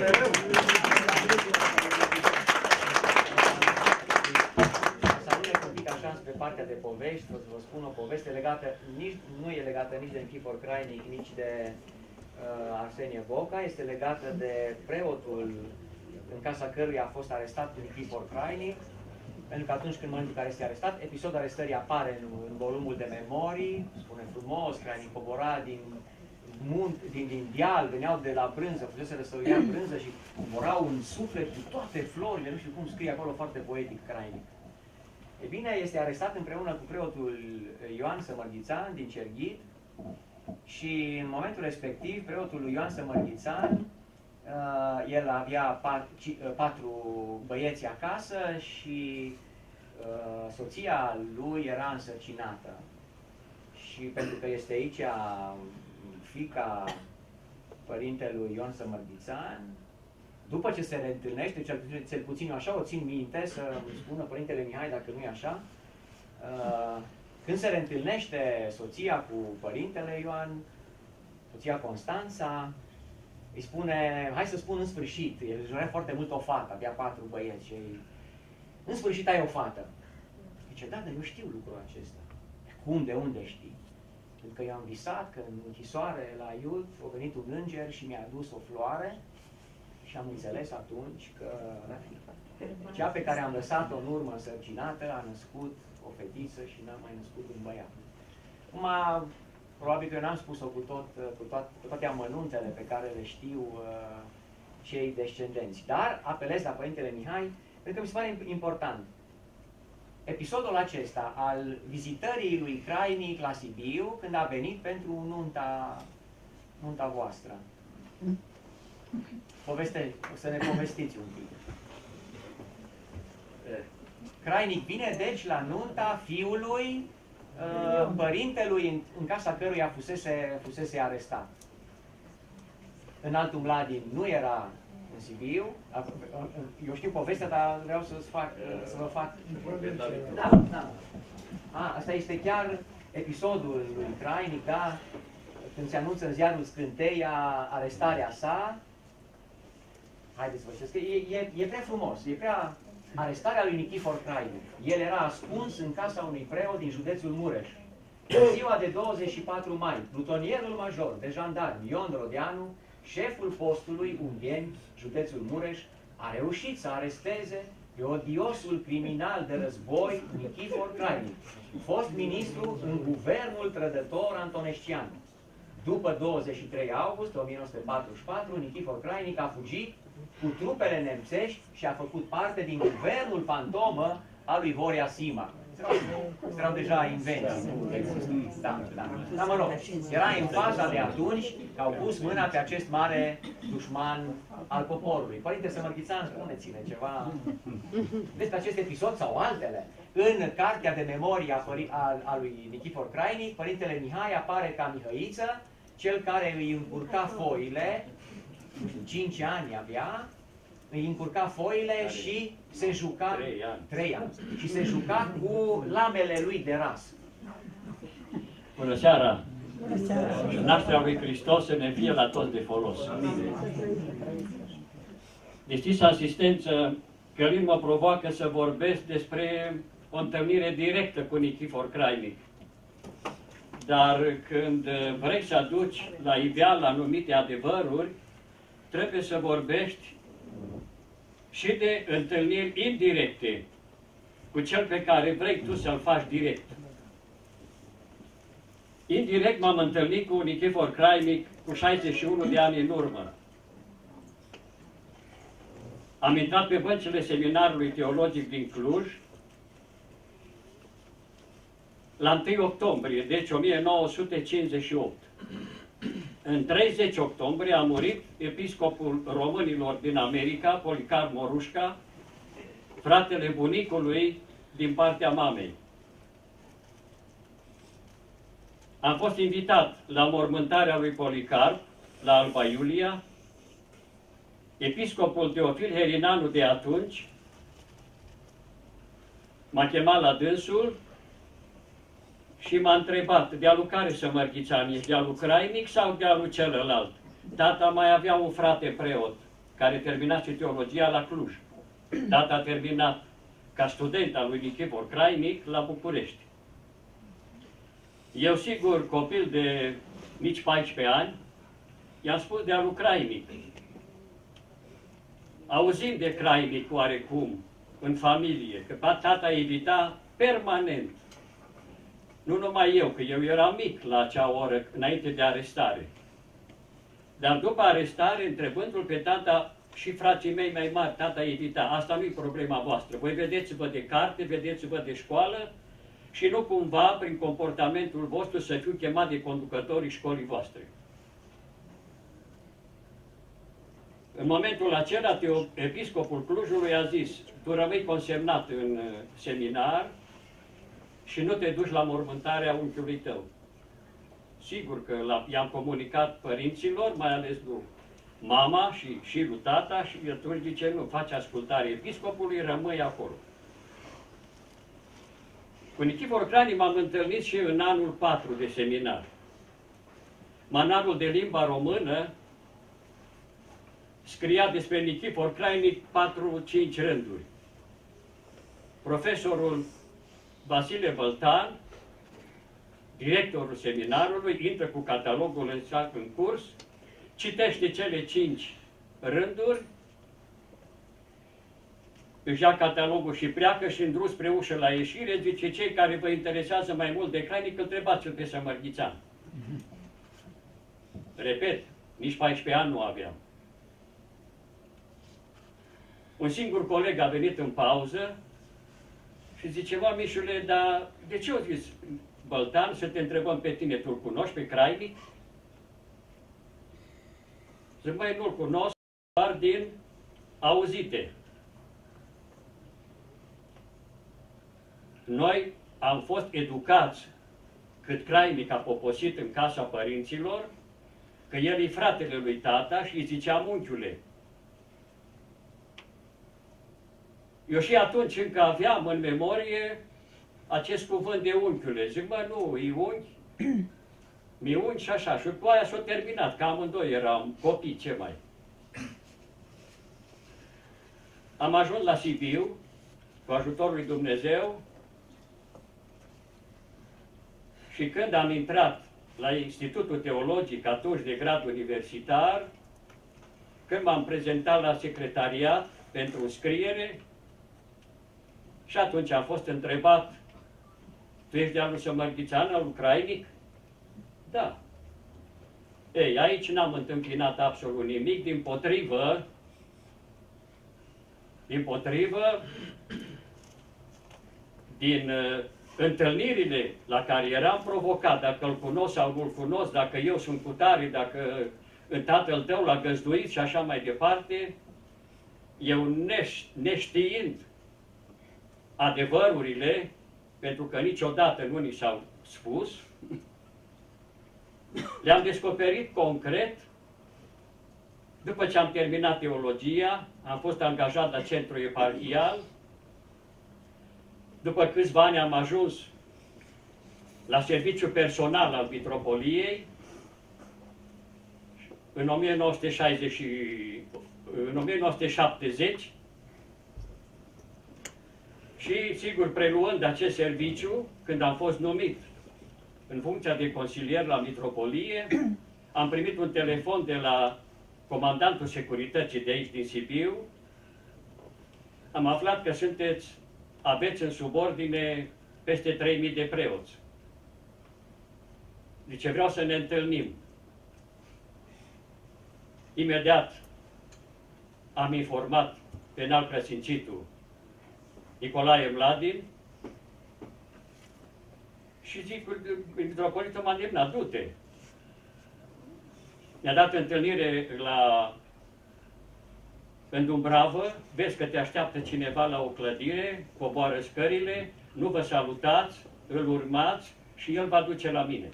Să alunec un pic așa spre partea de povești, o să vă spun o poveste legată, nu e legată nici de Nichifor Crainic, nici de Arsenie Boca, este legată de preotul în casa căruia a fost arestat Nichifor Crainic, pentru că atunci când momentul în care este arestat, episodul arestării apare în volumul de memorii, spune frumos, Crainic cobora din deal, veneau de la brânză, puteseră să ia brânză și coborau în suflet cu toate florile, nu știu cum scrie acolo foarte poetic Crainic. E bine, este arestat împreună cu preotul Ioan Sămărghițan din Cerghit și în momentul respectiv, preotul lui Ioan Sămărghițan, el avea 4 băieți acasă și soția lui era însărcinată. Și pentru că este aici fiica părintelui Ion Sămărghițan, după ce se reîntâlnește, cel puțin eu așa o țin minte, să spună părintele Mihai dacă nu e așa, când se reîntâlnește soția cu părintele Ioan, soția Constanța, îi spune, hai să spun în sfârșit, el își dorea foarte mult o fată, avea 4 băieți și în sfârșit ai o fată. Zice, da, dar eu știu lucrul acesta. Cum, de unde știi? Pentru că eu am visat că în închisoare la Iud a venit un înger și mi-a adus o floare și am înțeles atunci că cea pe care am lăsat-o în urmă însărcinată a născut o fetiță și n-a mai născut un băiat. Acum, probabil că eu n-am spus-o cu toate amănuntele pe care le știu cei descendenți, dar apelez la Părintele Mihai pentru că mi se pare important. Episodul acesta al vizitării lui Crainic la Sibiu, când a venit pentru nunta voastră. O să ne povestiți un pic. Crainic vine deci la nunta fiului părintelui în casa căruia fusese arestat. În Altul Mladin nu era în Sibiu. Eu știu povestea, dar vreau să vă fac... Da. Asta este chiar episodul lui Crainic, da? Când se anunță în ziarul Scânteia arestarea sa. Haideți să vă știți că e prea frumos, e prea... Arestarea lui Nichifor Crainic. El era ascuns în casa unui preot din județul Mureș. În ziua de 24 mai, plutonierul major de jandarmi Ion Rodeanu, șeful postului Ungheni, județul Mureș, a reușit să aresteze pe odiosul criminal de război Nichifor Crainic, fost ministru în guvernul trădător antonescian. După 23 august 1944, Nichifor Crainic a fugit cu trupele nemțești și a făcut parte din guvernul fantomă al lui Horia Sima. Erau deja invenții. Da. Dar mă rog, era în faza de atunci că au pus mâna pe acest mare dușman al poporului. Părinte Sămărghițan, spuneți-ne ceva despre acest episod sau altele. În cartea de memorie a lui Nichifor Crainic, Părintele Mihai apare ca Mihăiță, cel care îi încurca foile, 5 ani avea, îi încurca foile și se juca 3 ani. Și se juca cu lamele lui de ras.
Bună seara! Nașterea lui Hristos să ne fie la toți de folos. Distinsa asistență, Călin mă provoacă să vorbesc despre o întâlnire directă cu Nichifor Crainic. Dar când vrei să aduci la iveală anumite adevăruri, trebuie să vorbești și de întâlniri indirecte cu cel pe care vrei tu să-l faci direct. Indirect m-am întâlnit cu Nichifor Crainic cu 61 de ani în urmă. Am intrat pe băncile seminarului teologic din Cluj la 1 octombrie, deci 1958. În 30 octombrie a murit episcopul românilor din America, Policar Morușca, fratele bunicului din partea mamei. Am fost invitat la mormântarea lui Policarp, la Alba Iulia. Episcopul Teofil Herinanu de atunci m-a chemat la dânsul și m-a întrebat, dealul care să Mărghițan, ești dealul crainic sau dealul celălalt? Tata mai avea un frate preot care terminase teologia la Cluj. Tata a terminat ca student al lui Nichifor Crainic la București. Eu, sigur, copil de nici 14 ani, i-am spus dealul crainic. Auzind de crainic oarecum în familie, că tata evita permanent. Nu numai eu, că eu eram mic la acea oră, înainte de arestare. Dar după arestare, întrebându-l pe tata și frații mei mai mari, tata evita, asta nu-i problema voastră. Voi vedeți-vă de carte, vedeți-vă de școală și nu cumva, prin comportamentul vostru, să fiu chemat de conducătorii școlii voastre. În momentul acela, episcopul Clujului a zis, tu rămâi consemnat în seminar și nu te duci la mormântarea unchiului tău. Sigur că i-am comunicat părinților, mai ales lui mama și lui tata, și atunci zice, nu, faci ascultare episcopului, rămâi acolo. Cu Nichifor Crainic m-am întâlnit și în anul 4 de seminar. Manarul de limba română scria despre Nichifor Crainic 4-5 rânduri. Profesorul Vasile Băltan, directorul seminarului, intră cu catalogul în curs, citește cele 5 rânduri, își ia catalogul și pleacă și îndrus spre ușă la ieșire, zice, cei care vă interesează mai mult de Crainic, întrebați-l pe Sămărghițan. Repet, nici 14 ani nu aveam. Un singur coleg a venit în pauză și zice, mă, Mișule, dar de ce o zis Băltan să te întrebăm pe tine, tu-l cunoști pe Crainic? Zic, măi, nu-l cunosc, doar din auzite. Noi am fost educați cât Crainic a poposit în casa părinților, că el e fratele lui tata și îi ziceam unchiule. Eu și atunci încă aveam în memorie acest cuvânt de unchiule. Zic, mă, nu, e unchi, mi unchi și așa. Și cu aia s-a terminat, că amândoi eram copii, ce mai. Am ajuns la Sibiu, cu ajutorul lui Dumnezeu, și când am intrat la Institutul Teologic, atunci de grad universitar, când m-am prezentat la secretariat pentru înscriere, și atunci am fost întrebat, tu ești de-al lui Sămărghițan, al lui Crainic? Da. Ei, aici n-am întâmpinat absolut nimic, dimpotrivă, din întâlnirile la care eram provocat, dacă îl cunosc sau nu-l cunosc, dacă eu sunt cu tare, dacă tatăl tău l-a găzduit și așa mai departe, eu neștiind adevărurile, pentru că niciodată nu ni s-au spus, le-am descoperit concret. După ce am terminat teologia, am fost angajat la centru eparhial. După câțiva ani am ajuns la serviciu personal al Mitropoliei. În 1970 și, sigur, preluând acest serviciu, când am fost numit în funcția de consilier la Mitropolie, am primit un telefon de la comandantul securității de aici, din Sibiu. Am aflat că aveți în subordine peste 3000 de preoți. Zice, vreau să ne întâlnim. Imediat am informat pe înalt preasfințitul Nicolae Mladin și zic, mitropolitul m-a îndemnat, du-te. Mi-a dat întâlnire în Dumbravă, vezi că te așteaptă cineva la o clădire, coboară scările, nu vă salutați, îl urmați și el va duce la mine.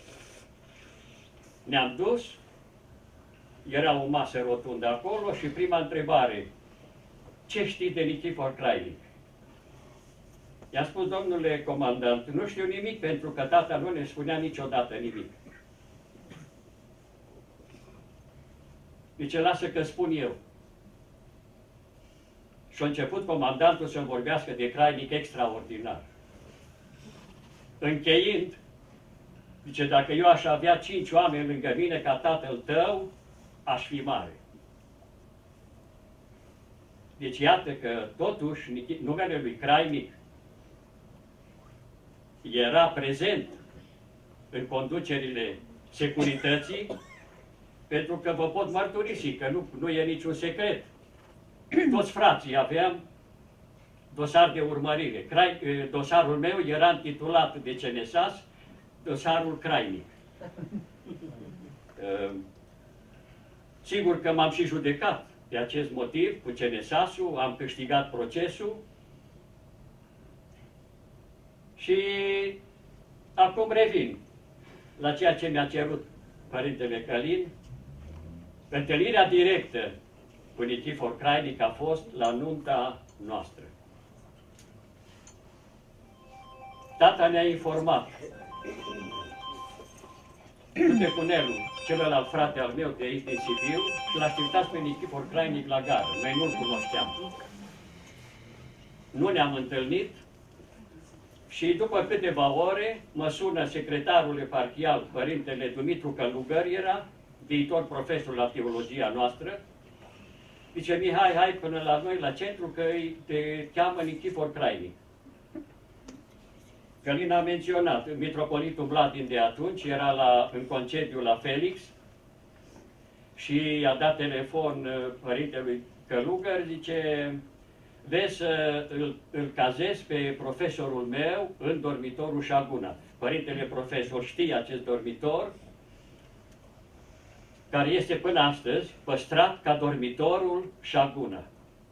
Ne-am dus, era o masă rotundă acolo și prima întrebare, ce știi de Nichifor Crainic? I-a spus, domnule comandant, nu știu nimic pentru că tata nu ne spunea niciodată nimic. Zice, lasă că spun eu. Și a început comandantul să-mi vorbească de Crainic extraordinar. Încheind, zice, dacă eu aș avea 5 oameni lângă mine ca tatăl tău, aș fi mare. Deci iată că totuși numele lui Crainic era prezent în conducerile securității, pentru că vă pot mărturisi că nu e niciun secret. Toți frații aveam dosar de urmărire. Dosarul meu era intitulat de CNSAS, dosarul Crainic. Sigur că m-am și judecat de acest motiv cu CNSAS-ul, am câștigat procesul și acum revin la ceea ce mi-a cerut Părintele Călin. Întâlnirea directă cu Nichifor Crainic a fost la nunta noastră. Tata ne-a informat. Stăpânelul, celălalt frate al meu de aici, din Sibiu, l-a așteptat pe Nichifor Crainic la gară. Noi nu-l cunoșteam. Nu ne-am întâlnit și după câteva ore mă sună secretarul eparhial, Părintele Dumitru Călugăr, era viitor profesor la teologia noastră. Zice, Mihai, hai până la noi la centru că te cheamă Nichifor Crainic. Călin a menționat, mitropolitul Vladin de atunci era în concediu la Felix și i-a dat telefon Părintelui Călugăr, zice, vezi să îl cazezi pe profesorul meu în dormitorul Șaguna. Părintele profesor știe acest dormitor, care este până astăzi păstrat ca dormitorul Șaguna.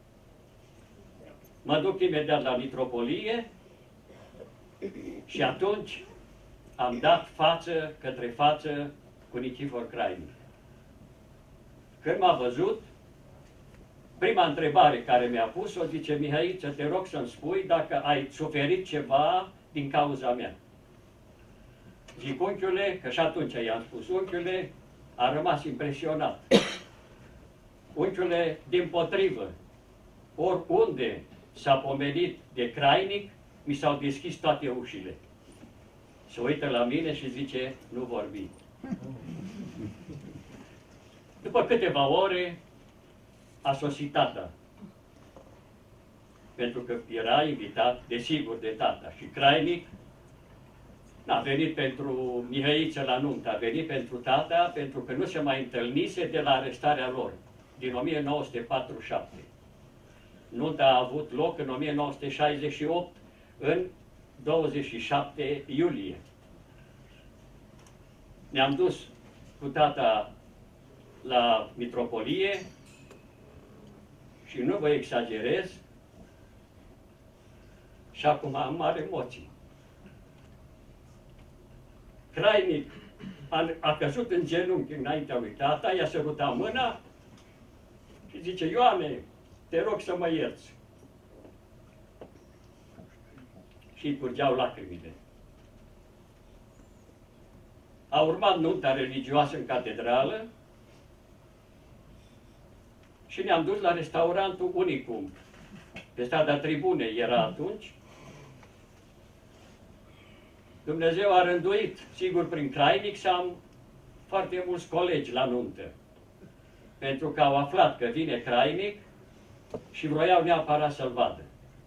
Mă duc imediat la mitropolie și atunci am dat față către față cu Nichifor Crainic. Când m-a văzut, prima întrebare care mi-a pus-o, zice, Mihai, te rog să-mi spui dacă ai suferit ceva din cauza mea. Zic, unchiule, că și atunci i-am spus, unchiule, a rămas impresionat. Unchiule, dimpotrivă, oriunde s-a pomenit de Crainic, mi s-au deschis toate ușile. Se uită la mine și zice, nu vorbi. După câteva ore a sosit tata. Pentru că era invitat, desigur, de tata. Și Crainic n-a venit pentru Mihăiță la nuntă, a venit pentru tata, pentru că nu se mai întâlnise de la arestarea lor, din 1947. Nunta a avut loc în 1968, în 27 iulie. Ne-am dus cu tata la mitropolie și nu vă exagerez, și acum am mari emoții. Crainic a căzut în genunchi înaintea lui tata, i-a sărutat mâna și zice, Ioane, te rog să mă ierți. Și îi curgeau lacrimile. A urmat nunta religioasă în catedrală și ne-am dus la restaurantul Unicum. Pe strada Tribunei era atunci. Dumnezeu a rânduit, sigur prin Crainic, să am foarte mulți colegi la nuntă. Pentru că au aflat că vine Crainic și vroiau neapărat să-l vadă.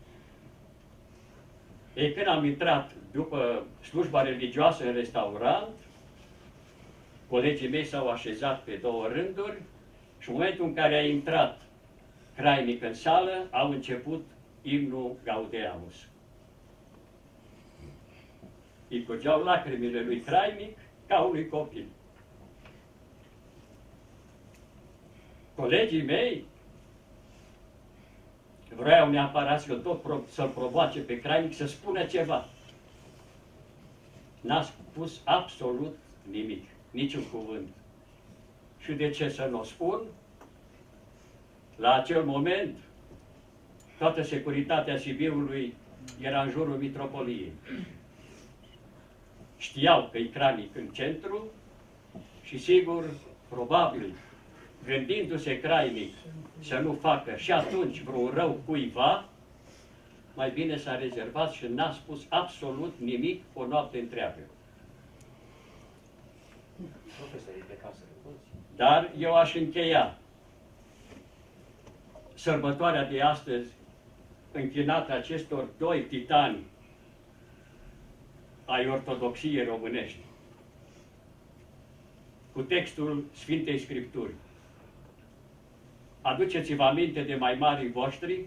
Ei, când am intrat după slujba religioasă în restaurant, colegii mei s-au așezat pe două rânduri și în momentul în care a intrat Crainic în sală, au început imnul Gaudeamus. Îi curgeau lacrimile lui Crainic ca unui copil. Colegii mei vreau neapărat să-l provoace pe Crainic să spună ceva. N-a spus absolut nimic, niciun cuvânt. Și de ce să nu spun? La acel moment, toată securitatea Sibiului era în jurul mitropoliei. Știau că e Cranic în centru și sigur, probabil, gândindu-se Cranic să nu facă și atunci vreun rău cuiva, mai bine s-a rezervat și n-a spus absolut nimic o noapte întreagă. Dar eu aș încheia sărbătoarea de astăzi închinată acestor doi titani ai ortodoxiei românești cu textul Sfintei Scripturi. Aduceți-vă aminte de mai marii voștri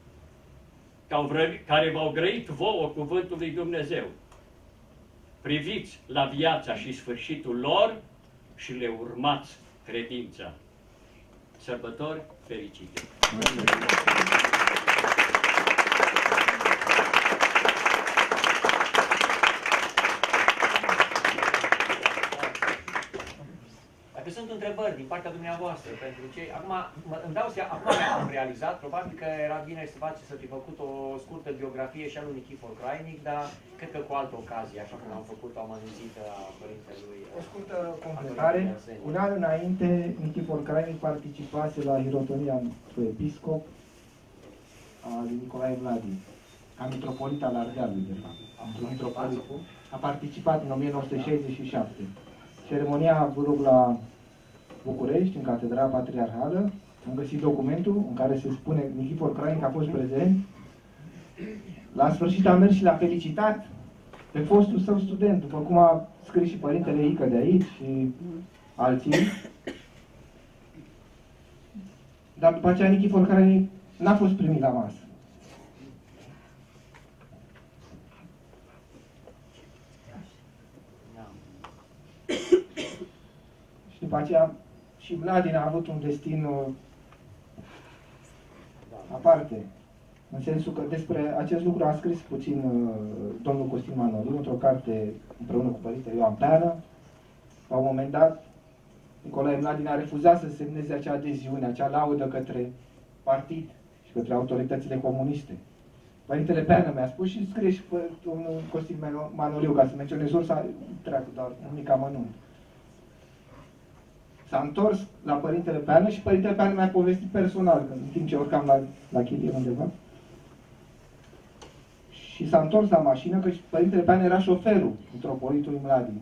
care v-au grăit vouă cuvântul lui Dumnezeu. Priviți la viața și sfârșitul lor și le urmați credința. Sărbători fericite!
Dacă sunt întrebări din partea dumneavoastră pentru cei... Acum, îmi dau seama, acum am realizat, probabil că era bine să fi făcut o scurtă biografie și a lui Nichifor Crainic, dar cred că cu altă ocazie, așa cum am făcut o amănunțită a părintelui...
O scurtă completare. Un an înainte, Nichifor Crainic participase la hirotonia cu episcop a lui Nicolae Mladin, ca mitropolit al Ardealului, de fapt. A participat în 1967. Ceremonia a avut loc la București, în Catedrala Patriarhală. Am găsit documentul în care se spune că Nichifor Crainic a fost prezent. La sfârșit a mers și l-a felicitat pe fostul său student, după cum a scris și părintele Ică de aici și alții. Dar după aceea Nichifor Crainic n-a fost primit la masă. Și după aceea și Mladin a avut un destin aparte. În sensul că despre acest lucru a scris puțin domnul Costin Manoliu într-o carte împreună cu părintele Ioan Peană. La un moment dat, Nicolae Mladin a refuzat să semneze acea adeziune, acea laudă către partid și către autoritățile comuniste. Părintele Peană mi-a spus și scrie și domnul Costin Manoliu, ca să menționez sursa, treacă doar un mic amănunt. S-a întors la părintele Peană și părintele Peană mi-a povestit personal, în timp ce urcam la chirie undeva. Și s-a întors la mașină, că părintele Peană era șoferul mitropolitului Mladin.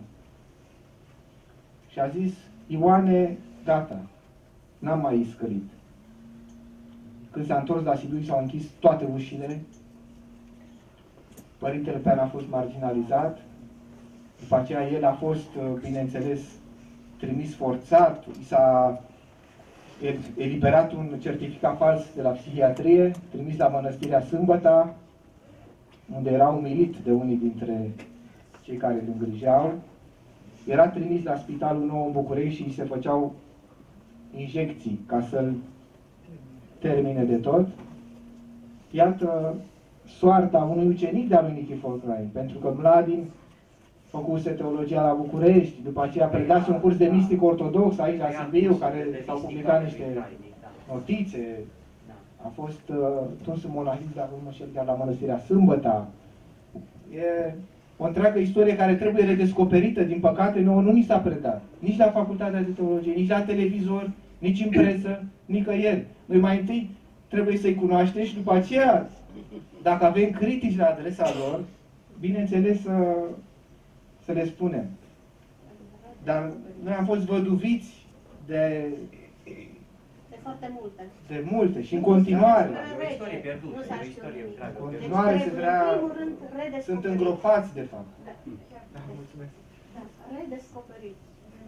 Și a zis, Ioane, gata, n-am mai iscălit. Când s-a întors la Sibiu, s-au închis toate ușile. Părintele Peană a fost marginalizat. După aceea el a fost, bineînțeles, trimis forțat, i s-a eliberat un certificat fals de la psihiatrie, trimis la Mănăstirea Sâmbăta, unde era umilit de unii dintre cei care îl îngrijeau. Era trimis la Spitalul Nou în București și îi se făceau injecții ca să-l termine de tot. Iată soarta unui ucenic de-a lui Nichifor Crainic, pentru că Mladin făcuse teologia la București, după aceea predase un curs de mistic ortodox aici la Sibiu, care s-au publicat niște notițe. A fost tuns în monahism, dar nu știu, chiar la Mănăstirea Sâmbăta. E o întreagă istorie care trebuie redescoperită, din păcate, nouă nu ni s-a predat. Nici la Facultatea de Teologie, nici la televizor, nici în presă, nicăieri. Noi mai întâi trebuie să-i cunoaștem și după aceea, dacă avem critici la adresa lor, bineînțeles să le spunem. Dar noi am fost văduviți de
foarte multe.
De multe și în continuare.
O istorie pierdută, o istorie întreagă.
În continuare se vrea, sunt îngropați de fapt.
Da, mulțumesc. Redescoperit.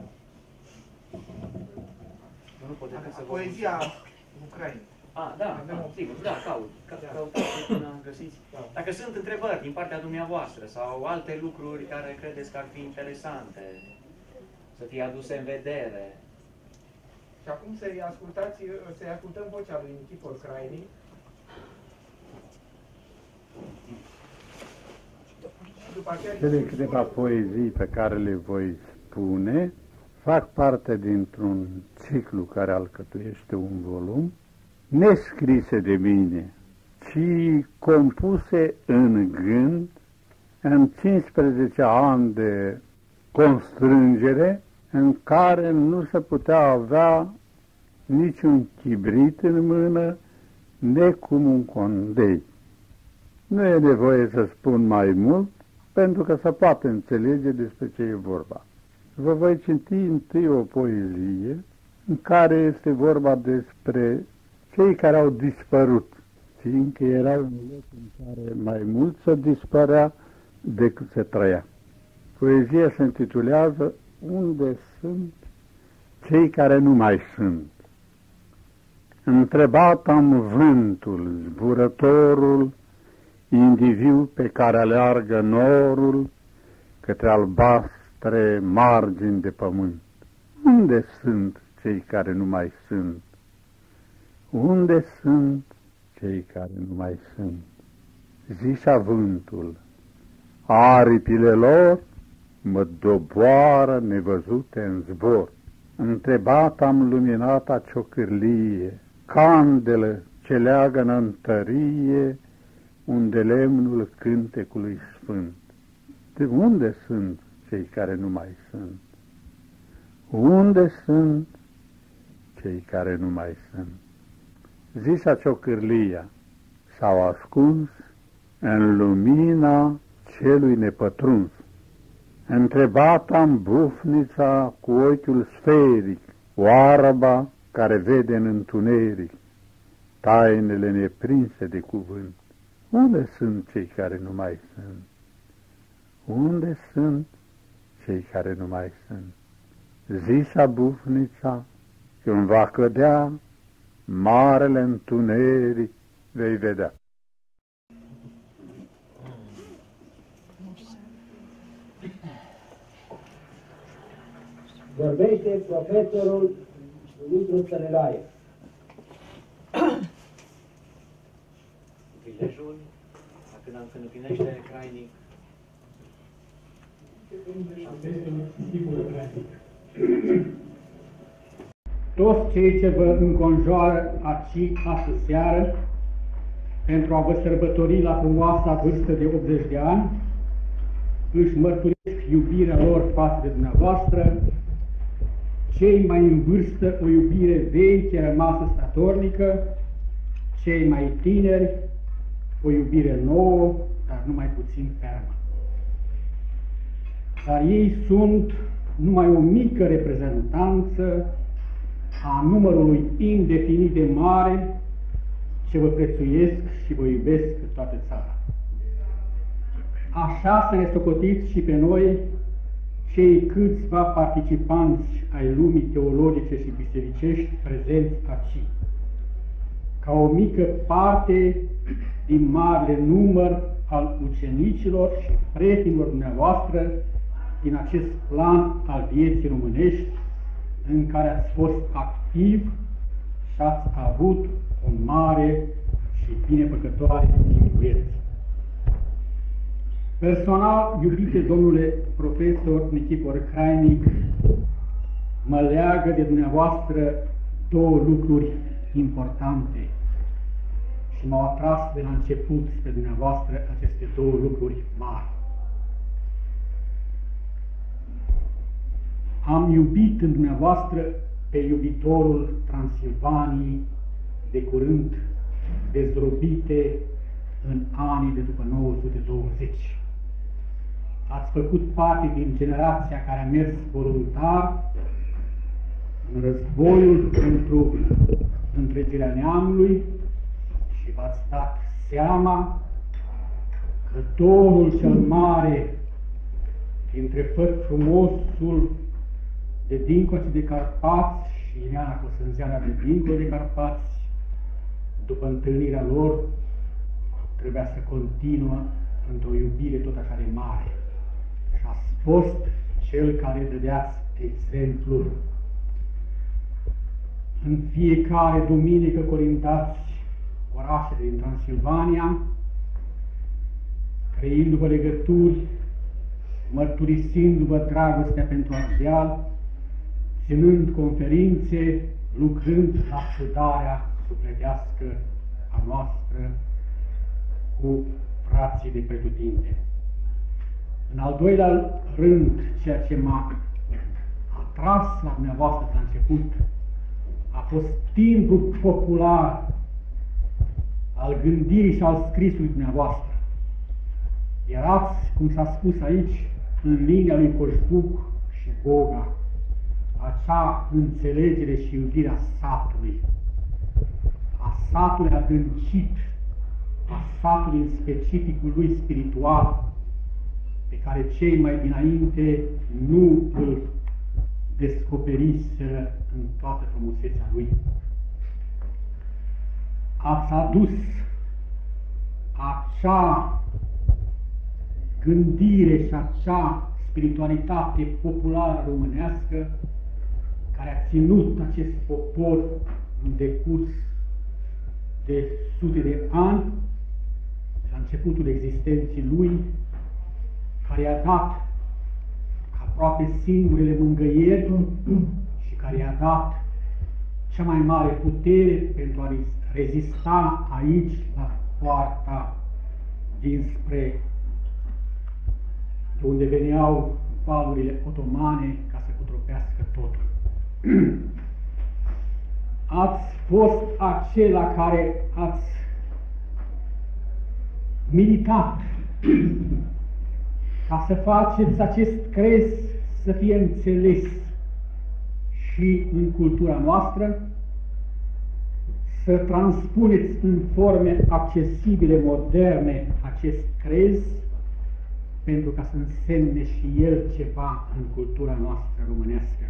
Poezia Ucraina.
Da, sigur, da, căutați până găsiți. Dacă sunt întrebări din partea dumneavoastră sau alte lucruri care credeți că ar fi interesante să fie aduse în vedere.
Și acum să-i ascultăm vocea lui Nichifor Crainic.
Cele câteva poezii pe care le voi spune fac parte dintr-un ciclu care alcătuiește un volum, nescrise de mine, ci compuse în gând, în 15 ani de constrângere, în care nu se putea avea niciun chibrit în mână, necum un condei. Nu e nevoie să spun mai mult, pentru că se poate înțelege despre ce e vorba. Vă voi citi întâi o poezie în care este vorba despre cei care au dispărut, fiindcă erau un loc în care mai mult se dispărea decât se trăia. Poezia se intitulează Unde sunt cei care nu mai sunt? Întrebat am vântul, zburătorul, indiviu pe care aleargă norul către albastre margini de pământ. Unde sunt cei care nu mai sunt? Unde sunt cei care nu mai sunt? Zicea vântul, aripile lor mă doboară nevăzute în zbor. Întrebat am luminata ciocârlie, candelă ce leagă în tărie, unde lemnul cântecului sfânt. De unde sunt cei care nu mai sunt? Unde sunt cei care nu mai sunt? Zicea ciocârlia, s-au ascuns în lumina celui nepătruns. Întrebat am bufnița cu ochiul sferic, oarba care vede în întuneric tainele neprinse de cuvânt. Unde sunt cei care nu mai sunt? Unde sunt cei care nu mai sunt? Zisa bufnița, când va cădea marele întuneric, vei vedea.
Vorbește profesorul Dumitru Stănelaie.
Prilejul, dacă ne întâlnește crainic.
Toți cei ce vă înconjoară aici astăzi seară, pentru a vă sărbători la frumoasa vârstă de 80 de ani, își mărturisesc iubirea lor față de dumneavoastră, cei mai în vârstă o iubire veche rămasă statornică, cei mai tineri o iubire nouă, dar numai puțin fermă. Dar ei sunt numai o mică reprezentanță a numărului indefinit de mare ce vă prețuiesc și vă iubesc în toată țara. Așa să ne socotiți și pe noi, cei câțiva participanți ai lumii teologice și bisericești prezenți aici, ca o mică parte din marele număr al ucenicilor și prietenilor dumneavoastră din acest plan al vieții românești, în care ați fost activ și ați avut o mare și binefăcătoare influență. Personal, iubite domnule profesor Nichifor Crainic, mă leagă de dumneavoastră două lucruri importante și m-au atras de la început spre dumneavoastră aceste două lucruri mari. Am iubit în dumneavoastră pe iubitorul Transilvaniei, de curând dezrobite în anii de după 1920. Ați făcut parte din generația care a mers voluntar în războiul pentru întregirea neamului și v-ați dat seama că dorul cel mare dintre făt frumosul de dincolo de Carpați și Ileana Cosânzeana de dincolo de Carpați, după întâlnirea lor, trebuia să continuă într-o iubire tot așa de mare. Și ați fost cel care dădeați exemplul. În fiecare duminică colindați orașele din Transilvania, creându-vă legături, mărturisindu-vă dragostea pentru Ardeal, ținând conferințe, lucrând la sudarea sufletească a noastră cu frații de pretutindeni. În al doilea rând, ceea ce m-a atras la dumneavoastră la început a fost timbru popular al gândirii și al scrisului dumneavoastră. Erați, cum s-a spus aici, în linia lui Coșbuc și Boga, acea înțelegere și iubirea satului, a satului adâncit, a satului în specificul lui spiritual, pe care cei mai dinainte nu îl descoperiseră în toată frumusețea lui. Ați adus acea gândire și acea spiritualitate populară românească care a ținut acest popor în decurs de sute de ani, la începutul existenței lui, care i-a dat aproape singurele mângâieri și care i-a dat cea mai mare putere pentru a rezista aici, la poarta dinspre unde veneau valurile otomane ca să cutropească totul. Ați fost acela care ați militat ca să faceți acest crez să fie înțeles și în cultura noastră, să transpuneți în forme accesibile, moderne, acest crez, pentru ca să însemne și el ceva în cultura noastră românească.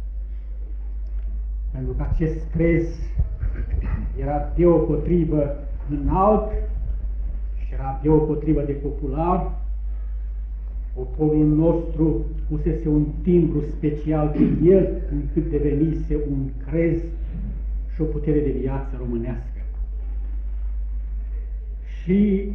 Pentru că acest crez era deopotrivă înalt și era deopotrivă de popular. Poporul nostru pusese un timbru special pe el, încât devenise un crez și o putere de viață românească. Și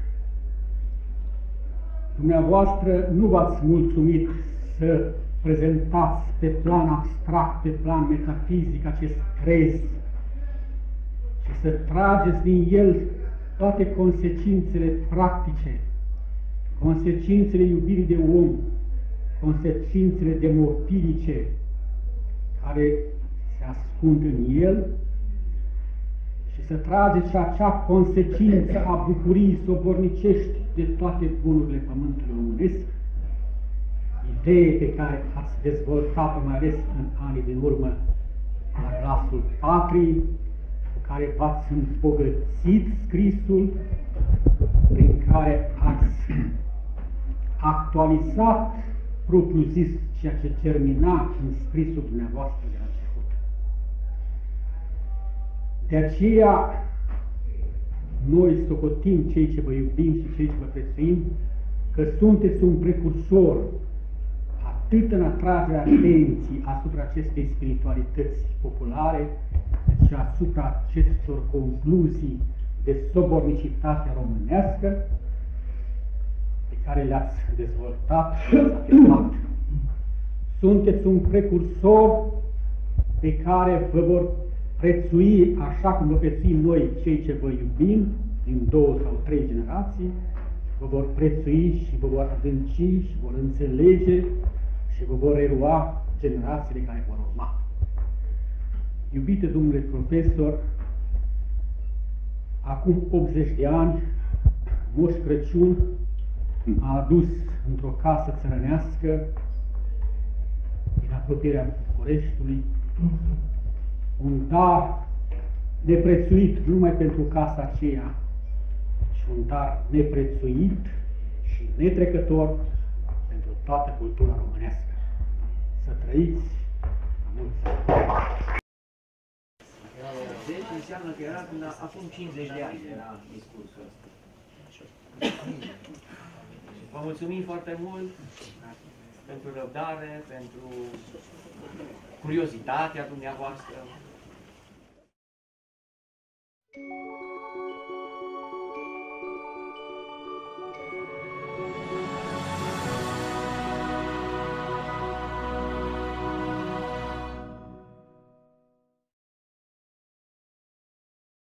dumneavoastră nu v-ați mulțumit să prezentați pe plan abstract, pe plan metafizic acest crez și să trageți din el toate consecințele practice, consecințele iubirii de om, consecințele demofilice care se ascund în el și să trageți și acea consecință a bucuriei sobornicești de toate bunurile pământului românesc, idee pe care ați dezvoltat-o mai ales în anii din urmă la Glasul Patriei, cu care v-ați îmbogățit scrisul, prin care ați actualizat propriu-zis ceea ce termina în scrisul dumneavoastră de la început. De aceea, noi socotim cei ce vă iubim și cei ce vă prețuim, că sunteți un precursor atât în atragerea atenției asupra acestei spiritualități populare, cât și asupra acestor concluzii de sobornicitate românească pe care le-ați dezvoltat și le-ați afirmat. Sunteți un precursor pe care vă vor prețui așa cum vă prețuim noi, cei ce vă iubim, din 2 sau 3 generații, vă vor prețui și vă vor adânci și vor înțelege și vă vor erua generațiile care vor urma. Iubite domnule profesor, acum 80 de ani, Moș Crăciun a adus într-o casă țărănească din apropierea Bucureștiului un dar neprețuit, nu numai pentru casa aceea, ci un dar neprețuit și netrecător pentru toată cultura românească. Să trăiți mulți ani!
Deci înseamnă că era acum 50 de ani era discursul ăsta. Vă mulțumim foarte mult pentru răbdare, pentru curiozitatea dumneavoastră.